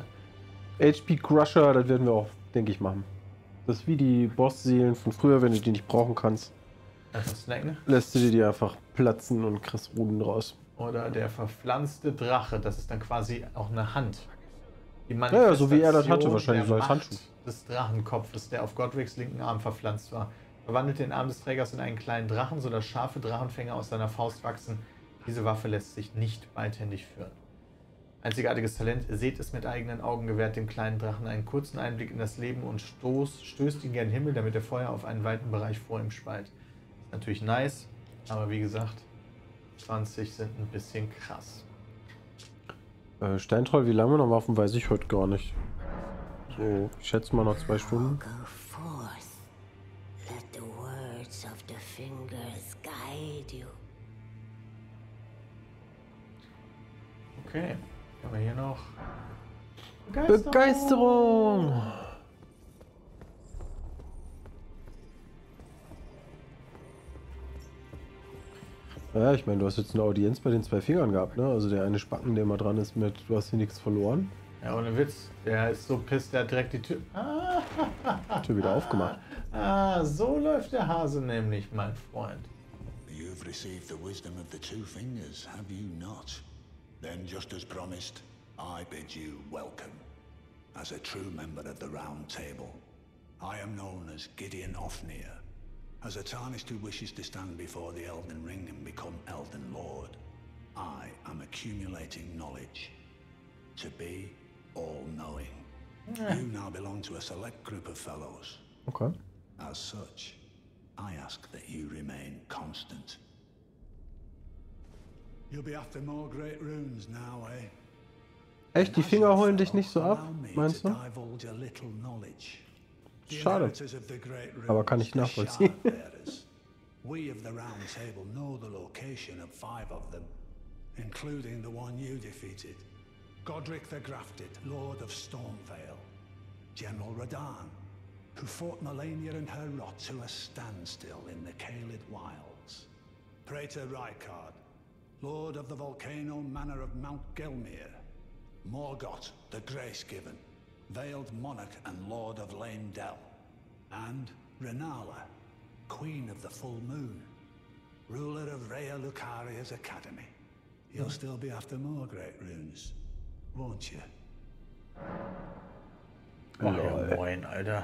HP Crusher, das werden wir auch, denke ich, machen. Das ist wie die Bossseelen von früher, wenn du die nicht brauchen kannst. Einfach snacken. Lässt du die einfach platzen und kriegst Runen raus. Oder der verpflanzte Drache, das ist dann quasi auch eine Hand. Die ja, so wie er das hatte, wahrscheinlich so als Macht Handschuh. Des Drachenkopfes, der auf Godrics linken Arm verpflanzt war. Verwandelt den Arm des Trägers in einen kleinen Drachen, sodass scharfe Drachenfänger aus seiner Faust wachsen. Diese Waffe lässt sich nicht beidhändig führen. Einzigartiges Talent, seht es mit eigenen Augen, gewährt dem kleinen Drachen einen kurzen Einblick in das Leben und stößt ihn gen Himmel, damit er Feuer auf einen weiten Bereich vor ihm speit. Ist natürlich nice, aber wie gesagt, 20 sind ein bisschen krass. Steintroll, wie lange wir noch Waffen, weiß ich heute gar nicht. So, ich schätze mal noch 2 Stunden. Okay, haben wir hier noch Begeisterung! Ja, ich meine, du hast jetzt eine Audienz bei den 2 Fingern gehabt, ne? Also der eine Spacken, der immer dran ist mit, du hast hier nichts verloren. Ja, ohne Witz. Der ist so pisst, der hat direkt die Tür... Tür wieder aufgemacht. So läuft der Hase nämlich, mein Freund. You've received the wisdom of the 2 fingers, have you not? Then, just as promised, I bid you welcome. As a true member of the Round Table, I am known as Gideon Ofnir. As a Tarnished who wishes to stand before the Elden Ring and become Elden Lord, I am accumulating knowledge. To be all-knowing. You now belong to a select group of fellows. Okay. As such, I ask that you remain constant. You'll be after more great runes now, eh? Echt, die Finger holen dich nicht so ab, meinst du? Schade. Aber kann ich nachvollziehen. We of the Round Table know the location of 5 of them, including the one you defeated. Godric the Grafted, Lord of Stormvale. General Radahn, who fought Melania and her rot to a standstill in the Caelid Wilds. Praetor Rykard, Lord of the Volcano Manor of Mount Gelmir. Morgoth, the Grace-Given, Veiled Monarch and Lord of Lane Dell. And Renala, Queen of the Full Moon, ruler of Rhea Lucaria's Academy. You'll still be after more great runes, won't you? Oh ja, moin, Alter.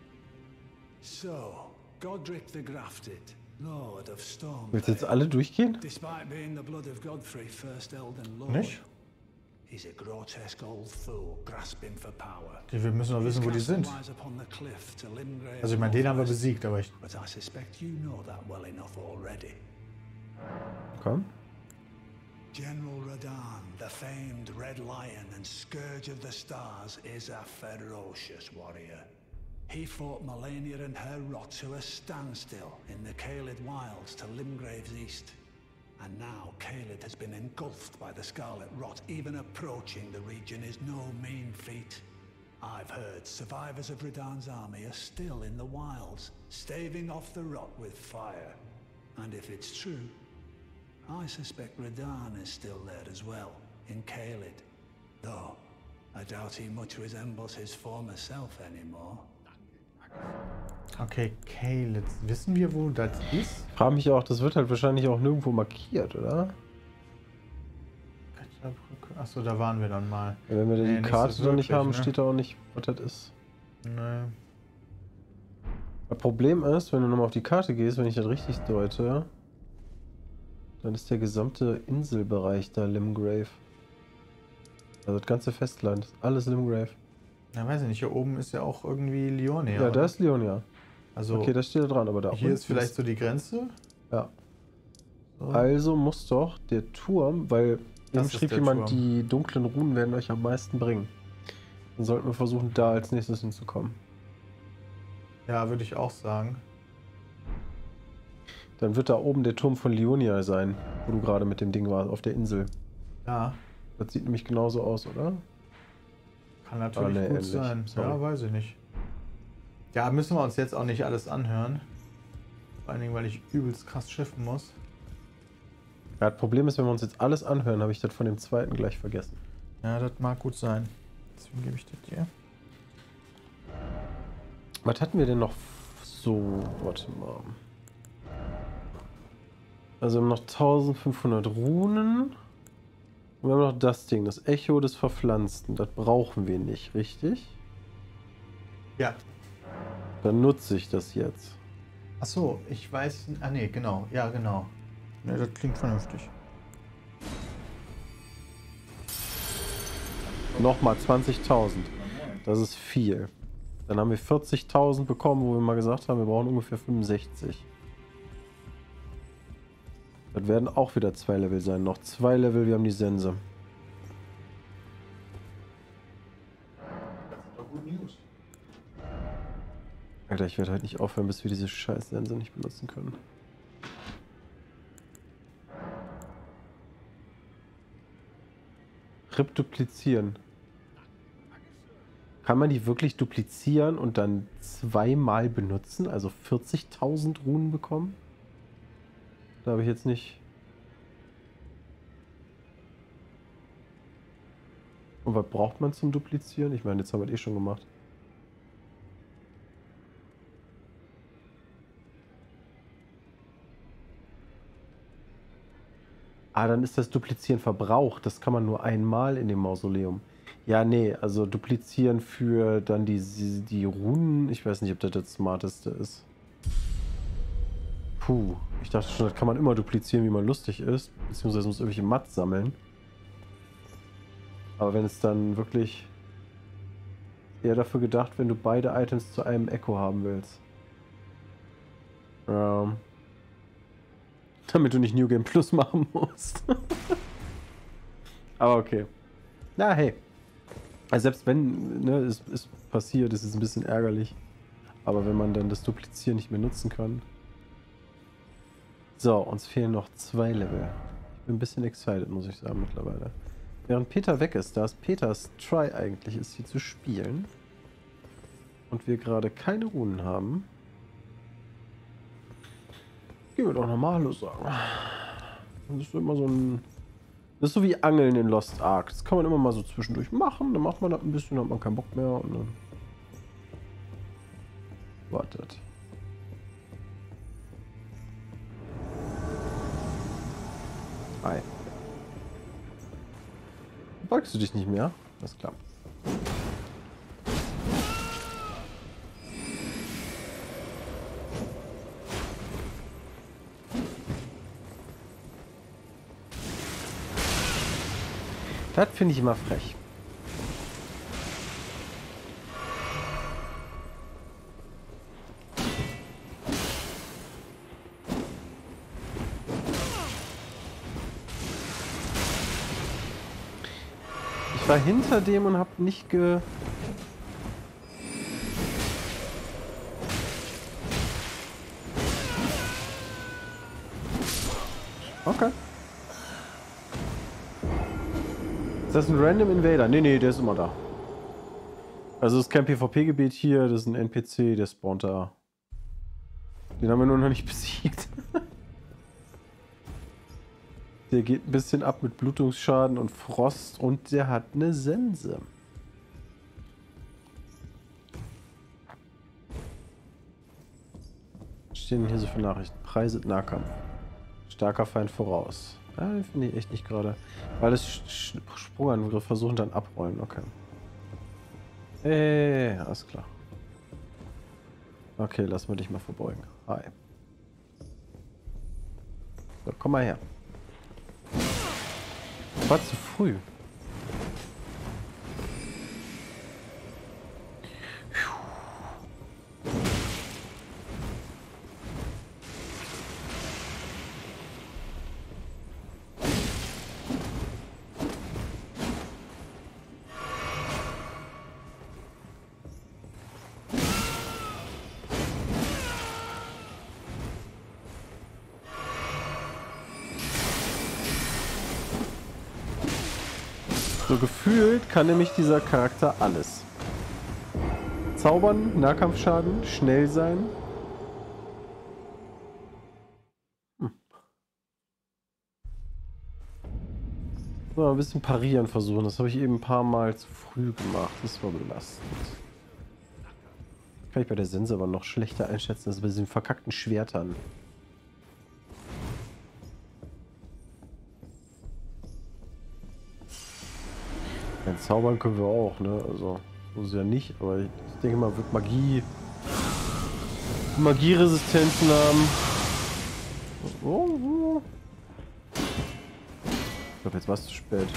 So, Godric the Grafted, Lord of Stormvale. Willst du jetzt alle durchgehen? Despite being the blood of Godfrey, first Elden Lord. Nicht? He's a grotesque old fool grasping for power. Wir müssen doch wissen, wo die sind. Also ich meine, den haben wir besiegt, aber ich... But I suspect you know that well enough already. Komm. General Radahn, the famed Red Lion and Scourge of the Stars, is a ferocious warrior. He fought Malenia and her rot to a standstill in the Caelid Wilds to Limgrave's east. And now Caelid has been engulfed by the Scarlet Rot. Even approaching the region is no mean feat. I've heard survivors of Radahn's army are still in the wilds, staving off the rot with fire. And if it's true, I suspect Radahn is still there as well, in Caelid. Though, I doubt he much resembles his former self anymore. Okay, Caelid. Wissen wir, wo das ist? Ich frage mich auch, das wird halt wahrscheinlich auch nirgendwo markiert, oder? Achso, da waren wir dann mal. Ja, wenn wir die Karte noch nicht haben, steht da auch nicht, was das ist. Nee. Das Problem ist, wenn du nochmal auf die Karte gehst, wenn ich das richtig deute, dann ist der gesamte Inselbereich da Limgrave. Also das ganze Festland, alles Limgrave. Na, weiß ich nicht, hier oben ist ja auch irgendwie Lionia. Ja, da ist Lionia. Also, okay, das steht da dran, aber da hier ist vielleicht so die Grenze? Ja. So. Also muss doch der Turm, weil eben schrieb jemand, die dunklen Runen werden euch am meisten bringen. Dann sollten wir versuchen, da als nächstes hinzukommen. Ja, würde ich auch sagen. Dann wird da oben der Turm von Lionia sein, wo du gerade mit dem Ding warst, auf der Insel. Ja. Das sieht nämlich genauso aus, oder? Kann natürlich gut sein. Ja, weiß ich nicht. Ja, müssen wir uns jetzt auch nicht alles anhören. Vor allen Dingen, weil ich übelst krass schiffen muss. Ja, das Problem ist, wenn wir uns jetzt alles anhören, habe ich das von dem zweiten gleich vergessen. Ja, das mag gut sein. Deswegen gebe ich das dir. Was hatten wir denn noch so? Warte mal. Also wir haben noch 1500 Runen. Und wir haben noch das Ding, das Echo des Verpflanzten. Das brauchen wir nicht, richtig? Ja. Dann nutze ich das jetzt. Ach so, ich weiß... Ah ne, genau. Ja, genau. Ne, das klingt vernünftig. Nochmal 20.000. Das ist viel. Dann haben wir 40.000 bekommen, wo wir mal gesagt haben, wir brauchen ungefähr 65. Das werden auch wieder 2 Level sein. Noch 2 Level, wir haben die Sense. Das ist doch gut News. Alter, ich werde halt nicht aufhören, bis wir diese scheiß Sense nicht benutzen können. RIP duplizieren. Kann man die wirklich duplizieren und dann zweimal benutzen? Also 40.000 Runen bekommen? Da habe ich jetzt nicht. Und was braucht man zum Duplizieren? Ich meine, jetzt haben wir das eh schon gemacht. Ah, dann ist das Duplizieren verbraucht. Das kann man nur einmal in dem Mausoleum. Ja, nee, also duplizieren für dann die Runen. Ich weiß nicht, ob das das Smarteste ist. Puh, ich dachte schon, das kann man immer duplizieren, wie man lustig ist. Beziehungsweise muss irgendwelche Mats sammeln. Aber wenn es dann wirklich eher dafür gedacht, wenn du beide Items zu einem Echo haben willst. Damit du nicht New Game Plus machen musst. Aber okay. Na, hey. Also selbst wenn, ne, es passiert, ist es ein bisschen ärgerlich. Aber wenn man dann das Duplizieren nicht mehr nutzen kann. So, uns fehlen noch 2 Level. Ich bin ein bisschen excited, muss ich sagen, mittlerweile. Während Peter weg ist, da es Peters Try eigentlich ist, hier zu spielen. Und wir gerade keine Runen haben. Gehen wir doch normale sagen. Das ist immer so ein... Das ist so wie Angeln in Lost Ark. Das kann man immer mal so zwischendurch machen. Dann macht man das ein bisschen, dann hat man keinen Bock mehr und dann... Wartet. Hi. Beugst du dich nicht mehr? Das ist klar. Das finde ich immer frech. Ich war hinter dem und hab nicht ge... Okay. Ist das ein Random Invader? Nee, der ist immer da. Also es ist kein PvP-Gebiet hier, das ist ein NPC, der spawnt da. Den haben wir nur noch nicht besiegt. Der geht ein bisschen ab mit Blutungsschaden und Frost und der hat eine Sense. Was stehen denn hier so für Nachrichten? Preise Nahkampf. Starker Feind voraus. Ja, den finde ich echt nicht gerade. Weil das Sprungangriff versuchen dann abrollen. Okay. Alles klar. Okay, lass mal dich mal verbeugen. Hi. So, komm mal her. War zu früh. So gefühlt kann nämlich dieser Charakter alles. Zaubern, Nahkampfschaden, schnell sein. So, ein bisschen parieren versuchen. Das habe ich eben ein paar Mal zu früh gemacht. Das war belastend. Kann ich bei der Sense aber noch schlechter einschätzen als bei diesen verkackten Schwertern. Ja, zaubern können wir auch, ne? Also, so ist ja nicht, aber ich denke mal, wird Magieresistenzen haben. Oh. Ich glaube, jetzt war es zu spät.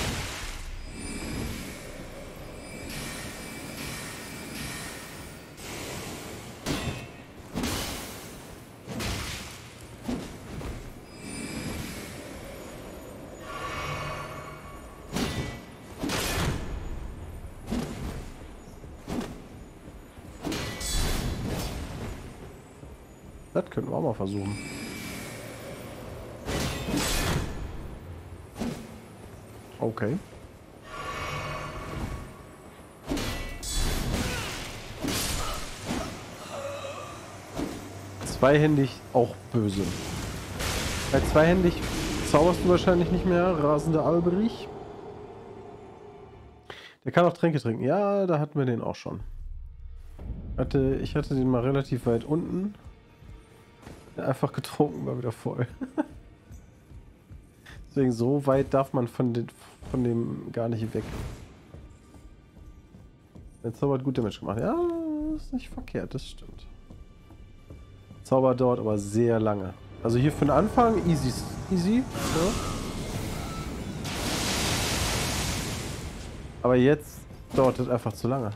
Das könnten wir auch mal versuchen. Okay. Zweihändig auch böse. Bei zweihändig zauberst du wahrscheinlich nicht mehr, rasender Alberich. Der kann auch Tränke trinken. Ja, da hatten wir den auch schon. Ich hatte den mal relativ weit unten. Einfach getrunken, war wieder voll. Deswegen so weit darf man von dem gar nicht weg. Der Zauber hat gut Damage gemacht. Ja, das ist nicht verkehrt, das stimmt. Zauber dauert aber sehr lange. Also hier für den Anfang easy. Ja. Aber jetzt dauert das einfach zu lange.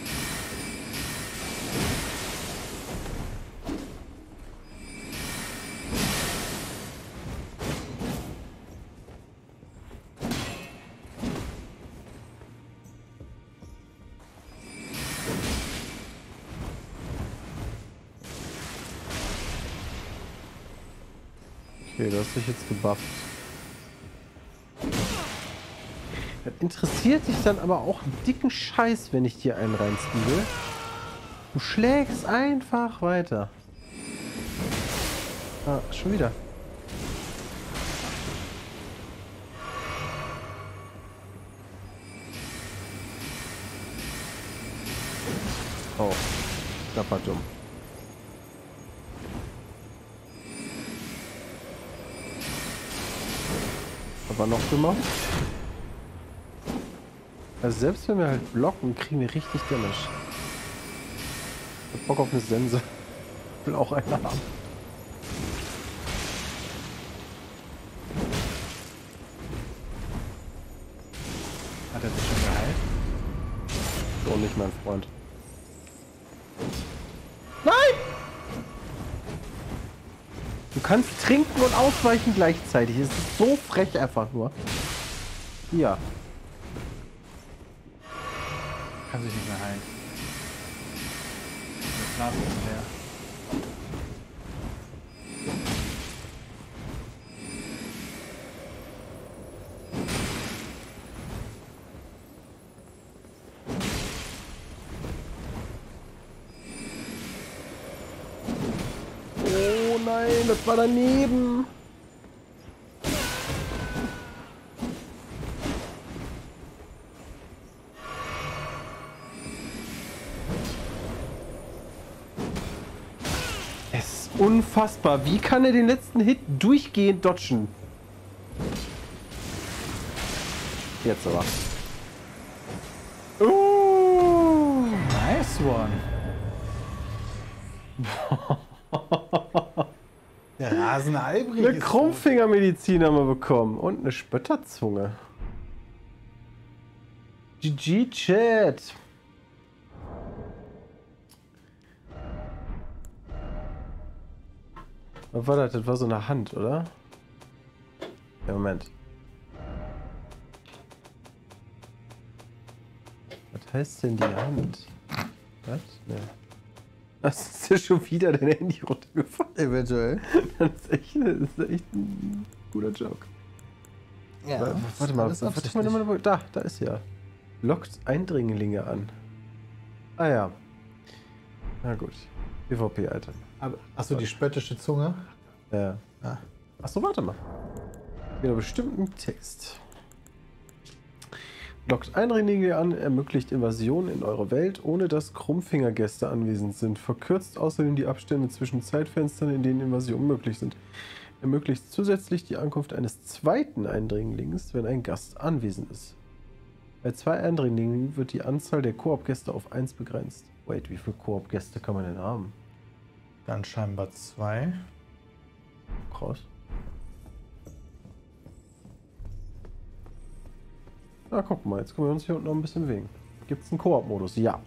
Okay, du hast dich jetzt gebufft. Das interessiert dich dann aber auch einen dicken Scheiß, wenn ich dir einen reinziehen will. Du schlägst einfach weiter. Ah, schon wieder. Oh, knapper dumm. Aber noch dümmer. Also selbst wenn wir halt blocken, kriegen wir richtig Damage. Ich hab Bock auf eine Sense. Ich will auch eine haben. Hat er sich schon geheilt? So nicht, mein Freund. Nein! Du kannst trinken und ausweichen gleichzeitig. Es ist so frech einfach nur. Ja. Kann sich nicht mehr heilen. Das Glas ist leer. Oh nein, das war daneben. Es ist unfassbar. Wie kann er den letzten Hit durchgehend dodgen? Jetzt aber. Nice one. Der rasende Albrecht. Eine Krummfingermedizin haben wir bekommen. Und eine Spötterzunge. GG Chat. Was war das? Das war so eine Hand, oder? Ja, Moment. Was heißt denn die Hand? Was? Ne. Das ist ja schon wieder dein Handy runtergefallen. Eventuell. Das ist echt ein guter Joke. Ja, warte mal. Da ist ja. Lockt Eindringlinge an. Ah ja. Na gut. PvP-Item. Achso, die spöttische Zunge? Ja. Ah. Achso, warte mal. Wieder bestimmten Text. Lockt Eindringlinge an, ermöglicht Invasionen in eure Welt, ohne dass Krummfingergäste anwesend sind. Verkürzt außerdem die Abstände zwischen Zeitfenstern, in denen Invasionen möglich sind. Ermöglicht zusätzlich die Ankunft eines zweiten Eindringlings, wenn ein Gast anwesend ist. Bei 2 Eindringlingen wird die Anzahl der Koop-Gäste auf 1 begrenzt. Wait, wie viele Koop-Gäste kann man denn haben? Dann scheinbar 2. Krass. Na, guck mal, jetzt können wir uns hier unten noch ein bisschen bewegen. Gibt es einen Koop-Modus? Ja.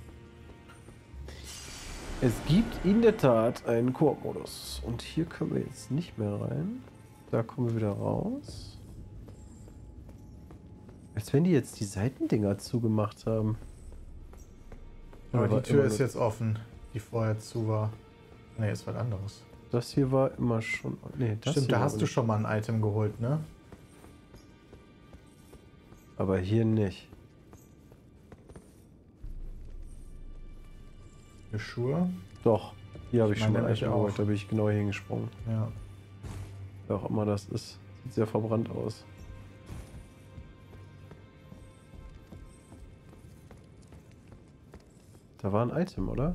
Es gibt in der Tat einen Koop-Modus. Und hier können wir jetzt nicht mehr rein. Da kommen wir wieder raus. Als wenn die jetzt die Seitendinger zugemacht haben. Aber die Tür ist jetzt offen, die vorher zu war. Ne, ist was anderes. Das hier war immer schon... Nee, das stimmt, da hast du schon mal ein Item geholt, ne? Aber hier nicht. Die Schuhe? Doch. Hier habe ich schon mal ein Item auch. geholt. Da bin ich genau hingesprungen. Ja. Wer auch immer das ist. Sieht sehr verbrannt aus. Da war ein Item, oder?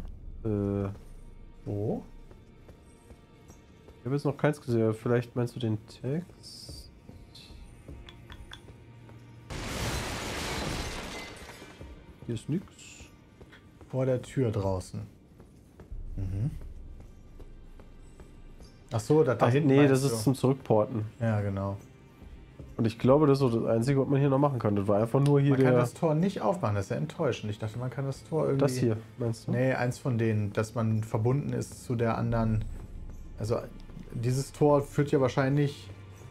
Wo? Ich habe jetzt noch keins gesehen. Vielleicht meinst du den Text? Hier ist nix. Vor der Tür draußen. Mhm. Ach so, da hinten. Nee, das ist zum Zurückporten. Ja, genau. Und ich glaube, das ist so das Einzige, was man hier noch machen kann. Das war einfach nur hier Man kann das Tor nicht aufmachen, das ist ja enttäuschend. Ich dachte, man kann das Tor irgendwie... Das hier, meinst du? Nee, eins von denen, dass man verbunden ist zu der anderen... Also, dieses Tor führt ja wahrscheinlich...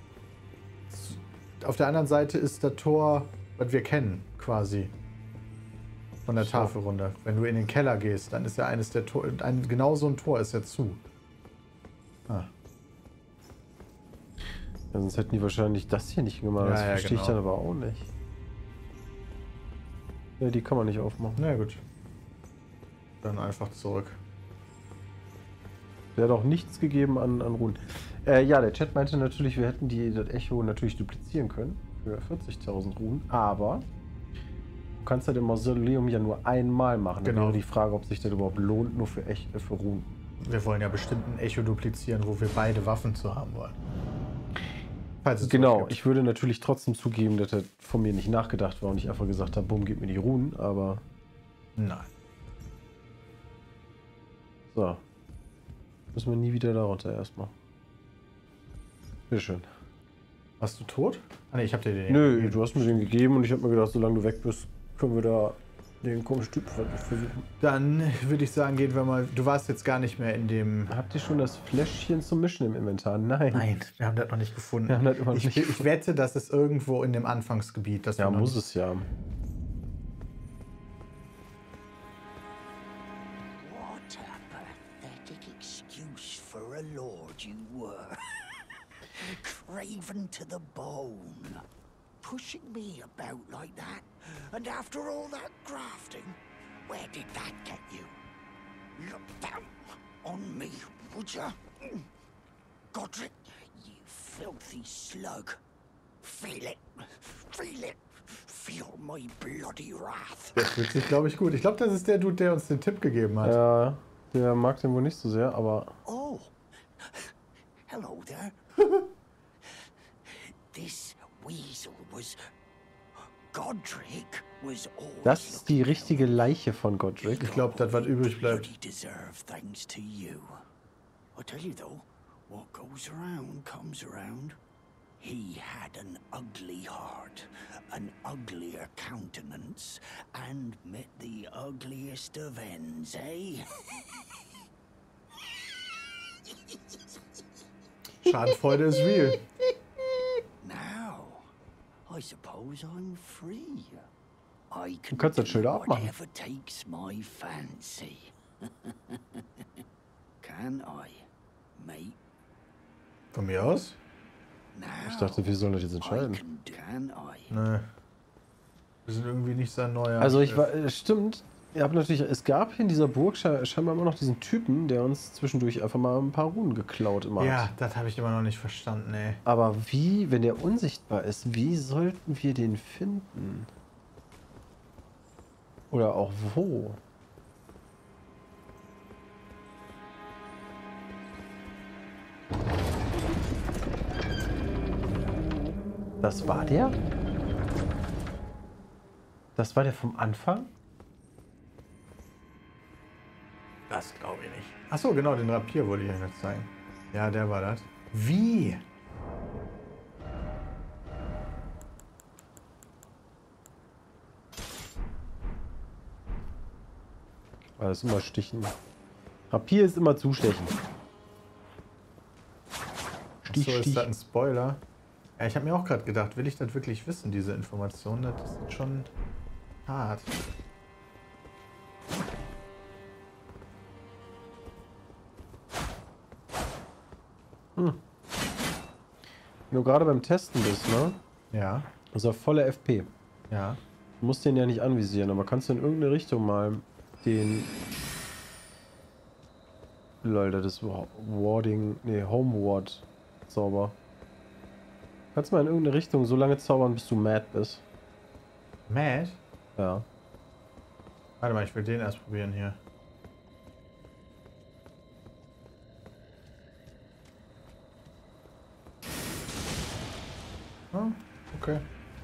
Auf der anderen Seite ist das Tor, was wir kennen, quasi. Von der Tafel runter. Wenn du in den Keller gehst, dann ist ja eines der Tor... Genau so ein Tor ist ja zu. Ah. Ja, sonst hätten die wahrscheinlich das hier nicht gemacht. Das verstehe ich dann aber auch nicht. Ja, die kann man nicht aufmachen. Na gut. Dann einfach zurück. Der hat auch nichts gegeben an Runen. Ja, der Chat meinte natürlich, wir hätten das Echo natürlich duplizieren können. Für 40.000 Runen. Aber du kannst halt im Mausoleum ja nur einmal machen. Genau. Dann wäre die Frage, ob sich das überhaupt lohnt, nur für Runen. Wir wollen ja bestimmt ein Echo duplizieren, wo wir beide Waffen zu haben wollen. Genau, ich würde natürlich trotzdem zugeben, dass das von mir nicht nachgedacht war und ich einfach gesagt habe, bumm, gib mir die Runen, aber... Nein. So. Müssen wir nie wieder darunter erstmal. Bitteschön. Warst du tot? Ah ne, ich hab dir den. Nö, gegeben. du hast mir den gegeben und ich habe mir gedacht, solange du weg bist, können wir da den komischen Typ versuchen. Dann würde ich sagen, gehen wir mal. Du warst jetzt gar nicht mehr in dem. Habt ihr schon das Fläschchen zum Mischen im Inventar? Nein. Nein, wir haben das noch nicht gefunden. Wir haben das immer noch nicht Ich wette, das ist irgendwo in dem Anfangsgebiet. Das Ja, wir noch muss nicht- es ja. What a pathetic excuse for a lord you were. Craven to the bone. Pushing me about like that. And after all that grafting, where did that get you? Look down on me, would ya? Godric, you filthy slug. Feel it. Feel it. Feel my bloody wrath. Der fühlt sich, glaube ich, gut. Ich glaube, das ist der Dude, der uns den Tipp gegeben hat. Ja, der mag den wohl nicht so sehr, aber... Oh. Hello there. This weasel was... Godric was always Das ist die richtige Leiche von Godric. Ich glaube, das, was übrig bleibt. bloody deserve thanks to you. I tell you though, what goes around comes around. He had an ugly heart, an uglier countenance, and met the ugliest of ends, eh? Schadenfreude ist real. Now, I suppose I'm free. I Du can kannst das do Schild abmachen. whatever takes my fancy. Can I, mate? Von mir aus? Now, Ich dachte, wir sollen das jetzt entscheiden. can I? Nee. Wir sind irgendwie nicht sein neuer. Also ich war, stimmt, ihr habt natürlich, es gab in dieser Burg scheinbar immer noch diesen Typen, der uns zwischendurch einfach mal ein paar Runen geklaut immer Ja, hat. das habe ich immer noch nicht verstanden, ey. Aber wie, wenn der unsichtbar ist, wie sollten wir den finden? Oder auch wo? Das war der? Das war der vom Anfang? Das glaube ich nicht. Achso, genau, den Rapier wollte ich euch noch zeigen. Ja, der war das. Wie? Das ist immer Stichen. Rapier ist immer zustechen. Stich, Achso, ist Stich. das ein Spoiler? Ja, ich habe mir auch gerade gedacht, will ich das wirklich wissen, diese Information? Das ist schon hart. Wenn du gerade beim Testen bist, ne? Ja, Das ist auf volle FP. ja. Du musst den ja nicht anvisieren, aber kannst du in irgendeine Richtung mal den... Lol, das ist Warding... Ne, Homeward Zauber. Kannst mal in irgendeine Richtung so lange zaubern, bis du mad bist. Mad? Ja. Warte mal, ich will den erst probieren hier. Ah, okay.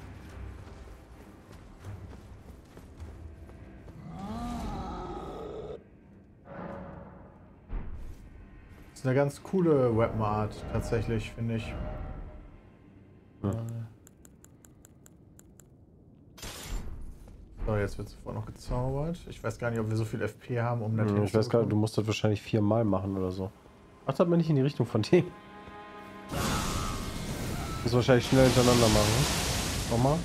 Das ist eine ganz coole Weapon-Art, tatsächlich, finde ich. Ja. So, jetzt wird sofort noch gezaubert. Ich weiß gar nicht, ob wir so viel FP haben, um das Ich weiß gar nicht, du musst das wahrscheinlich 4-mal machen oder so. Ach, das hat man nicht in die Richtung von dem. Muss wahrscheinlich schnell hintereinander machen. Ne? Nochmal.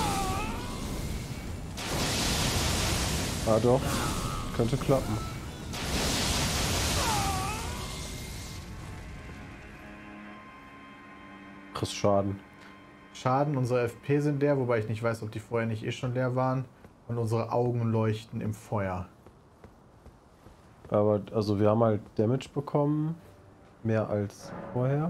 Ah doch. Könnte klappen. Kriegst Schaden. Schaden, unsere FP sind leer, wobei ich nicht weiß, ob die vorher nicht eh schon leer waren. Und unsere Augen leuchten im Feuer. Aber, also wir haben halt Damage bekommen. Mehr als vorher.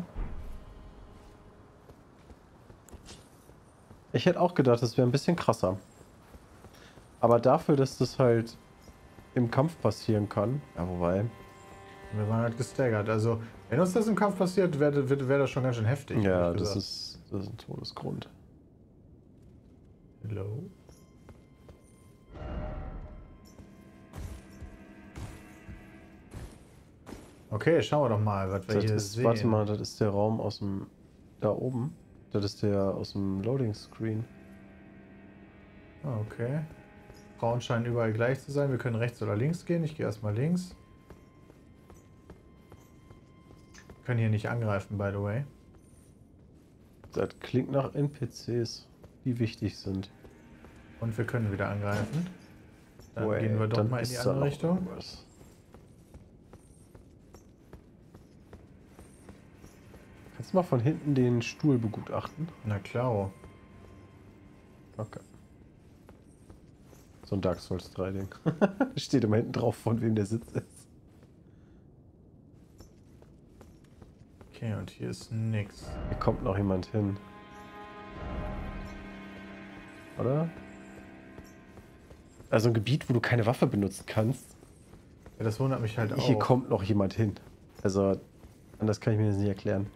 Ich hätte auch gedacht, das wäre ein bisschen krasser. Aber dafür, dass das halt im Kampf passieren kann. Ja, wobei. Wir waren halt gestaggert. Also, wenn uns das im Kampf passiert, wäre das schon ganz schön heftig. Ja, ehrlich das gesagt. ist ein Todesgrund. Hello? Okay, schauen wir doch mal, was wir hier Das ist, sehen. warte mal, das ist der Raum aus dem... Da oben. Das ist der aus dem Loading Screen. Ah, okay. Frauen scheinen überall gleich zu sein. Wir können rechts oder links gehen. Ich gehe erstmal links. Wir können hier nicht angreifen, by the way. Das klingt nach NPCs, die wichtig sind. Und wir können wieder angreifen. Dann Wait, gehen wir doch mal in die andere Richtung. Irgendwas. Kannst du mal von hinten den Stuhl begutachten? Na klar. Okay. So ein Dark Souls 3 Ding. Steht immer hinten drauf, von wem der Sitz ist. Okay, und hier ist nix. Hier kommt noch jemand hin. Oder? Also ein Gebiet, wo du keine Waffe benutzen kannst. Ja, das wundert mich halt auch. Hier kommt noch jemand hin. Also, anders kann ich mir das nicht erklären.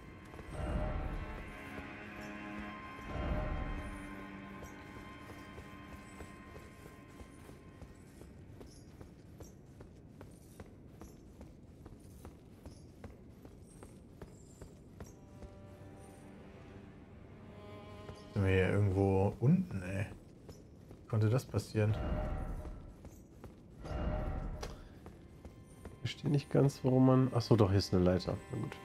Sind wir hier irgendwo unten, ey? Wie konnte das passieren? Ich verstehe nicht ganz, warum man... Achso, doch, hier ist eine Leiter. Na gut.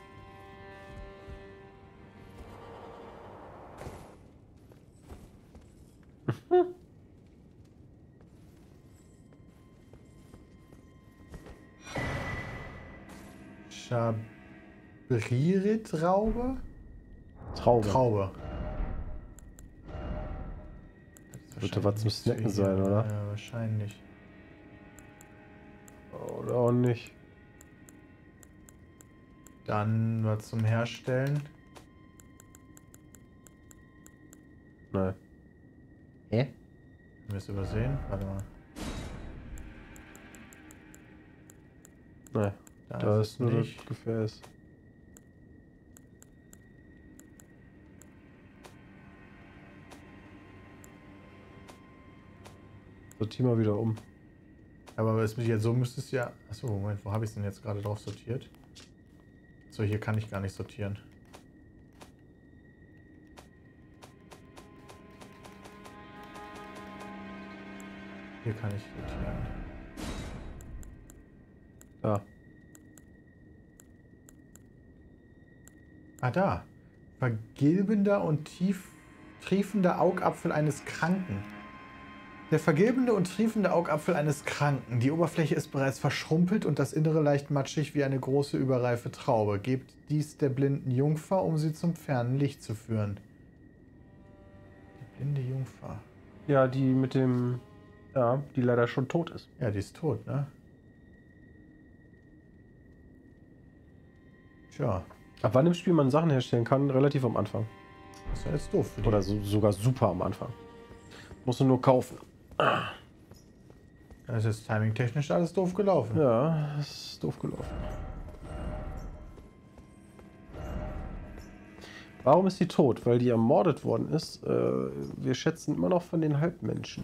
Schabrire-Traube? Traube. Traube. Würde was zum Snacken sein, oder? Ja, wahrscheinlich. Oder auch nicht. Dann was zum Herstellen. Nein. Hä? Haben wir es übersehen? Warte mal. Nein. Da ist nur das nicht. Gefäß. Sortier mal wieder um. Aber es jetzt so müsste es ja. Achso, Moment, wo habe ich es denn jetzt gerade drauf sortiert? So, hier kann ich gar nicht sortieren. Hier kann ich sortieren. Da. Ah, da. Vergilbender und triefender Augapfel eines Kranken. Der vergilbende und triefende Augapfel eines Kranken. Die Oberfläche ist bereits verschrumpelt und das Innere leicht matschig wie eine große überreife Traube. Gebt dies der blinden Jungfer, um sie zum fernen Licht zu führen. Die blinde Jungfer. Ja, die mit dem... Ja, die leider schon tot ist. Ja, die ist tot, ne? Tja. Ab wann im Spiel man Sachen herstellen kann, relativ am Anfang. Das ist ja jetzt doof für die. Oder sogar super am Anfang. Musst du nur kaufen. Dann ist jetzt timingtechnisch alles doof gelaufen. Ja, das ist doof gelaufen. Warum ist sie tot? Weil die ermordet worden ist. Wir schätzen immer noch von den Halbmenschen.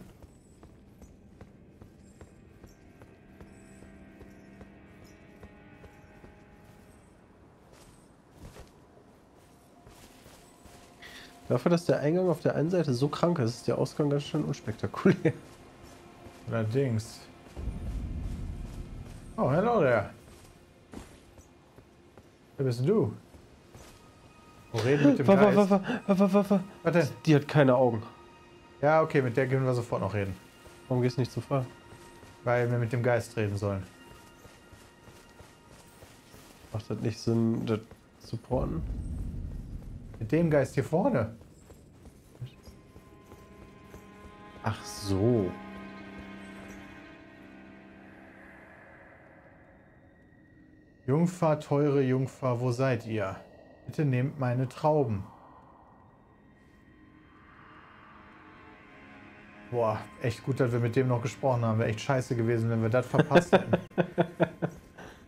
Dafür, dass der Eingang auf der einen Seite so krank ist, ist der Ausgang ganz schön unspektakulär. Allerdings. Oh, hello there. Wer bist denn du? Wo reden mit dem Geist? Was denn? Die hat keine Augen. Ja, okay, mit der können wir sofort noch reden. Warum gehst du nicht zu Frau? Weil wir mit dem Geist reden sollen. Macht das nicht Sinn, das zu supporten? Mit dem Geist hier vorne. Ach so. Jungfer, teure Jungfer, wo seid ihr? Bitte nehmt meine Trauben. Boah, echt gut, dass wir mit dem noch gesprochen haben. Wäre echt scheiße gewesen, wenn wir das verpasst hätten.